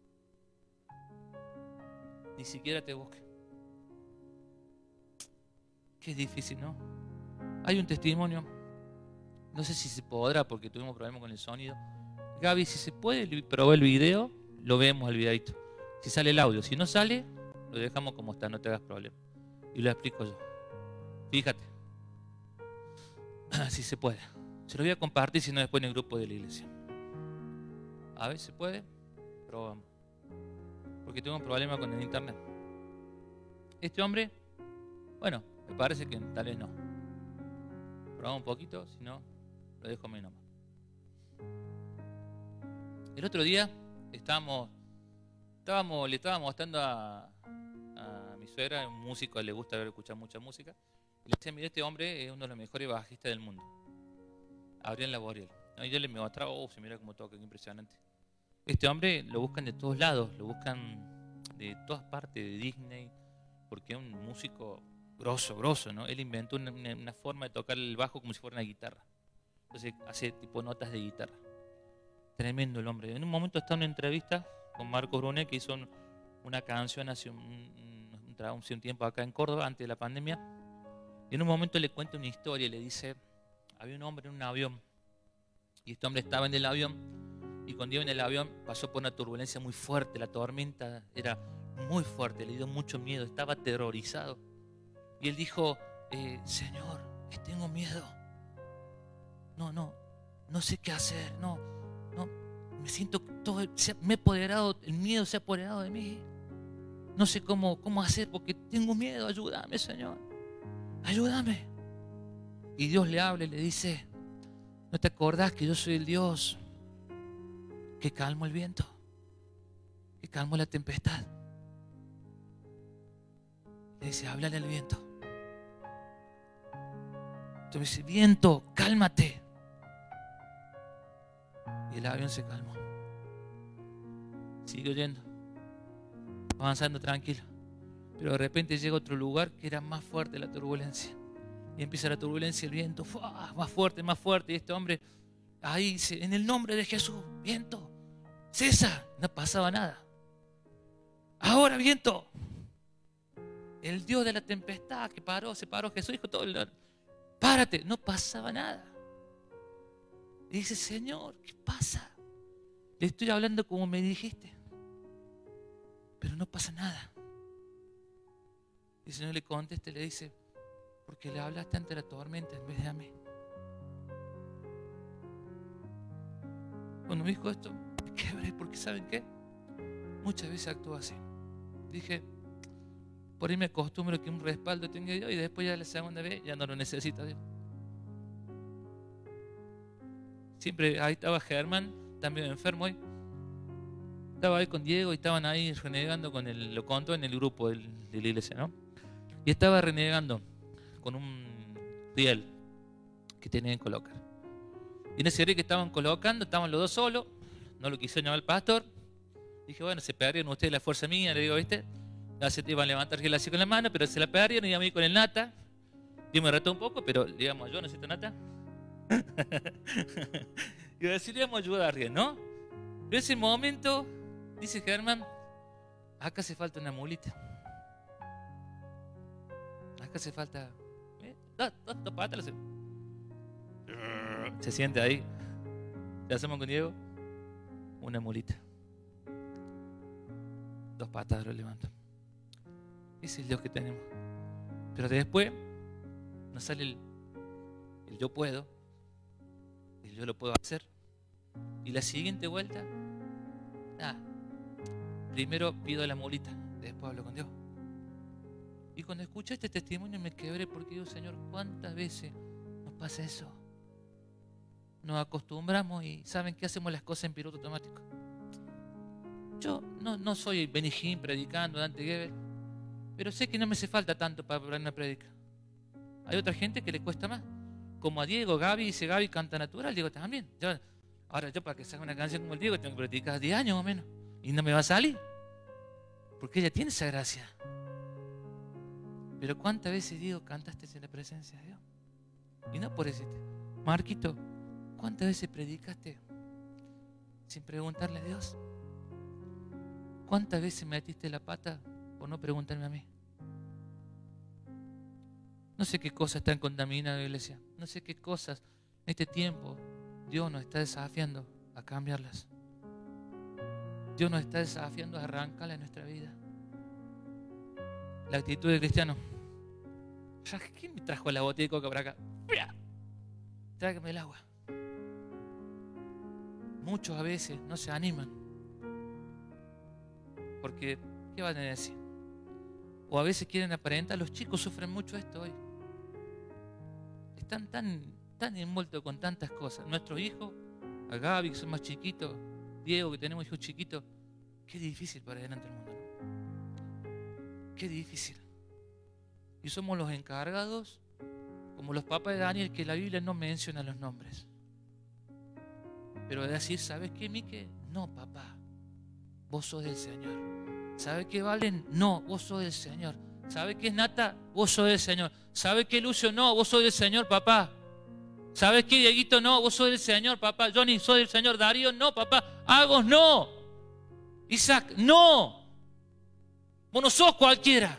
Ni siquiera te busqué. Qué difícil, ¿no? Hay un testimonio, no sé si se podrá porque tuvimos problemas con el sonido. Gaby, si se puede, probé el video, lo vemos el videito. Si sale el audio, si no sale, lo dejamos como está, no te hagas problema. Y lo explico yo. Fíjate. Si se puede. Se lo voy a compartir, si no después en el grupo de la iglesia. A ver, ¿se puede? Probamos. Porque tengo un problema con el internet. Este hombre, bueno, me parece que tal vez no. Probamos un poquito, si no, lo dejo menos. El otro día estábamos, estábamos, le estábamos mostrando a, a mi suegra, un músico, le gusta ver, escuchar mucha música. Y le decía, mira, este hombre es uno de los mejores bajistas del mundo. Adrián Laboriel. Y yo le mostraba, oh, se mira cómo toca, qué impresionante. Este hombre lo buscan de todos lados, lo buscan de todas partes, de Disney, porque es un músico grosso, grosso, ¿no? Él inventó una, una, una forma de tocar el bajo como si fuera una guitarra. Entonces hace tipo notas de guitarra. Tremendo el hombre. En un momento está en una entrevista con Marco Brunet, que hizo un, una canción hace un, un, un, hace un tiempo acá en Córdoba, antes de la pandemia. Y en un momento le cuenta una historia y le dice, había un hombre en un avión, y este hombre estaba en el avión, y cuando iba en el avión pasó por una turbulencia muy fuerte, la tormenta era muy fuerte, le dio mucho miedo, estaba aterrorizado. Y él dijo, eh, Señor, que tengo miedo. No, no, no sé qué hacer. No, no, me siento todo, me he apoderado, el miedo se ha apoderado de mí. No sé cómo, cómo hacer porque tengo miedo. Ayúdame, Señor. Ayúdame. Y Dios le habla y le dice: ¿no te acordás que yo soy el Dios que calmo el viento, que calmo la tempestad? Le dice: háblale al viento. Entonces dice: viento, cálmate. Y el avión se calmó. Siguió yendo, avanzando tranquilo. Pero de repente llega a otro lugar que era más fuerte la turbulencia. Y empieza la turbulencia, el viento, ¡fua! Más fuerte, más fuerte. Y este hombre ahí dice: en el nombre de Jesús, viento, cesa. No pasaba nada. Ahora, viento. El Dios de la tempestad que paró, se paró Jesús, dijo todo: párate. No pasaba nada. Y dice: Señor, ¿qué pasa? Le estoy hablando como me dijiste, pero no pasa nada. Y el Señor le contesta y le dice: porque le hablaste ante la tormenta en vez de a mí. Cuando me dijo esto, me quebré, porque ¿saben qué? Muchas veces actúo así. Dije: por ahí me acostumbro que un respaldo tenga Dios, y después ya la segunda vez ya no lo necesita Dios. Siempre ahí estaba Germán, también enfermo hoy. Estaba ahí con Diego y estaban ahí renegando con el, lo contó en el grupo del, de la iglesia, ¿no? Y estaba renegando con un riel que tenían que colocar. Y en ese riel que estaban colocando, estaban los dos solos, no lo quiso llamar el pastor. Dije: bueno, se pegarían ustedes la fuerza mía, le digo, ¿viste? No se te iban a levantar riel así con la mano, pero se la pegarían, y a mí con el nata. Yo me retó un poco, pero digamos, yo necesito nata. Y a decir: digamos, ayuda a riel, ¿no? Pero ese momento, dice Germán, acá hace falta una mulita. Acá hace falta... ¿eh? Dos, dos, dos patas. Se... se siente ahí. ¿Qué hacemos con Diego? Una mulita. Dos patas lo levanto. Ese es el Dios que tenemos. Pero después nos sale el, el yo puedo, el yo lo puedo hacer. Y la siguiente vuelta, ah, primero pido la mulita, después hablo con Dios. Y cuando escuché este testimonio me quebré, porque digo: Señor, ¿cuántas veces nos pasa eso? Nos acostumbramos y ¿saben qué? Hacemos las cosas en piloto automático. Yo no, no soy Benny Hinn predicando, Dante Gebel, pero sé que no me hace falta tanto para preparar una predica. Hay otra gente que le cuesta más, como a Diego. Gaby dice: Gaby canta natural. Diego también. Yo, ahora yo, para que salga una canción como el Diego, tengo que practicar diez años o menos, y no me va a salir, porque ella tiene esa gracia. Pero ¿cuántas veces, Diego, cantaste en la presencia de Dios? Y no por decirte: Marquito, ¿cuántas veces predicaste sin preguntarle a Dios? ¿Cuántas veces metiste la pata por no preguntarme a mí? No sé qué cosas están contaminadas, iglesia. No sé qué cosas en este tiempo Dios nos está desafiando a cambiarlas. Dios nos está desafiando a arrancarlas en nuestra vida. La actitud del cristiano: ¿quién me trajo la botella de coca para acá? Tráigame el agua. Muchos a veces no se animan, porque ¿qué van a decir? O a veces quieren aparentar. Los chicos sufren mucho esto hoy. Están tan, tan envueltos con tantas cosas. Nuestros hijos, a Gaby, que son más chiquitos, Diego, que tenemos hijos chiquitos, qué difícil para adelante el mundo, ¿no? Qué difícil. Y somos los encargados, como los papás de Daniel, que la Biblia no menciona los nombres. Pero de decir: ¿sabes qué, Mique? No, papá, vos sos del Señor. ¿Sabes qué, Valen? No, vos sos del Señor. ¿Sabes qué es Nata? Vos sos del Señor. ¿Sabes qué, Lucio? No, vos sos del Señor, papá. ¿Sabes qué, Dieguito? No, vos sos del Señor, papá. Johnny, sos del Señor. Darío, no, papá. Agos, no. Isaac, no. Vos no sos cualquiera.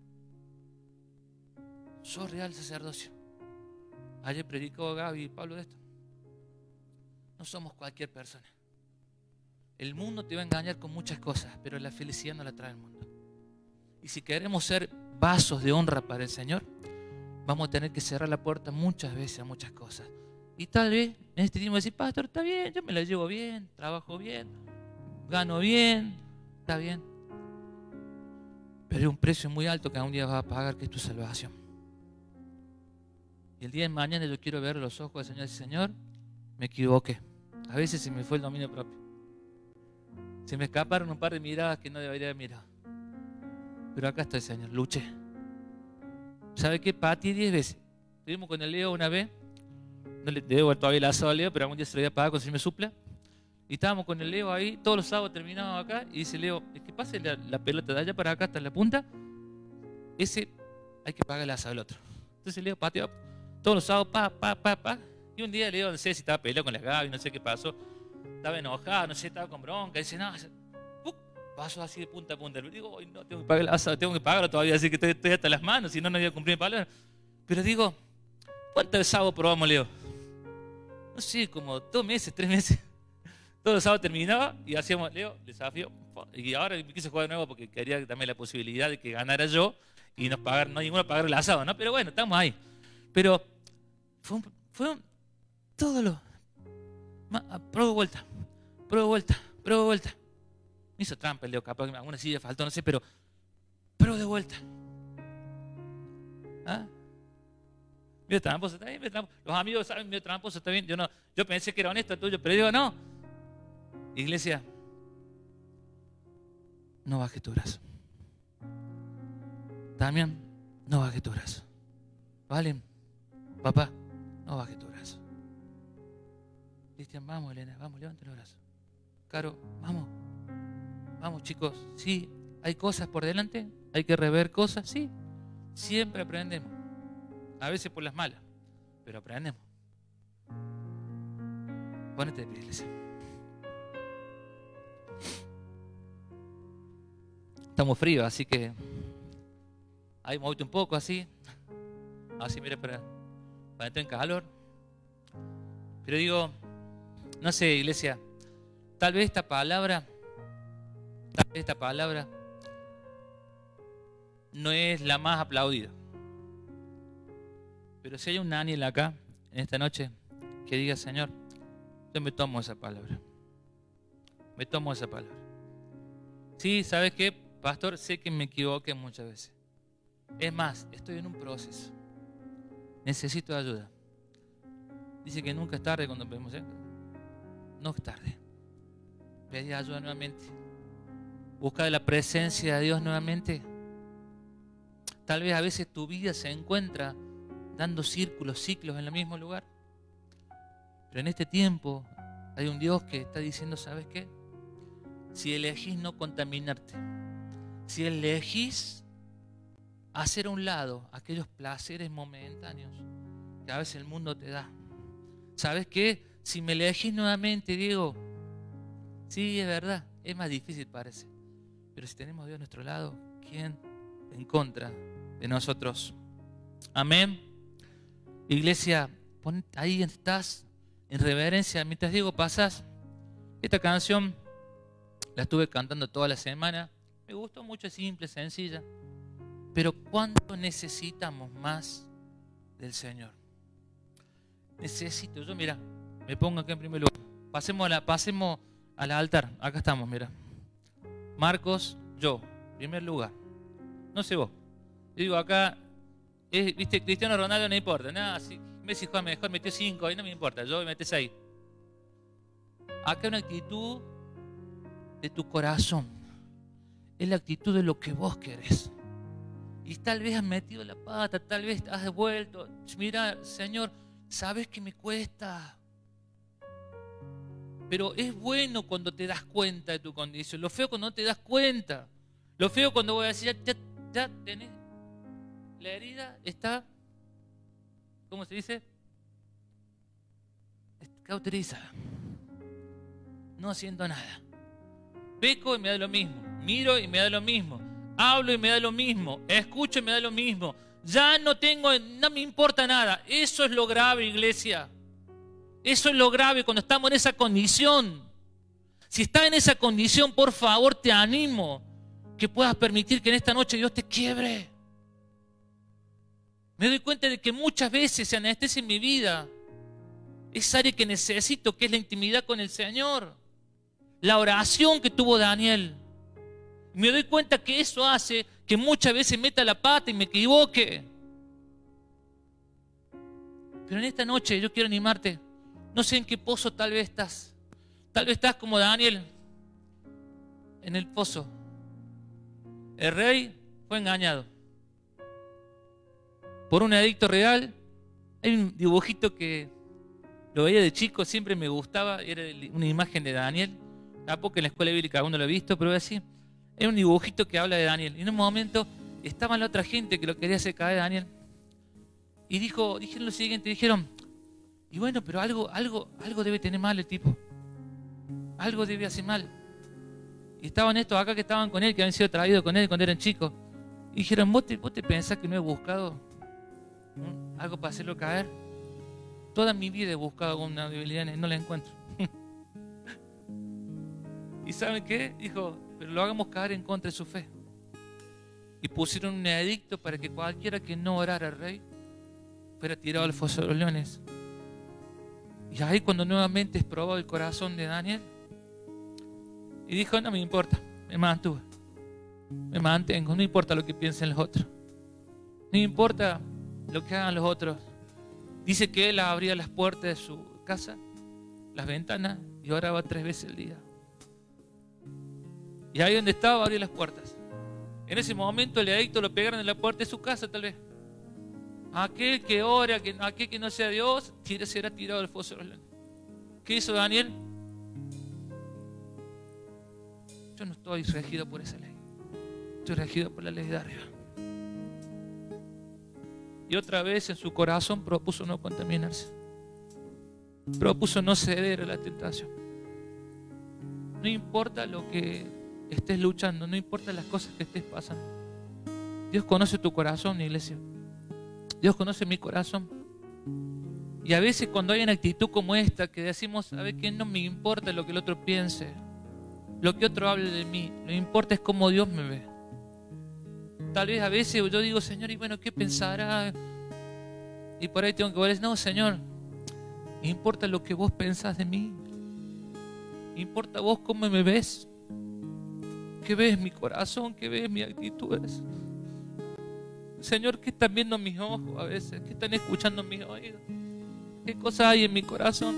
Sos real sacerdocio. Ayer predicó Gaby y Pablo de esto. No somos cualquier persona. El mundo te va a engañar con muchas cosas, pero la felicidad no la trae el mundo. Y si queremos ser vasos de honra para el Señor, vamos a tener que cerrar la puerta muchas veces a muchas cosas. Y tal vez en este tiempo decir, pastor, está bien, yo me la llevo bien, trabajo bien, gano bien, está bien. Pero hay un precio muy alto que algún día vas a pagar, que es tu salvación. Y el día de mañana yo quiero ver los ojos del Señor y decir, Señor, me equivoqué. A veces se me fue el dominio propio. Se me escaparon un par de miradas que no debería haber mirado. Pero acá estoy, Señor, luché. ¿Sabe qué? Patí diez veces. Estuvimos con el Leo una vez. No le debo todavía el asado al Leo, pero algún día se lo voy a pagar cuando se me supla. Y estábamos con el Leo ahí, todos los sábados terminábamos acá. Y dice Leo, es que pase la, la pelota de allá para acá hasta la punta. Ese hay que pagar el asado al otro. Entonces Leo pateó todos los sábados, pa, pa, pa, pa. Y un día Leo, no sé si estaba peleado con las Gaby, no sé qué pasó. Estaba enojado, no sé, estaba con bronca. Dice, no, ¡puc! Pasó así de punta a punta. Le digo, no, tengo que pagar el asado, tengo que pagarlo todavía, así que estoy, estoy hasta las manos, si no, no voy a cumplir mi palabra. Pero digo, ¿cuántos sábados probamos, Leo? No sé, como dos meses, tres meses. Todos los sábados terminaba y hacíamos, Leo, desafío. Y ahora me quise jugar de nuevo porque quería darme la posibilidad de que ganara yo y nos pagar, no ninguno pagar el asado, ¿no? Pero bueno, estamos ahí. Pero fue un, fue un, todo lo... Prueba de vuelta, prueba de vuelta, prueba de vuelta. Me hizo trampa el Leo, capaz que alguna silla faltó, no sé, pero prueba de vuelta. ¿Ah? Medio tramposo, está bien, medio tramposo. Los amigos saben, medio tramposo, está bien. Yo, no, yo pensé que era honesto tuyo, pero digo, no. Iglesia, no bajes tu brazo. Damián, no bajes tu brazo. Valen, papá, no bajes tu brazo. Cristian, vamos, Elena, vamos, levanta los brazos. Caro, vamos. Vamos, chicos, sí, hay cosas por delante, hay que rever cosas, sí. Siempre aprendemos. A veces por las malas, pero aprendemos. Pónete de pie, iglesia. Estamos fríos, así que ahí movete un poco, así. Así, mira, para, para entrar en calor. Pero digo, no sé, iglesia, tal vez esta palabra, tal vez esta palabra no es la más aplaudida. Pero si hay un Daniel acá, en esta noche, que diga, Señor, yo me tomo esa palabra. Me tomo esa palabra. Sí, ¿sabes qué, pastor? Sé que me equivoqué muchas veces. Es más, estoy en un proceso. Necesito ayuda. Dice que nunca es tarde cuando pedimos, ¿eh? No es tarde. Pedí ayuda nuevamente. Busca la presencia de Dios nuevamente. Tal vez a veces tu vida se encuentra dando círculos, ciclos en el mismo lugar. Pero en este tiempo hay un Dios que está diciendo, ¿sabes qué? Si elegís no contaminarte, si elegís hacer a un lado aquellos placeres momentáneos que a veces el mundo te da, ¿sabes qué? Si me elegís nuevamente, Diego, sí, es verdad, es más difícil parece, pero si tenemos a Dios a nuestro lado, ¿quién en contra de nosotros? Amén. Iglesia, pon ahí estás en reverencia. Mientras Diego pasas, esta canción la estuve cantando toda la semana. Me gustó mucho, es simple, sencilla. Pero ¿cuánto necesitamos más del Señor? Necesito, yo mira, me pongo acá en primer lugar. Pasemos, a la, pasemos al altar. Acá estamos, mira. Marcos, yo, primer lugar. No sé vos. Yo digo acá. Es, viste, Cristiano Ronaldo no importa, nada, si Messi juega mejor, metió cinco, ahí no me importa, yo meté seis. Acá hay una actitud de tu corazón, es la actitud de lo que vos querés. Y tal vez has metido la pata, tal vez has devuelto. Mira, Señor, sabes que me cuesta. Pero es bueno cuando te das cuenta de tu condición. Lo feo cuando no te das cuenta. Lo feo cuando voy a decir, ya, ya, ya tenés. La herida está, ¿cómo se dice? Cauterizada. No siento nada. Peco y me da lo mismo. Miro y me da lo mismo. Hablo y me da lo mismo. Escucho y me da lo mismo. Ya no tengo, no me importa nada. Eso es lo grave, iglesia. Eso es lo grave cuando estamos en esa condición. Si estás en esa condición, por favor, te animo que puedas permitir que en esta noche Dios te quiebre. Me doy cuenta de que muchas veces se anestesia en mi vida esa área que necesito, que es la intimidad con el Señor. La oración que tuvo Daniel. Me doy cuenta que eso hace que muchas veces meta la pata y me equivoque. Pero en esta noche yo quiero animarte. No sé en qué pozo tal vez estás. Tal vez estás como Daniel en el pozo. El rey fue engañado por un edicto real. Hay un dibujito que lo veía de chico, siempre me gustaba. Era una imagen de Daniel. Tampoco en la escuela bíblica uno lo ha visto, pero así. Era un dibujito que habla de Daniel. Y en un momento estaba la otra gente que lo quería hacer caer a Daniel. Y dijo, dijeron lo siguiente, dijeron, y bueno, pero algo, algo, algo debe tener mal el tipo. Algo debe hacer mal. Y estaban estos acá que estaban con él, que habían sido traídos con él cuando eran chicos. Y dijeron, ¿vos te, vos te pensás que no he buscado ¿Mm? algo para hacerlo caer? Toda mi vida he buscado una debilidad y no la encuentro. ¿Y saben qué? Dijo, pero lo hagamos caer en contra de su fe. Y pusieron un edicto para que cualquiera que no orara al rey fuera tirado al foso de los leones. Y ahí cuando nuevamente es probado el corazón de Daniel, y dijo, no me importa, me mantuve, me mantengo, no importa lo que piensen los otros, no me importa lo que hagan los otros. Dice que él abría las puertas de su casa, las ventanas, y oraba tres veces al día. Y ahí donde estaba abría las puertas. En ese momento el edicto lo pegaron en la puerta de su casa tal vez. Aquel que ora, aquel que no sea Dios, será tirado al foso de los leones. ¿Qué hizo Daniel? Yo no estoy regido por esa ley. Estoy regido por la ley de arriba. Y otra vez en su corazón propuso no contaminarse. Propuso no ceder a la tentación. No importa lo que estés luchando, no importa las cosas que estés pasando. Dios conoce tu corazón, iglesia. Dios conoce mi corazón. Y a veces cuando hay una actitud como esta, que decimos, ¿sabe qué? No me importa lo que el otro piense, lo que otro hable de mí, lo que importa es cómo Dios me ve. Tal vez a veces yo digo, Señor, y bueno, ¿qué pensará? Y por ahí tengo que decir, no, Señor, importa lo que vos pensás de mí. Importa vos cómo me ves. ¿Qué ves mi corazón? ¿Qué ves mis actitudes? Señor, ¿qué están viendo mis ojos a veces? ¿Qué están escuchando mis oídos? ¿Qué cosas hay en mi corazón?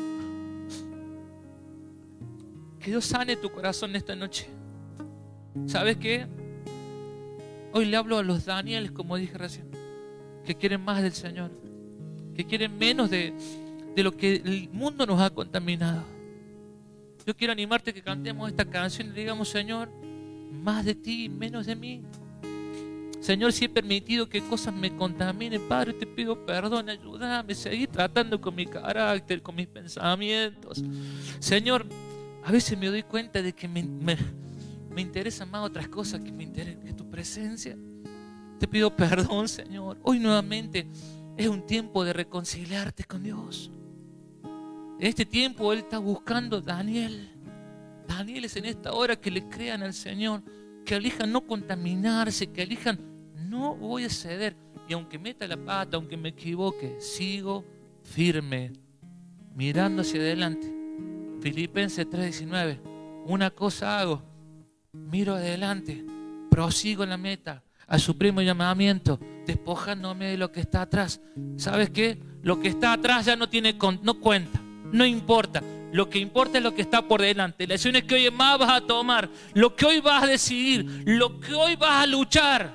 Que Dios sane tu corazón esta noche. ¿Sabes qué? Hoy le hablo a los Danieles, como dije recién, que quieren más del Señor, que quieren menos de, de lo que el mundo nos ha contaminado. Yo quiero animarte a que cantemos esta canción y le digamos, Señor, más de ti, menos de mí. Señor, si he permitido que cosas me contaminen, Padre, te pido perdón, ayúdame, seguí tratando con mi carácter, con mis pensamientos. Señor, a veces me doy cuenta de que me, me, me interesan más otras cosas que, me interesa, que tu presencia. Te pido perdón, Señor. Hoy nuevamente es un tiempo de reconciliarte con Dios. En este tiempo Él está buscando a Daniel. Daniel es en esta hora que le crean al Señor, que elijan no contaminarse, que elijan no voy a ceder. Y aunque meta la pata, aunque me equivoque, sigo firme, mirando hacia adelante. Filipenses tres diecinueve. Una cosa hago, miro adelante, prosigo en la meta, al supremo llamamiento, despojándome de lo que está atrás. ¿Sabes qué? Lo que está atrás ya no tiene, no cuenta, no importa. Lo que importa es lo que está por delante. Las decisiones que hoy más vas a tomar, lo que hoy vas a decidir, lo que hoy vas a luchar.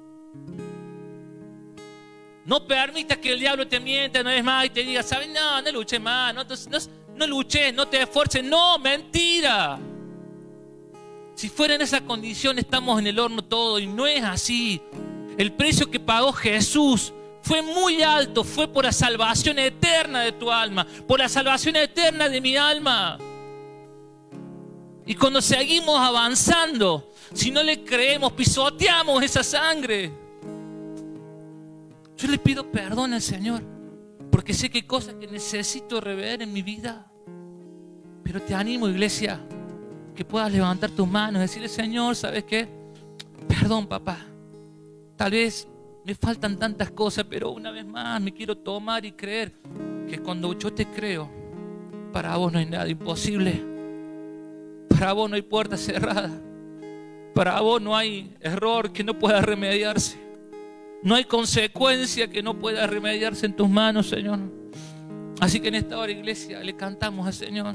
No permitas que el diablo te mienta una vez más y te diga, ¿sabes? No, no luches más, no, no, no luches, no te esfuerces. No, mentira. Si fuera en esa condición estamos en el horno todo y no es así. El precio que pagó Jesús fue muy alto, fue por la salvación eterna de tu alma, por la salvación eterna de mi alma. Y cuando seguimos avanzando, si no le creemos, pisoteamos esa sangre. Yo le pido perdón al Señor, porque sé que hay cosas que necesito rever en mi vida. Pero te animo, iglesia, que puedas levantar tus manos y decirle, Señor, ¿sabes qué? Perdón, papá. Tal vez me faltan tantas cosas, pero una vez más me quiero tomar y creer que cuando yo te creo, para vos no hay nada imposible. Para vos no hay puerta cerrada. Para vos no hay error que no pueda remediarse. No hay consecuencia que no pueda remediarse en tus manos, Señor. Así que en esta hora, iglesia, le cantamos al Señor.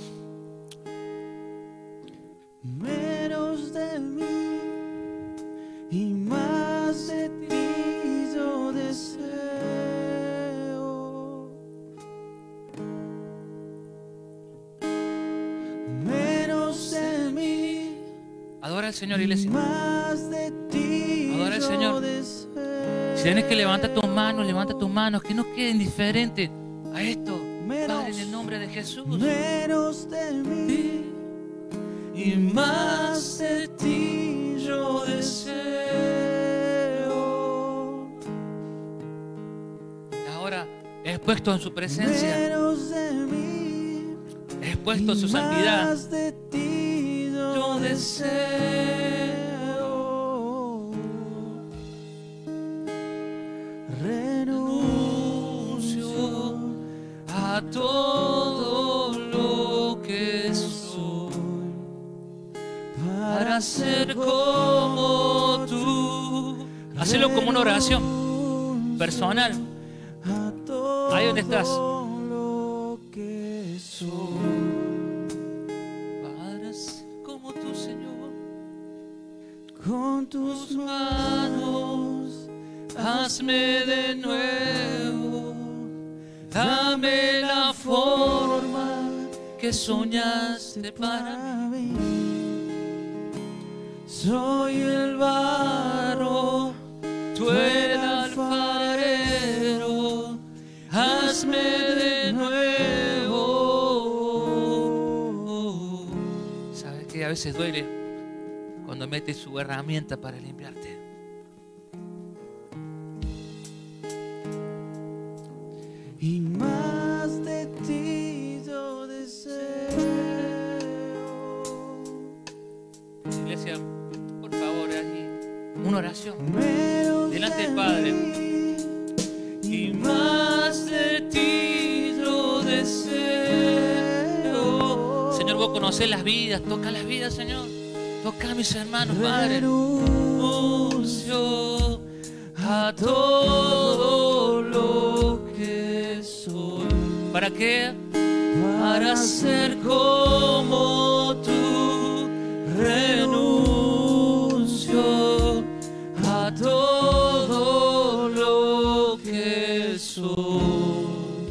Menos de mí y más de ti yo deseo. Menos de mí. Adora al Señor, iglesia. Más de ti Adora al yo Señor. deseo. Si tienes que levantar tus manos, levanta tus manos, que no quede indiferente a esto. Menos. Padre, en el nombre de Jesús. Menos de mí y más de ti yo deseo. Ahora, expuesto en su presencia, Menos de mí expuesto en y su santidad, más de ti yo yo deseo. Renuncio a todo lo que soy para ser como tú. Hacelo como una oración personal. a todo Ahí donde estás. lo que soy. Para ser como tú, Señor. Con tus manos Hazme de nuevo. Dame la forma que soñaste para mí. soy el barro, Tú eres el alfarero. Hazme de nuevo. ¿Sabes que a veces duele cuando metes su herramienta para limpiarte? y más de ti yo deseo. Iglesia, por favor, allí una oración Menos delante de del Padre. mí Y más de ti yo deseo. Señor, vos conocés las vidas, toca las vidas, Señor. Toca a mis hermanos, Padre. Renuncio a todo lo que soy. ¿Para qué? Para ser como tú. Renuncio a todo lo que soy.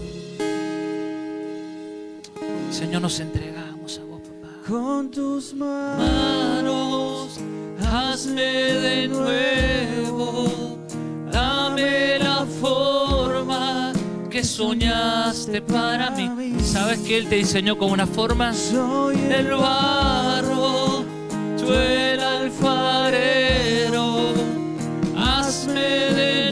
Señor, nos entregamos a vos, papá. con tus manos. Manos, hazme de nuevo. Dame la forma que soñaste para mí. ¿Sabes que Él te diseñó con una forma? Soy El barro, tú el alfarero. Hazme de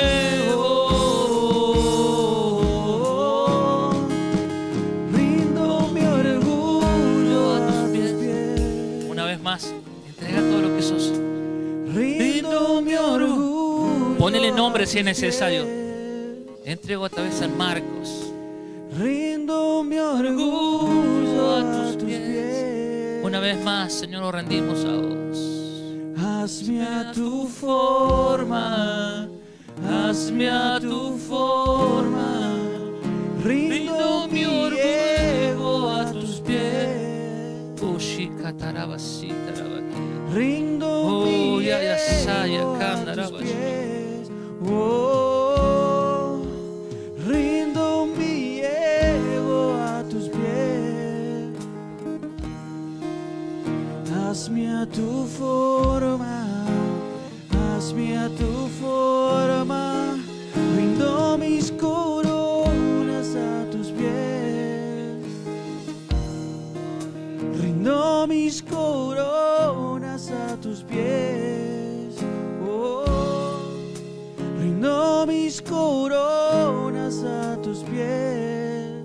nuevo. rindo mi orgullo a tus pies. Una vez más, entrega todo lo que sos. Rindo mi orgullo. Ponele nombre si es a tus necesario. pies. Entrego otra vez a Marcos. Rindo mi orgullo a tus pies. Una vez más, Señor, nos rendimos a vos. Hazme a tu forma, hazme a tu forma. Rindo mi orgullo a tus pies. Rindo Oh, mi ya, ya, sa, ya, ego kanda, a tus rabas. pies. Oh, rindo mi ego a tus pies. Hazme a tu forma, hazme a tu forma. Rindo mis coronas a tus pies. Rindo mis coronas a tus pies. Oh, rindo mis coronas a tus pies.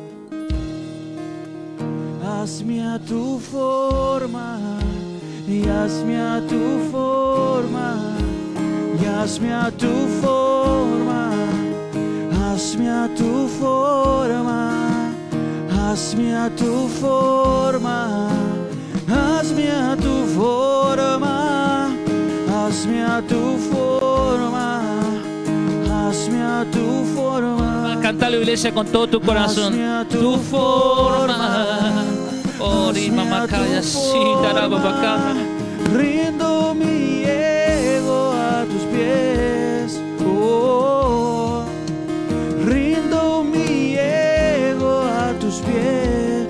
Hazme a tu forma y hazme a tu forma y y hazme a tu forma, hazme a tu forma, hazme a tu forma, hazme a tu forma, hazme a tu forma, hazme a tu forma. Cántalo, iglesia, con todo tu corazón. Hazme a Tu forma. Ori, mamá, calla, sí, tarababacá. Rindo mi ego a tus pies. Oh, rindo mi ego a tus pies.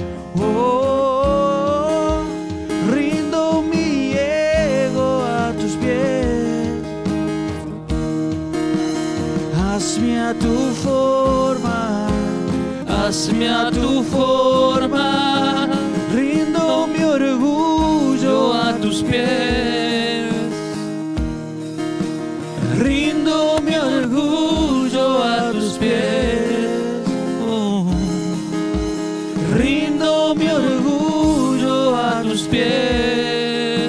Oh, rindo mi ego a tus pies. Hazme a tu forma, Hazme a tu forma. rindo mi orgullo A tus pies. rindo mi orgullo a tus pies. Oh. Rindo mi orgullo a tus pies.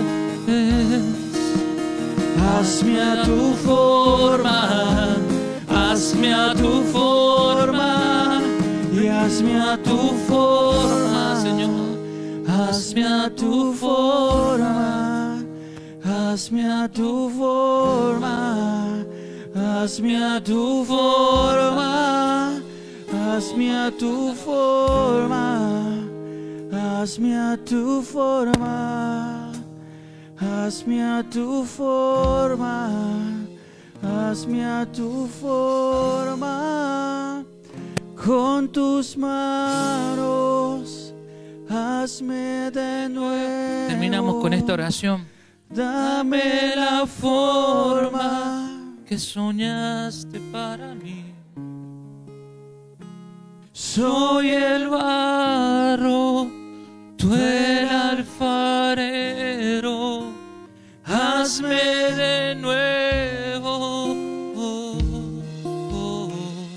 Hazme a tu forma, Hazme a tu forma. y hazme a tu forma, Señor. hazme a tu forma, hazme a tu forma, hazme a tu forma, hazme a tu forma, hazme a tu forma, hazme a tu forma, hazme a tu forma, con tus manos, hazme de nuevo. Terminamos con esta oración. Dame la forma Que soñaste para mí. Soy el barro, Tú el alfarero. Hazme de nuevo. Oh, oh.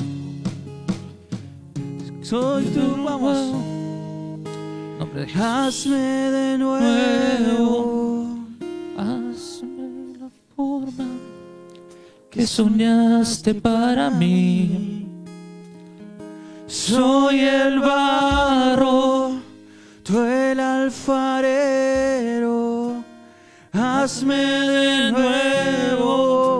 soy tu, vamos. Nombre de Jesús. Hazme de nuevo, Hazme la forma que soñaste para mí. soy el barro, tú el alfarero, hazme de nuevo.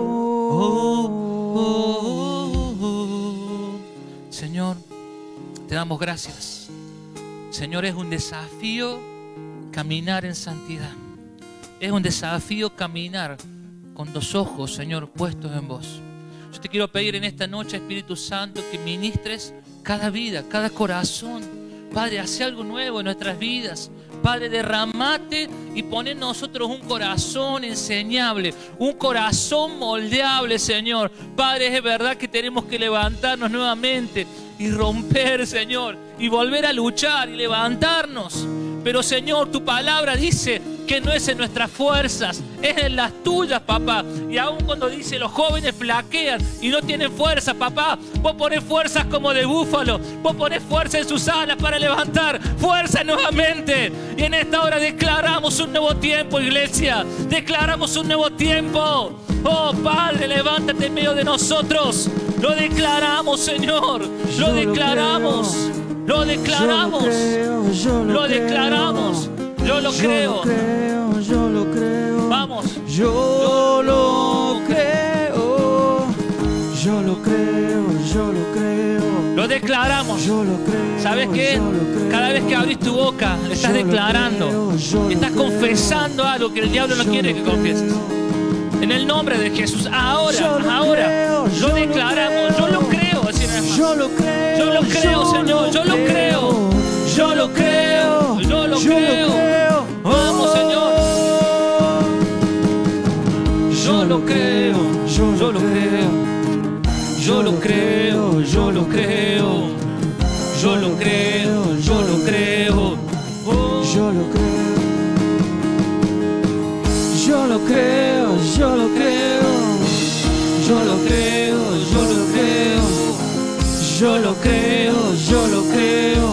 Señor, te damos gracias. Señor, es un desafío caminar en santidad. Es un desafío caminar con los ojos, Señor, puestos en vos. Yo te quiero pedir en esta noche, Espíritu Santo, que ministres cada vida, cada corazón. Padre, hace algo nuevo en nuestras vidas. Padre, derramate y pon en nosotros un corazón enseñable, un corazón moldeable, Señor. Padre, es verdad que tenemos que levantarnos nuevamente y romper, Señor, y volver a luchar y levantarnos. Pero, Señor, tu palabra dice que no es en nuestras fuerzas, es en las tuyas, papá. Y aun cuando dice los jóvenes flaquean y no tienen fuerza, papá, vos ponés fuerzas como de búfalo, vos ponés fuerza en sus alas para levantar fuerza nuevamente. Y en esta hora declaramos un nuevo tiempo, iglesia, declaramos un nuevo tiempo. Oh Padre, levántate en medio de nosotros. Lo declaramos, Señor, lo Yo lo declaramos, lo declaramos, creo, yo lo lo creo. declaramos. Yo lo Yo creo. lo creo, yo lo creo. Vamos. Yo lo creo. Yo lo creo, yo lo creo. Lo declaramos. Yo lo creo. ¿Sabes qué? yo lo creo. Cada vez que abrís tu boca, le estás Yo lo declarando. creo, yo lo Estás creo. confesando algo que el diablo no Yo quiere lo que confieses. creo. En el nombre de Jesús. Ahora, Yo lo ahora. creo, Lo yo lo declaramos. creo. Yo lo creo. Así nada más. Yo lo creo. Yo lo creo, Señor. Yo lo creo. Yo lo creo. Yo lo creo. Vamos, Señor. Yo lo creo. Yo lo creo. Yo lo creo. Yo lo creo. Yo lo creo. Yo lo creo. Oh. Yo lo creo. Yo lo creo, yo lo creo. Yo lo creo, yo lo creo. Yo lo creo, yo lo creo.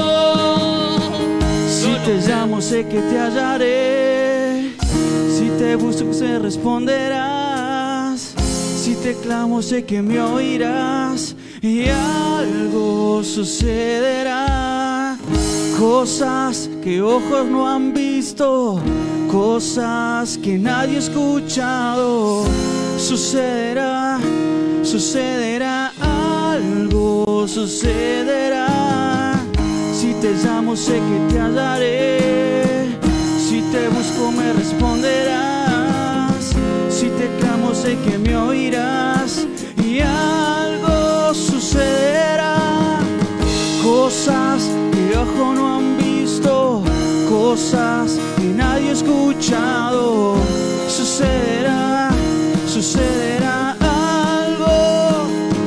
Oh, si te llamo sé que te hallaré. Si te te busco sé responderás. Si te clamo sé que me oirás y algo sucederá. Cosas que ojos no han visto, cosas que nadie ha escuchado. Sucederá, sucederá, algo sucederá. Si te llamo sé que te hallaré, si te busco me responderás, si te clamo sé que me oirás y algo sucederá. Cosas que ojo no han visto, cosas que nadie ha escuchado. Sucederá, sucederá algo.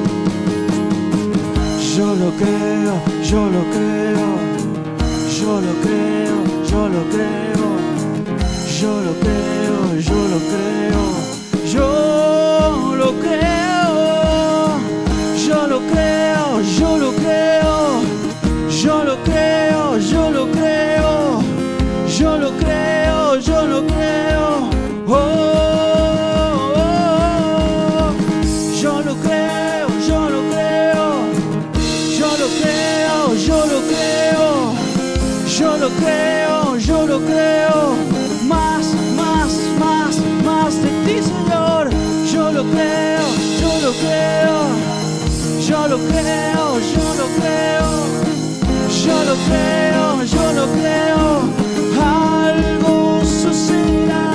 Yo lo creo, yo lo creo, yo lo creo, yo lo creo, yo lo creo, yo lo creo, yo lo creo, yo lo creo, yo lo creo, yo lo creo, yo lo creo, yo lo creo, yo lo creo, oh, oh, oh. Yo lo creo, yo lo creo, yo lo creo, yo lo creo, yo lo creo, yo lo creo, más, más, más, más de ti, Señor. Yo lo creo, yo lo creo, yo lo creo, yo lo creo, yo lo creo, yo lo creo, algo sucederá.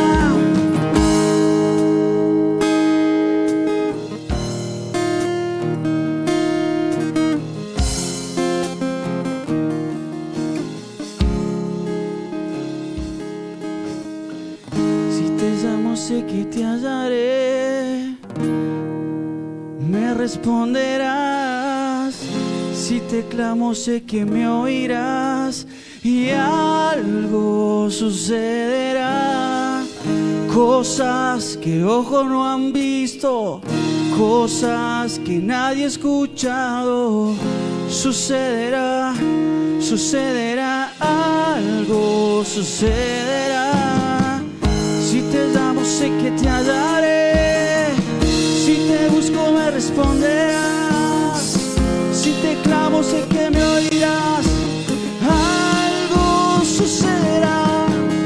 Sé que te hallaré, me responderás. Si te clamo sé que me oirás y algo sucederá. Cosas que ojos no han visto, cosas que nadie ha escuchado. Sucederá, sucederá, algo sucederá. Si te llamo sé que te hallaré, si te busco me responderás, si te clamo sé que me oirás, algo sucederá.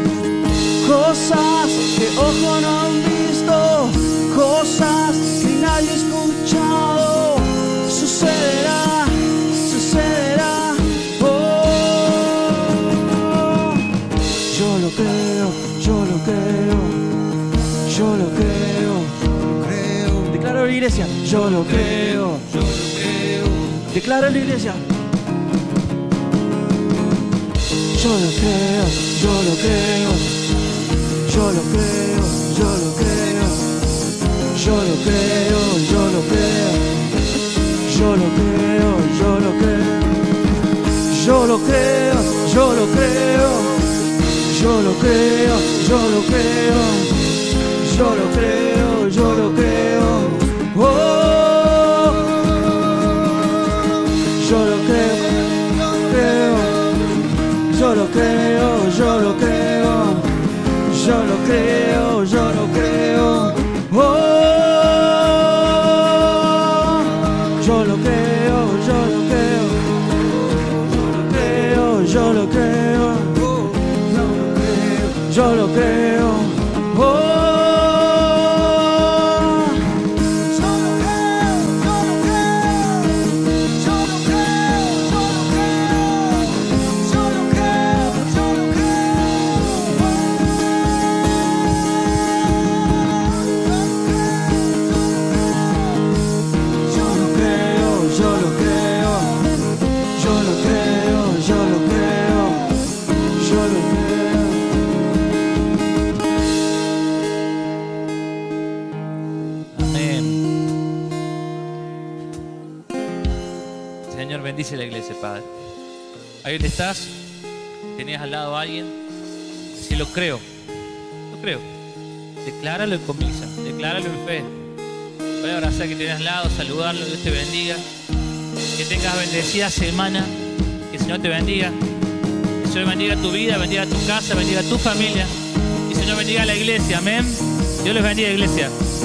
Cosas que ojo no han visto, cosas que nadie ha escuchado. Sucederá, sucederá, oh. Yo lo creo, yo lo creo, yo lo creo, creo, declaro la iglesia, yo lo creo, yo lo creo, declaro la iglesia, yo lo creo, yo lo creo, yo lo creo, yo lo creo, yo lo creo, yo lo creo, yo lo creo, yo lo creo, yo lo creo, yo lo creo, yo lo creo, yo lo creo, yo lo creo, yo lo creo, oh, yo lo creo, creo, yo lo creo, yo lo creo, yo lo creo, yo lo creo, oh, yo lo creo, yo lo creo, yo lo creo, yo lo creo, yo lo creo, oh, yo lo creo, yo lo creo, yo lo creo, yo lo creo, yo lo creo, yo lo creo, yo lo creo, yo lo creo, yo lo creo. Señor, bendice la iglesia, Padre. Ahí donde estás, tenías al lado a alguien. Si lo creo, lo creo. Decláralo en convicción, decláralo en fe. Voy a abrazar que tienes al lado, saludarlo, Dios te bendiga. Que tengas bendecida semana, que el Señor te bendiga. Que el Señor bendiga tu vida, bendiga tu casa, bendiga tu familia. Y Señor, Dios bendiga a la iglesia, amén. Dios les bendiga, iglesia.